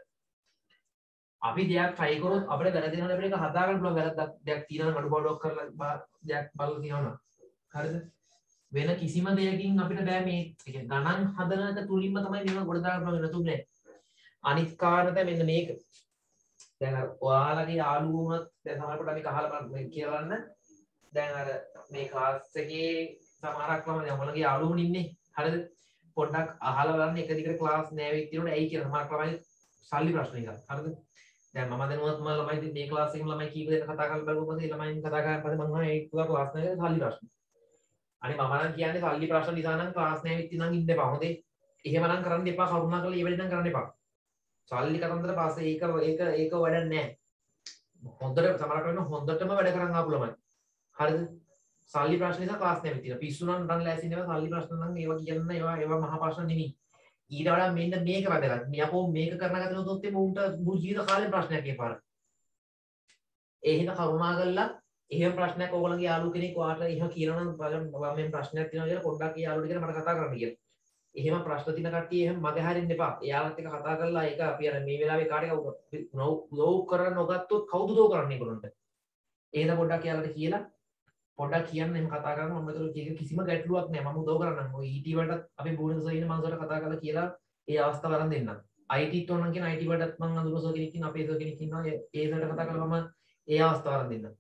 අපි දෙයක් try කරොත් අපිට වැරදිනවා අපිට ඒක හදා ගන්න පුළුවන් වැරද්දක් දෙයක් තියෙනවා නම් අඩුපාඩුවක් කරලා දෙයක් බලලා තියෙනවා. හරිද? වෙන කිසිම දෙයකින් අපිට බෑ මේ කියන්නේ ගණන් හදන එක තුලින්ම තමයි මේව ගොඩ දාන්න පුළුවන් නතුනේ. අනිත් කාරණා මෙන්න මේක. දැන් අර ඔයාලගේ යාළුවෝ වුණත් දැන් සමහරකට අපි කහලා කියලා බලන්න. දැන් අර මේ ක්ලාස් එකේ සමහරක් ළමයි දැන් ඔයාලගේ යාළුවෝ ඉන්නේ. හරිද? පොඩ්ඩක් අහලා බලන්න එක දිගට ක්ලාස් නෑවෙක් තියෙනකොට ඇයි කියලා සමහරක් ළමයි සල්ලි ප්‍රශ්න එක. හරිද? දැන් මම දැනුවත් මම ළමයි මේ ක්ලාස් එකේම ළමයි කීප දෙනෙක් කතා කරලා බලුවොත් ඒ ළමයින් කතා කරාන් පස්සේ මම අහනවා ඒ ක්ලාස් එකේ සල්ලි ප්‍රශ්න. අනේ මම නම් කියන්නේ සල්ලි ප්‍රශ්න නිසා නම් ක්ලාස් නෑවෙක් තියෙනවා නම් ඉන්න එපා. හොඳේ. එහෙමනම් කරන්න එපා. කරුණාකරලා ඒ වෙලෙන් නම් කරන්න එපා. සල්ලි කතන්දර පස්සේ ඒක වැඩක් නෑ. හොඳට සමහරකට වෙන හොඳටම වැඩ කරන් ආපු ළමයි. හරිද? සල්ලි ප්‍රශ්න නිසා ක්ලාස් නැවෙ තියෙනවා. පිස්සු නම් රන් ලෑස්ති නෙවෙයි සල්ලි ප්‍රශ්න නම් ඒවා කියන්න ඒවා මහා ප්‍රශ්න නෙවෙයි. ඊට වඩා මෙන්න මේක වැදගත්. මියපෝ මේක කරන ගතියොත් එimhe උන්ට මුළු ජීවිත කාලෙම ප්‍රශ්නයක් ඒපාර. ඒ හින්දා කරුණා කරලා එහෙම ප්‍රශ්නයක් ඕගොල්ලන්ගේ යාළුව කෙනෙක් ඔයාලට එහෙම කියනවා නම් බලන්න මම මේ ප්‍රශ්නයක් තියෙනවා කියලා පොඩ්ඩක් ඒ යාළුවට කියලා මට කතා කරන්න කියලා. එහෙම ප්‍රශ්න තියෙන කට්ටිය එහෙම මගේ හරින්න එපා. එයාලත් එක්ක කතා කරලා ඒක අපි අර මේ වෙලාවේ කාට එක උදව් කරන්න නොගත්තොත් කවුද උදව් කරන්නේ ඒගොල්ලන්ට? එහෙනම් පොඩ්ඩක් එයාලට කියලා පොඩ්ඩක් කියන්න එහෙම කතා කරනවා මම ඒතර කිසිම ගැටලුවක් නැහැ. මම උදව් කරන්නම්. ඔය ET වලට අපි බෝනස් ඉන්න මනසට කතා කරලා කියලා ඒ අවස්ථාව ගන්න දෙන්නම්. IT ට ඕන නම් කියන IT වලටත් මම අඳුරසෝ කෙනෙක් ඉන්නවා අපේ සෝ කෙනෙක් ඉන්නවා. ඒ සර්ට කතා කරලා මම ඒ අවස්ථාව ගන්න දෙන්නම්.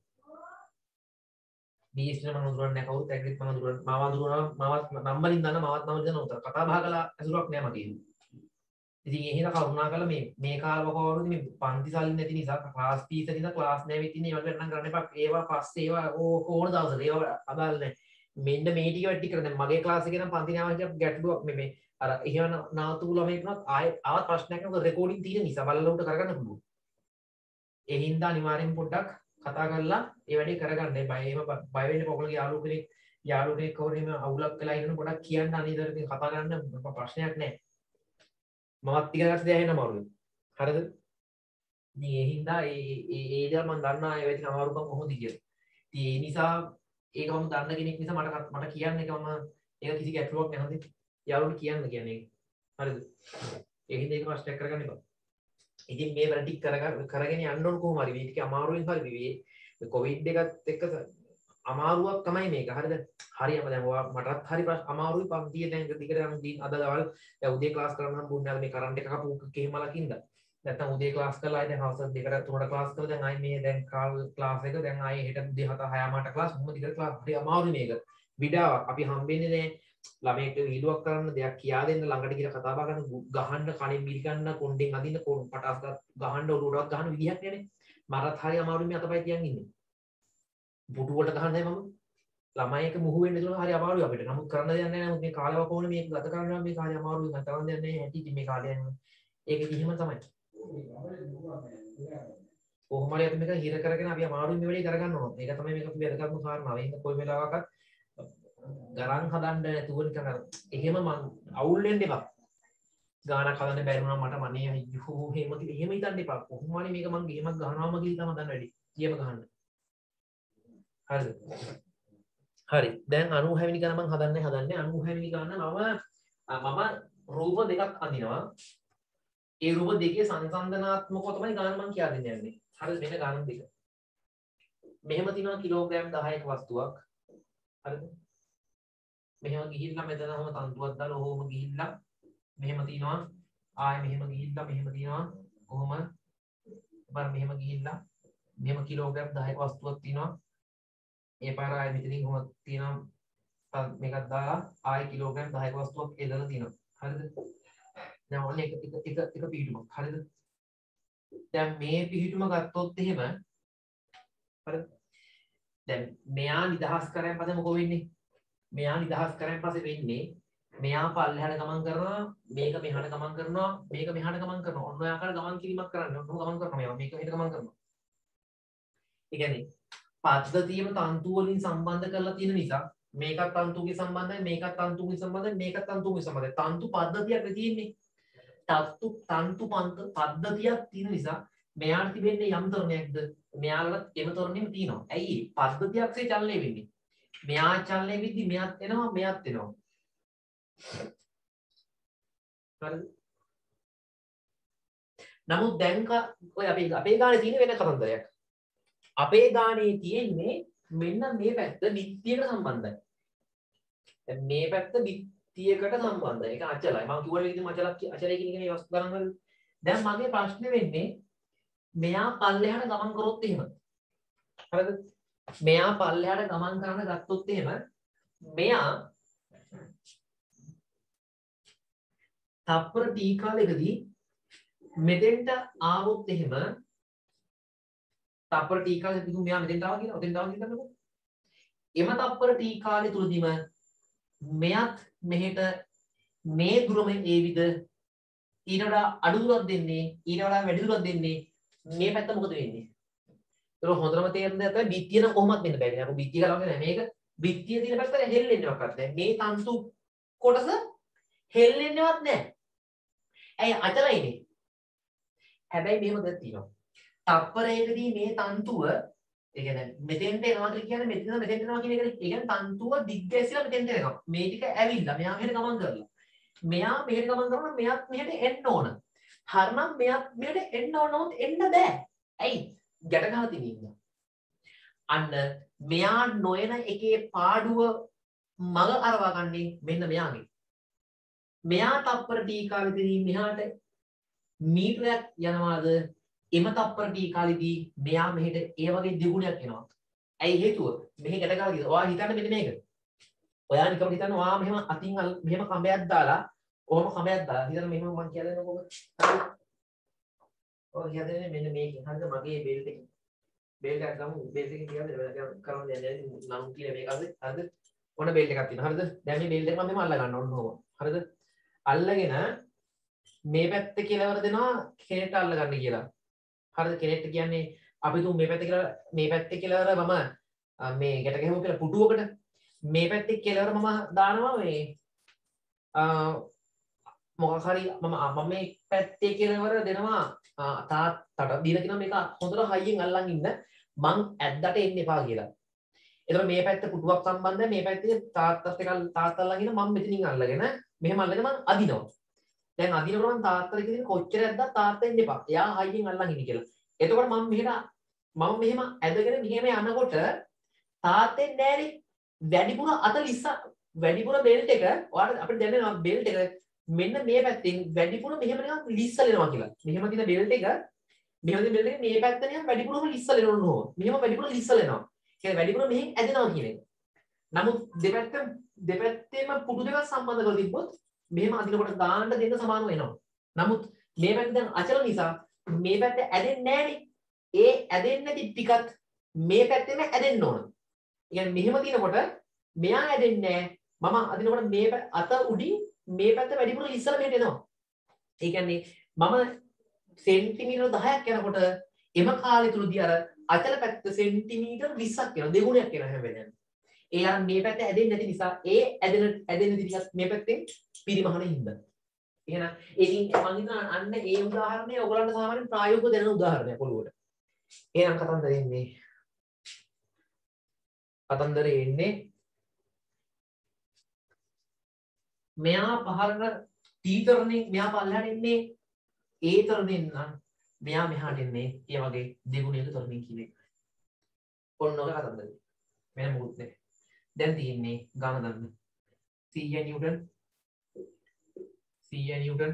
BST නම් අඳුරන්නේ නැහැ කවුරුත් ඇග්‍රිත් මම අඳුරනවා. මාව අඳුරනවා මාවත් නම්බරින් දන්න මාවත් නම දෙන උතර. කතා බහ කළා ඇසුරක් නැහැ මට. ඉතින් ඒ හින්දා කරුණා කරලා මේ කාලවකවරුදී මේ පන්ති සල්ලි නැති නිසා ක්ලාස් ෆීස් නිසා ක්ලාස් නැවෙත් ඉන්නේ ඒවට නම් කරන්න එපා. ඒවා පස්සේ ඒවා ඕන දවසට ඒවා අදාළ නැහැ. මෙන්න මේ ටික වැඩි කරන දැන් මගේ ක්ලාස් එකේ නම් පන්ති නාමක ගැටලුවක් මේ අර එහෙම නාතු ළමයි වුණත් ආවත් ප්‍රශ්නයක් නේද රෙකෝඩින් තියෙන නිසා බලලා උට කරගන්න පුළුවන්. ඒ හින්දා අනිවාර්යෙන් පොඩ්ඩක් කතා කරලා ඒ වැඩේ කරගන්න. බය එහෙම බය වෙන්න ඔයගොල්ලෝගේ යාළුව කෙනෙක් කවුරු එහෙම අවුලක් වෙලා ඉන්න පොඩ්ඩක් කියන්න අනිදර ඉතින් කතා කරන්න ප්‍රශ්නයක් නැහැ. මමත් ටික ගන්න දෙයක් නෑනමාරුයි. හරිද? ඉතින් ඒ හින්දා ඒ දේවල් මම දන්නා ඒ වෙලේ අමාරුකම් කොහොමද කියලා. ඉතින් ඒ නිසා ඒක මම දන්න කෙනෙක් නිසා මට කියන්න එක මම ඒක කිසි ගැටලුවක් නැහැ. යාළුවන්ට කියන්න කියන්නේ ඒක. හරිද? ඒ හින්දා ඒක ප්‍රශ්නයක් කරගන්න එපා. ඉතින් මේ වැඩ ටික කරගෙන යන්න ඕන කොහොම හරි මේ ටික අමාරුවෙන් හරි මේ කොවිඩ් එකත් එක්ක අමාරුවක් තමයි මේක. හරිද? හරියම දැන් ඔයා මටත් හරි අමාරුයි පන්තියේ දැන් දිගට යන දින අද දවල් දැන් උදේ ක්ලාස් කරනවා නම් බුන්නේ මේ කරන්ට් එක කපු කෙහෙමලකින්ද. නැත්නම් උදේ ක්ලාස් කරලා ආයෙ දැන් හවස 2ට 3ට ක්ලාස් කරලා දැන් ආයෙ මේ දැන් ක්ලාස් එක දැන් ආයෙ හෙට උදේ 7 6 මාට ක්ලාස් මොකද දිගට ක්ලාස් හරි අමාරුයි මේක. විඩාවක් අපි හම්බෙන්නේ නැහැ. ළමයෙක්ට වීඩියෝවක් කරන්න දෙයක් කියා දෙන්න ළඟට ගිහලා කතා බහ කරන්න ගහන්න කණින් මිරි ගන්න කොණ්ඩෙන් අදින්න පටස් ගහන්න ඔළුවටවත් ගහන්න විදිහක් නෑනේ. මරත් හරි අමාරුයි මේ අතපය තියන් ඉන්නේ. බුඩු වලට ගහන්නේ මම ළමයික මුහු වෙන්න දුන්නා හරි අමාරුයි අපිට. නමුත් කරන්න දෙයක් නැහැ. නමුත් මේ කාලව කොහොමද මේක ගත කරනවා මේ කාලේ අමාරුයි. මම කරන්න දෙයක් නැහැ. හැටි මේ කාලේ යනවා. ඒක කිහිම තමයි. කොහොම හරි අපි මේක හිර කරගෙන අපි අමාරුයි මේ වැඩේ කරගන්න ඕන. ඒක තමයි මේක අපි වැදගත්ම කාරණාව. ඒක කොයි වෙලාවකත් ගණන් හදන්න නැතුව නිකන් එහෙම මං අවුල් වෙන්න එපා. ගානක් හදන්න බැරි වුණා මට මනේ අයියෝ එහෙම හිතන්න එපා. කොහොම හරි මේක මං ගේමක් ගහනවාම කියලා තමයි හදන්න වැඩි. ගේම ගහන්න. හරිද? හරි. දැන් 96 වෙනි ගාන මං හදන්නේ 96 වෙනි ගාන මම රූප දෙකක් අඳිනවා. ඒ රූප දෙකේ සංසන්දනාත්මකව තමයි ගාන මං කියලා දෙන්න යන්නේ. හරිද? මෙන්න ගාන දෙක. මෙහෙම තියෙනවා කිලෝග්‍රෑම් 10ක වස්තුවක්. හරිද? මෙහෙම ගිහිල්ලා මෙතනම තන්තුවක් දාලා ඔහොම ගිහිල්ලා මෙහෙම තියනවා ආයෙ මෙහෙම ගිහිල්ලා මෙහෙම තියනවා කොහොම බර මෙහෙම ගිහිල්ලා මෙහෙම කිලෝග්‍රෑම් 10ක වස්තුවක් තියනවා ඒ පාර ආයෙ මෙතනින් කොහොම තියනවා මේකක් දාලා ආයෙ කිලෝග්‍රෑම් 10ක වස්තුවක් එදලා තියනවා හරිද දැන් ඔන්න එක පිහිටුමක් හරිද දැන් මේ පිහිටුම ගත්තොත් එහෙම හරිද දැන් මෙයා නිදහස් කරන් පස්සේ මොකෝ වෙන්නේ මෙයා නිදහස් කරන් පස්සේ වෙන්නේ මෙයා පල්ලෙහාට ගමන් කරනවා මේක මෙහාට ගමන් කරනවා මේක මෙහාට ගමන් කරනවා ඔන්න ඔය ආකාරයට ගමන් කිරීමක් කරන්න ඔන්න ගමන් කරනවා මේවා මේක මෙහෙට ගමන් කරනවා ඒ කියන්නේ පද්ධතියම තන්තු වලින් සම්බන්ධ කරලා තියෙන නිසා මේකත් තන්තුගේ සම්බන්ධයි මේකත් තන්තුගේ සම්බන්ධයි මේකත් තන්තුගේ සම්බන්ධයි තන්තු පද්ධතියක් තියෙන්නේ තන්තු පද්ධතියක් තියෙන නිසා මෙයාට තිබෙන්නේ යම් තරණයක්ද මෙයාලට එම තරණෙම තියෙනවා ඇයි පද්ධතියක්සේ චලනය වෙන්නේ මෙයා චලනය වෙද්දි මෙයාත් එනවා මෙයාත් එනවා හරිද නමුත් දැන් ඔය අපේ ගානේ තියෙන වෙන කතන්දරයක් අපේ ගානේ තියෙන්නේ මෙන්න මේ පැත්ත බිත්තියකට සම්බන්ධයි දැන් මේ පැත්ත බිත්තියකට සම්බන්ධයි ඒක අචලයි මම කිව්වා ඉතින් අචලයි කියන එක මේ වස්තු ගණන් වල දැන් මගේ ප්‍රශ්නේ වෙන්නේ මෙයා පල්ලෙහාට ගමන් කරොත් එහෙම හරිද මෙයා පල්ලෙහාට ගමන් කරන ගත්තොත් එහෙම මෙයා තප්පර t කාලෙකදී මෙතෙන්ට ආවොත් එහෙම තප්පර t කාලෙකදී මෙයා මෙතෙන්ට ආවා කියලා ඔතෙන්ට ආවා කියලා හිතන්නකෝ එම තප්පර t කාලය තුලදීම මෙයත් මෙහෙට මේ දුරම ඒවිද ඊට වඩා අඩු දුරක් දෙන්නේ ඊට වඩා වැඩි දුරක් දෙන්නේ මේ පැත්ත මොකද වෙන්නේ ඒක හොඳටම තේරෙන්න දැක්ක බිත්තිය නම් කොහොමද වෙන්න බැරි නේද බිත්තිය ගලවන්නේ නැහැ මේක බිත්තිය තියෙන පැත්තට හෙල්ලෙන්නේ මොකක්ද මේ තන්තු කොටස හෙල්ලෙන්නේවත් නැහැ ඇයි අචලයිනේ හැබැයි මෙහෙම දෙයක් තියෙනවා තප්පරයකදී මේ තන්තුව ඒ කියන්නේ මෙතෙන්ට එනවා කියන්නේ මෙතෙන්ට එනවා කියන එකනේ ඒ කියන්නේ තන්තුව දිග්ගැසිලා මෙතෙන්ට එනවා මේ ටික ඇවිල්ලා මෙයා මෙහෙට ගමන් කරලා මෙයා මෙහෙට ගමන් කරනවා මෙයාත් මෙහෙට එන්න ඕන හරනම් මෙයාත් මෙහෙට එන්න ඕන නමුත් එන්න බෑ ඇයි ගැට ගහලා තියෙනවා අන්න මෙයා නොයන එකේ පාඩුව මග අරවා ගන්නේ මෙන්න මෙයාගේ මෙයා තප්පර t කාලෙදී මෙහාට මීටරයක් යනවාද එම තප්පර t කාලෙදී මෙයා මෙහෙට ඒ වගේ දෙගුණයක් එනවා. ඇයි හේතුව? මෙහෙ ගැට ගාලා ගිහලා. ඔයා හිතන්න මෙන්න මේක. ඔයා නිකම් හිතන්න ඔයා මෙහෙම අතින් මෙහෙම කඹයක් දාලා ඔහොම කඹයක් දාලා හිතන්න මෙහෙම මම කියලා දෙන්නකො. හරි. ඔය කියන්නේ මෙන්න මේකෙන්. හරිද මගේ බෙල්ට් එකෙන්. බෙල්ට් එකක් ගමු. බෙල්ට් එකෙන් කියන්නේ කරන්න දෙන්නේ නැහැ. නම් කියලා මේක හරිද? හරිද? ඔන්න බෙල්ට් එකක් තියෙනවා. හරිද? දැන් මේ බෙල්ට් එක මම මෙහෙම අල්ල ගන්න ඕන ඕම. හරිද? අල්ලගෙන මේ පැත්ත කෙලවර දෙනවා කෙනෙක්ට අල්ල ගන්න කියලා. හරිද? කෙනෙක්ට කියන්නේ අපි තුන් මේ පැත්ත කියලා මේ පැත්තේ කෙලවර මම මේ ගැට ගැහුවා කියලා පුටුවකට මේ පැත්තේ කෙලවර මම දානවා මේ මොකක් හරි මම මේ පැත්තේ කෙලවර දෙනවා තාත්තට දීලා කියනවා මේක හොඳට හයියෙන් අල්ලන් ඉන්න මං ඇද්දට එන්න එපා කියලා. එතකොට මේ පැත්ත පුටුවක් සම්බන්ධයි මේ පැත්තේ තාත්තත් එක තාත්තා අල්ලන් ඉන්න මම මෙතනින් අල්ලගෙන මෙහෙම අල්ලගෙන මං අදිනවා. දැන් අදිනකොට මං තාත්තට කියන කොච්චර ඇද්දා තාත්තා එන්න එපා. එයා හයියෙන් අල්ලන් ඉන්න කියලා. එතකොට මම මෙහෙම ඇදගෙන මෙහෙම යනකොට තාත්තෙන් නෑනේ වැඩිපුර අත ලිස්ස වැඩිපුර බෙල්ට් එක ඔයාලට අපිට දැනෙනවා බෙල්ට් එක මෙන්න මේ පැත්තෙන් වැඩිපුර මෙහෙම නිකන් ලිස්සලෙනවා කියලා. මෙහෙම තියෙන බෙල්ට් එක මෙහෙම තියෙන බෙල්ට් එක මේ පැත්ත නිකන් වැඩිපුරම ලිස්සලෙනවා නෝ. මෙහෙම වැඩිපුර ලිස්සලෙනවා. කියන්නේ වැඩිපුර මෙහෙන් ඇදෙනවා කියන එක. නමුත් දෙපැත්තේම පුඩු දෙකක් සම්බන්ධ කරලා තිබ්බොත් මෙහෙම අදිනකොට ගානට දෙන්න සමානව එනවා. නමුත් මේ පැත්ත දැන් අචල නිසා මේ පැත්ත ඇදෙන්නේ නැහනේ. ඒ ඇදෙන්නේ නැති ටිකත් මේ පැත්තෙම ඇදෙන්න ඕන. ඒ කියන්නේ මෙහෙම තිනකොට මෙයා ඇදෙන්නේ නැහැ. මම අදිනකොට මේ අත උඩින් මේ පැත්ත වැඩිපුර ඉස්සලා මෙහෙට එනවා. ඒ කියන්නේ මම සෙන්ටිමීටර 10ක් යනකොට එම කාලය තුලදී අර අචල පැත්ත සෙන්ටිමීටර 20ක් වෙනවා. දෙගුණයක් වෙනවා හැම වෙලේම. ඒ අර මේ පැත්ත ඇදෙන්නේ නැති නිසා ඒ ඇදෙන ටිකත් මේ පැත්තෙන් පිරිමහන හින්දා. එහෙනම් ඉතින් මම හිතනවා අන්න ඒ උදාහරණය ඔයගලන්ට සාමාන්‍යයෙන් ප්‍රායෝගිකව දෙන උදාහරණයක් ඔළුවට. එහෙනම් කතන්දරේ එන්නේ මෙයා පහළට t තරණේ මෙයා පල්ලෙහාට එන්නේ a තරණෙන් නම් මෙයා මෙහාට එන්නේ ඒ වගේ දෙගුණයක තරණින් කියන එක. ඔන්න ඔක කතන්දරේ. වෙන මොකුත් නැහැ. දැන් තියෙන්නේ ගාන ගන්න. C Newton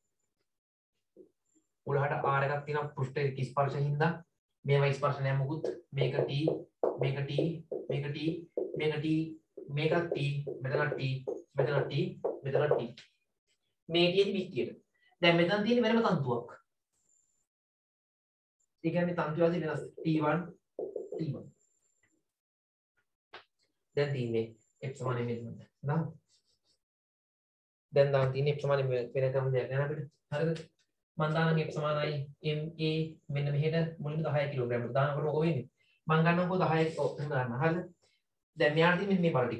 උලහට R එකක් තියෙනවා පෘෂ්ඨ ස්පර්ශ හින්දා මේවා ස්පර්ශ නැහැ මොකුත් මේක t මේක t මේක t මේක t මේක t මෙතන t මෙතන t මෙතන t මේ තියෙදි පිටියට දැන් මෙතන තියෙන වෙනම තන්තුවක් ඒ කියන්නේ තන්තු වශයෙන් වෙනස් t1 දැන් තියෙන්නේ x සමාන මෙතන නේද දැන් දාන්න තියෙන්නේ f සමාන වෙන ක්‍රම දෙයක් නෑ අපිට. හරිද? මම දානම් f සමානයි ma මෙන්න මෙහෙට මුලින්ම 10 කිලෝග්‍රෑම් දානකොට මොකද වෙන්නේ? මම ගන්නකො 10 ඔව් එහෙම ගන්න. හරිද? දැන් මෙයාට තියෙන්නේ මේ බල ටික.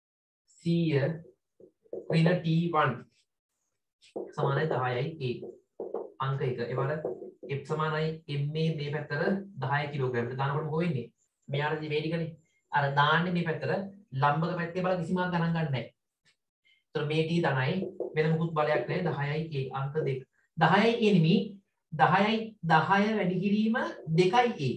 100 ඍණ t1 සමානයි 10යි a. අංක 1. ඒවල f සමානයි ma මේ පැත්තට 10 කිලෝග්‍රෑම් දානකොට මොකද වෙන්නේ? මෙයාට මේ ටිකනේ. අර දාන්නේ මේ පැත්තට ලම්බක පැත්තේ බල කිසිම ගණන් ගන්න නැහැ. ඒතර මේ t ධනයි වෙන මොකුත් බලයක් නැහැ 10යි a අංක 2. 10යි a නෙමෙයි 10යි 10 වැඩි කිරීම 2යි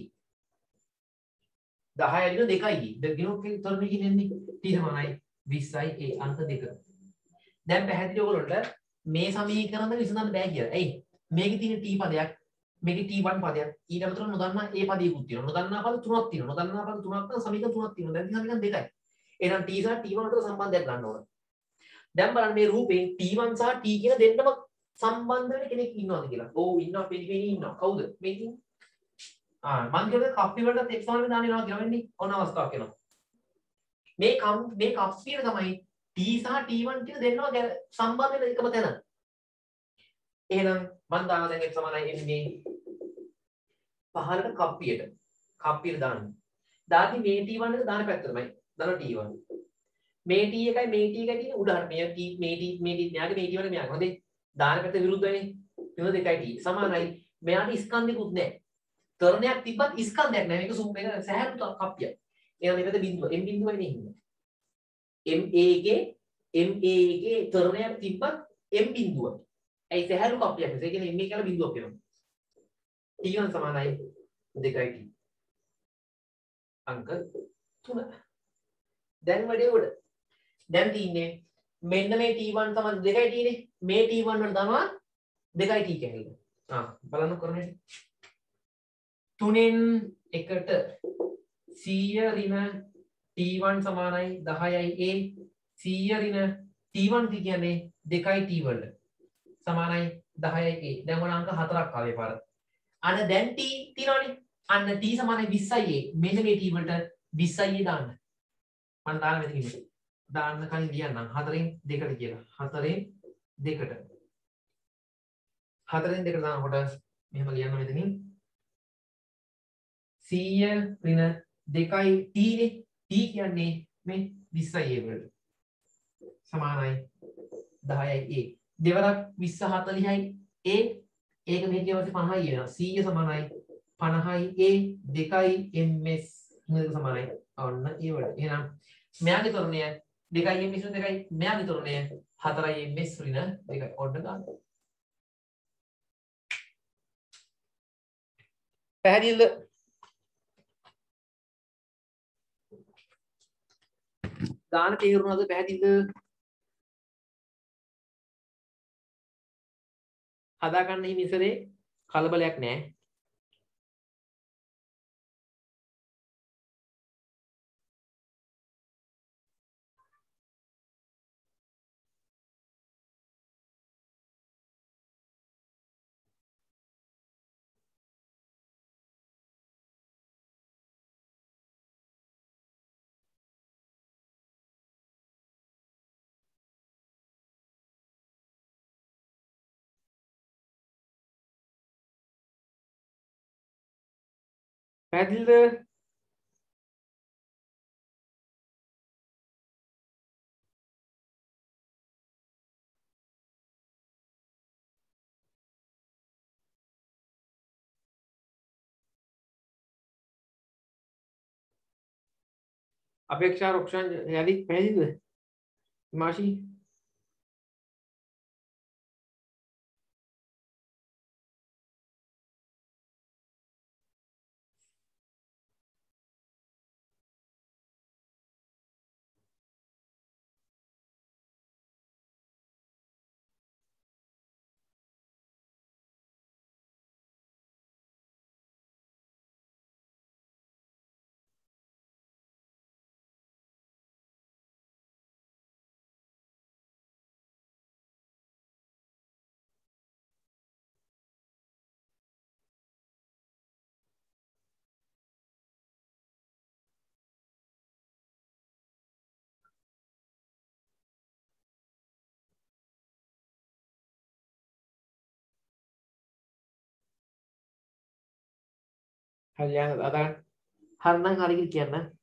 a. 10 අඩින 2යි a. දෙගිනොක් තොර මේකෙන් එන්නේ t සමානයි 20යි a අංක 2. දැන් පැහැදිලි ඔයගොල්ලන්ට මේ සමීකරණ විසඳන්න බෑ කියලා. ඇයි? මේකේ තියෙන t පදයක් මේකේ t1 පදයක් ඊට අමතරව නොදන්නා a පදයකුත් තියෙනවා. නොදන්නා පද තුනක් තියෙනවා. නොදන්නා පද තුනක් නම් සමීකරණ තුනක් තියෙනවා. දැන් සමීකරණ දෙකයි. එහෙනම් t සහ t1 අතර සම්බන්ධයක් ගන්න ඕන. දැන් බලන්න මේ රූපේ t1 සහ t කියන දෙන්නම සම්බන්ධ වෙන කෙනෙක් ඉන්නවද කියලා. ඔව් ඉන්නවා පිළිවෙලින් ඉන්නවා. කවුද? මේ ඉන්නේ. මම කියන්නේ කප්පි වලට x සමාන දාන්න වෙනවා කියලා වෙන්නේ. ඕන අවස්ථාවක් එනවා. මේ කප්පියට තමයි t සහ t1 කියන දෙන්නම සම්බන්ධ වෙන එකම තැන. එහෙනම් මම දානවා දැන් x සමානයි මේ පහළට කප්පියට දාන්න. දාති මේ t1 එක දාන පැත්තටමයි. දාන t1. මේ t එකයි මේ t එකයි තියෙන උදාහරණ මේ t මෙයාගේ මේ t1 මෙයාගේ හොඳේ දාන පැත්ත විරුද්ධයිනේ. වෙන දෙකයි t සමානයි. මෙයාට ස්කන්ධිකුත් නැහැ. තරණයක් තිබ්බත් ස්කන්ධයක් නැහැ. මේක සුම් එක සැහැල්ලු කප්පියක්. එහෙනම් මේකද බිඳුව. m බිඳුවයි නේ. ma එකේ තරණයක් තිබ්බත් m බිඳුව. ඒ සැහැල්ලු කප්පියක්. ඒ කියන්නේ ma කියලා බිඳුවක් වෙනවා. t1 සමානයි 2යි t. අංක 3. දැන් වැඩේ උඩ. දැන් තියෙන්නේ මෙන්න මේ t1 සමාන 2යි t නේ. මේ t1 වලට දානවා 2යි t කියන්නේ. බලන්න කරන්නේ. 3න් 1ට 100 ඍණ t1 සමානයි 10යි a 100 ඍණ t1 කියන්නේ 2යි t වල සමානයි 10යි a. දැන් ඔන්න අංක 4ක් ආවේ පාර. අන්න දැන් t තියනවනේ. අන්න t සමානයි 20යි a. මෙන්න මේ t වලට 20යි a දාන්න. මම දාන්න මෙතන ඉන්නේ. දාන්න කලින් ලියන්නම් 4න් 2ට කියලා. 4න් 2ට. 4න් 2ට දානකොට මෙහෙම ලියන්න මෙතනින් 100 ඍණ 2යි t නේ. t කියන්නේ මේ 20යි a වලට. සමානයි 10යි a. දෙවරක් 20 40යි a. ඒක මේ කියන පස්සේ 50යි එනවා. 100 සමානයි 50යි a 2යි ms නේද සමානයි. ඔන්න ඒ වලට. එහෙනම් මෙයාගේ තොරණය 2යි ms 2යි මෙයාගේ තොරණය 4යි ms ඍණ 2යි. ඔන්න ගන්න. පැහැදිලිද? ගාන තේරුණාද? පැහැදිලිද? හදා ගන්න හිමි ඉස්සරේ කලබලයක් නැහැ. පැහැදිලිද? අපේක්ෂා රොක්ෂන් යලි පැහැදිලිද? මාෂි හරියන අදන් හරනම් හරි කියලා කියන්න.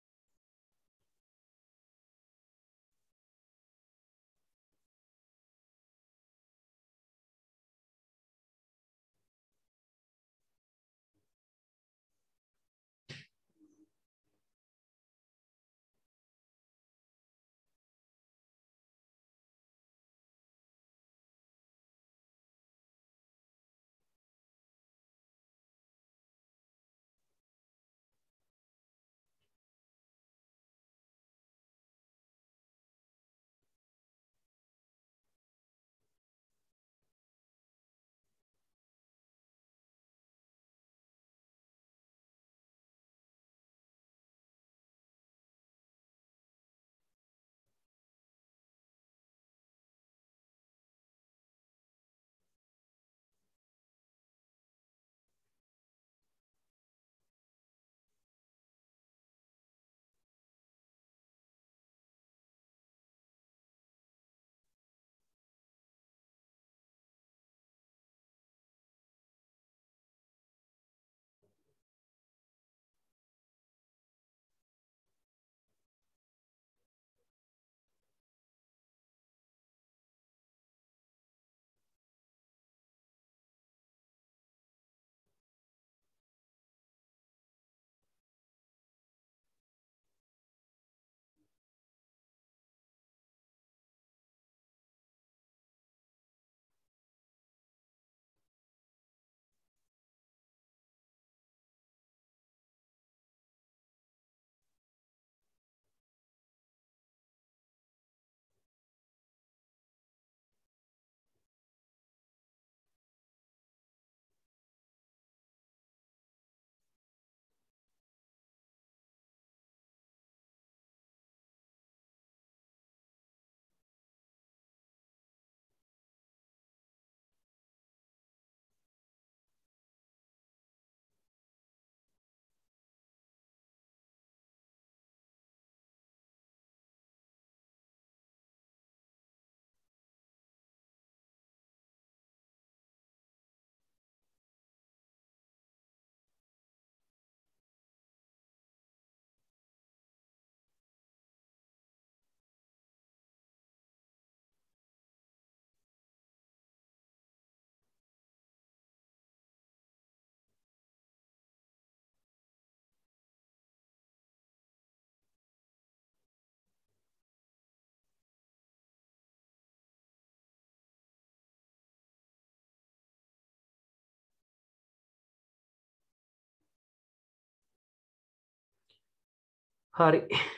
හරි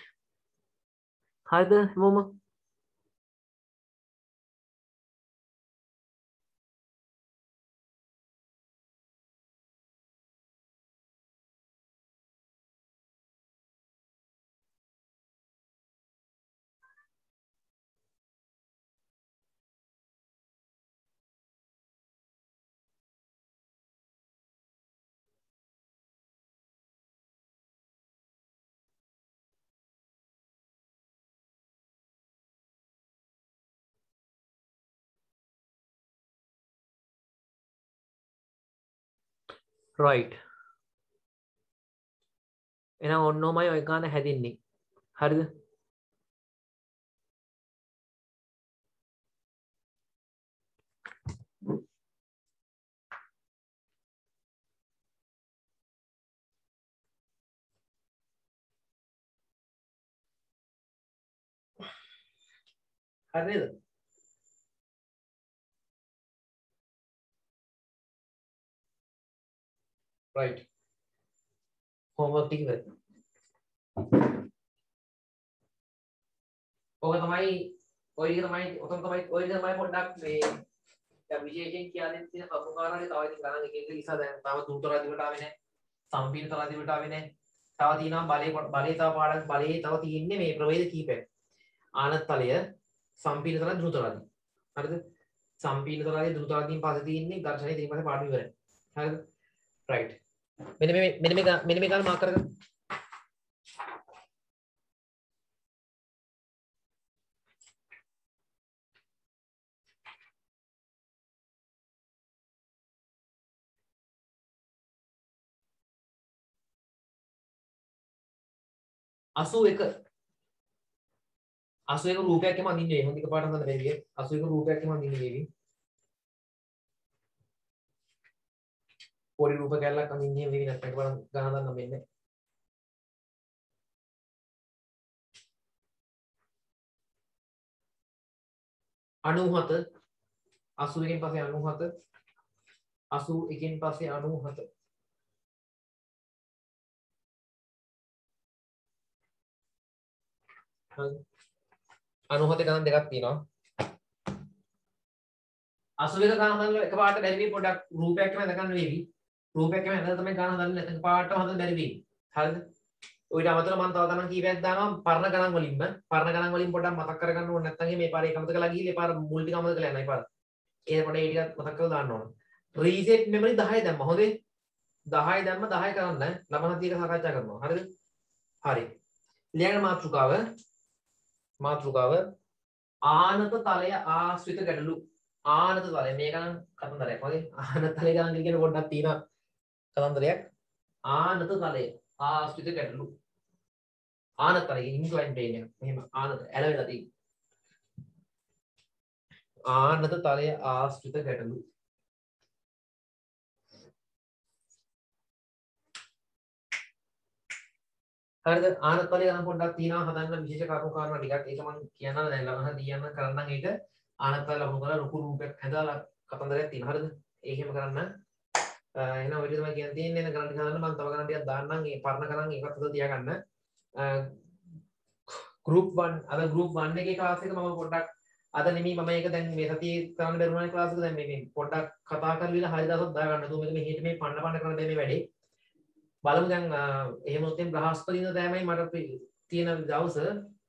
හරිද මොම right එහෙනම් ඔන්නෝමයි ඔය ගාන හැදින්නේ හරිද හරි නේද right homework ටික ඉවරයි ඔක තමයි ඔය ටික තමයි ඔතන තමයි ඔය ටික තමයි පොඩ්ඩක් මේ දැන් විශේෂයෙන් කියලා දෙන්න තියෙන කරුණාකාරණේ තව ඉතින් ගණන් එක එක නිසා දැන් තාම දුන්තර අධිවට ආවේ නැහැ සම්පීඩන අධිවට ආවේ නැහැ තව තියෙනවා බලේ තව පාඩම් බලේ තව තියෙන්නේ මේ ප්‍රවේද කීපයක් ආනත්තලය සම්පීඩන තල ධෘතලාදී හරිද සම්පීඩන තලයේ ධෘතලාදීන් පස්සේ තියෙන්නේ ඝර්ෂණය ඊට පස්සේ පාඩම ඉවරයි හරිද right මෙන්න මේ ගාන මාක් කරගන්න 81 81 රූපයක් එම අඳින්නේ හොඳ එකපාරට හදන්න බැරි විදියට 81 රූපයක් එම අඳින්නේ වේවි පොඩි රූප කැලලක් අඳින්නේ වේවි නැත්නම් එකපාරට ගණන් ගන්න මෙන්න 97 81 පස්සේ 97 81 පස්සේ 97 හරි 97 ගණන් දෙකක් තියෙනවා 81 ගණන් හදන්න එකපාරට බැරි වෙයි පොඩ්ඩක් රූපයක් එක්කම හදගන්න වේවි රූපයක් එක්කම හදලා තමයි ගණන් හදන්නේ නැත්නම් එකපාරටම හදන්න බැරි වෙයි හරිද ඔයිට අමතරව මම තව ගණන් කීපයක් දානවා පරණ ගණන් වලින් පොඩ්ඩක් මතක් කරගන්න ඕනේ නැත්නම් මේ පාරේ එකමත කළා ගිහිල්ලා ඒ පාර මුල් ටික අමතක කරලා යනවා ඒ පාර ඒ පොඩේ ඒ ටිකත් මතක් කරලා දාන්න ඕනේ රීසෙට් මෙමරි 10 දැම්ම හොඳේ 10 දැම්ම 10 කරන්න ලබන 30ක සාකච්ඡා කරනවා හරිද හරි ලියන මාතෘකාව ආනත තලය ආශ්‍රිත ගැටලු ආනත තලය මේක නම් කතන්දරයක් වගේ ආනත තලය ගණන් කියන පොඩ්ඩක් තියෙන කතන්දරයක් ආනත තලය ආශ්‍රිත ගැටලු ආනත තලය ඉන්ක්ලයින් ප්ලේන් එක මෙහෙම ආනත ඇලවෙලා තියෙන ආනත තලය ආශ්‍රිත ගැටලු හරිද ආනත තලය ගණන් පොඩ්ඩක් තියෙනවා හදන්න විශේෂ කරුණු කාරණා ටිකක් ඒක මම කියනවා දැන් ළමහා දියන්න කරන්නම් ඒක ආනත තලය ලකුණු කරලා ලොකු රූපයක් හැදලා කතන්දරයක් තියෙනවා හරිද ඒකෙම කරන්න එහෙනම් ඔය ටික තමයි කියන්න තියෙන්නේ නේ ගණන් ටික හදන්න මම තව ගණන් ටිකක් දාන්නම් ඒ පරණ ගණන් ඒකත් හදලා තියාගන්න group 1 අද group 1 එකේ ක්ලාස් එක මම පොඩ්ඩක් අද නෙමෙයි මම ඒක දැන් මේ සතියේ කරන්න බැරුණා ක්ලාස් එක දැන් මේ පොඩ්ඩක් කතා කරලා හරි දවසක් දාගන්න තු මේක මේ හිට මේ පන්න කරන්න බෑ මේ වැඩේ බලමු දැන් එහෙම උත්ෙන් බ්‍රහස්පතින්ද තමයි මට තියෙන දවස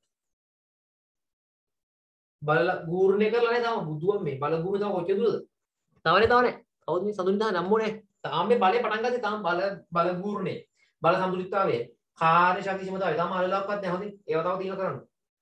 බල ගූර්ණය කරලා නැහැ තාම බුදුන් මේ බල ගූර්ණ තව කොච්චර දුරද තවනේ කවුද මේ සඳුනිදා නම්මෝනේ තාම මේ බලේ පටන් ගත්තේ තාම බල ගූර්ණේ බල සම්තුලිතතාවය කාර්ය ශක්ති සීමතාවය තාම අරලක්වත් නැහැ හොඳේ ඒව තව තියෙන කරන්න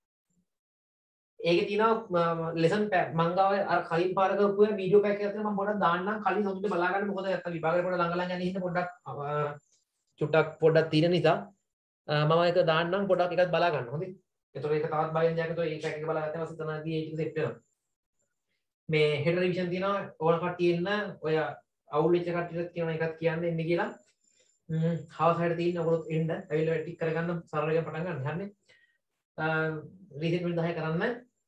ඒකේ තියෙනවා ලෙසන් මං ගාව අර කලින් පාර කරපු වීඩියෝ පැක් එකක් තියෙනවා මම පොඩ්ඩක් දාන්නම් කලින් සොඳුට බලා ගන්න මොකද නැත්තම් විභාගේ පොඩ්ඩක් ළඟ යන හින්දා පොඩ්ඩක් චුට්ටක් පොඩ්ඩක් තියෙන නිසා මම ඒක දාන්නම් පොඩ්ඩක් එකක් බලා ගන්න හොඳේ එතකොට ඒක තවත් බයෙන් දෙයක් එතකොට ඒක එක බලා ගත්තාම පස්සේ තමයි ඒක සෙට් වෙනවා මේ හෙඩර් රිවිෂන් තියෙනවා ඕන කට්ටිය එන්න ඔය අවුල් වෙච්ච කට්ටියට කියන එකක් කියන්නේ එන්න කියලා හවස් හැට තියෙන ඔයගොල්ලෝ එන්න ඇවිල්ලා ටික් කරගන්න සරලව පටන් ගන්න හරිනේ රීසෙට් වෙන 10 කරන්න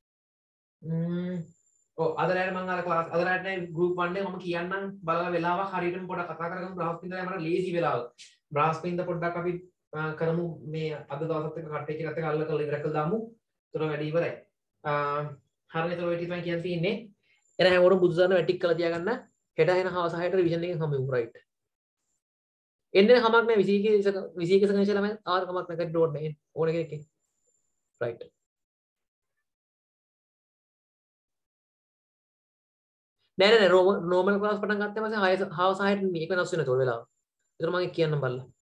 ඔව් අද රැට මම අර ක්ලාස් අද රැට ගෲප් 1 එකේ මම කියන්නම් බලලා වෙලාවක් හරියටම පොඩ්ඩක් කතා කරගමු බ්‍රහස්පතින්දා මට ලේසි වෙලාව බ්‍රහස්පතින්දා පොඩ්ඩක් අපි කරමු මේ අද දවසත් එක කට්ටිය එකත් එක අල්ල කරලා ඉවර කරලා දාමු ඒතර වැඩි ඉවරයි හරිනේ ඒතර ඔය ටික තමයි කියන්න තියෙන්නේ එන හැමෝටම බුදුසරණ වැටික් කරලා තියාගන්න හෙට එන හවස 6ට රිවිෂන් එකෙන් හම්බෙමු රයිට් එන්නේ කමක් නැහැ 21 සෙකන්ඩ් ළමයි ආර කමක් නැහැ කඩ ඩෝඩ් නැහැ ඕන කෙනෙක් රයිට් නෑ නෝමල් ක්ලාස් පටන් ගත්තාම පස්සේ හවස 6ට මේක වෙනස් වෙනවා ඒතකොට වෙලාව. ඒතර මම කියන්නම් බලලා.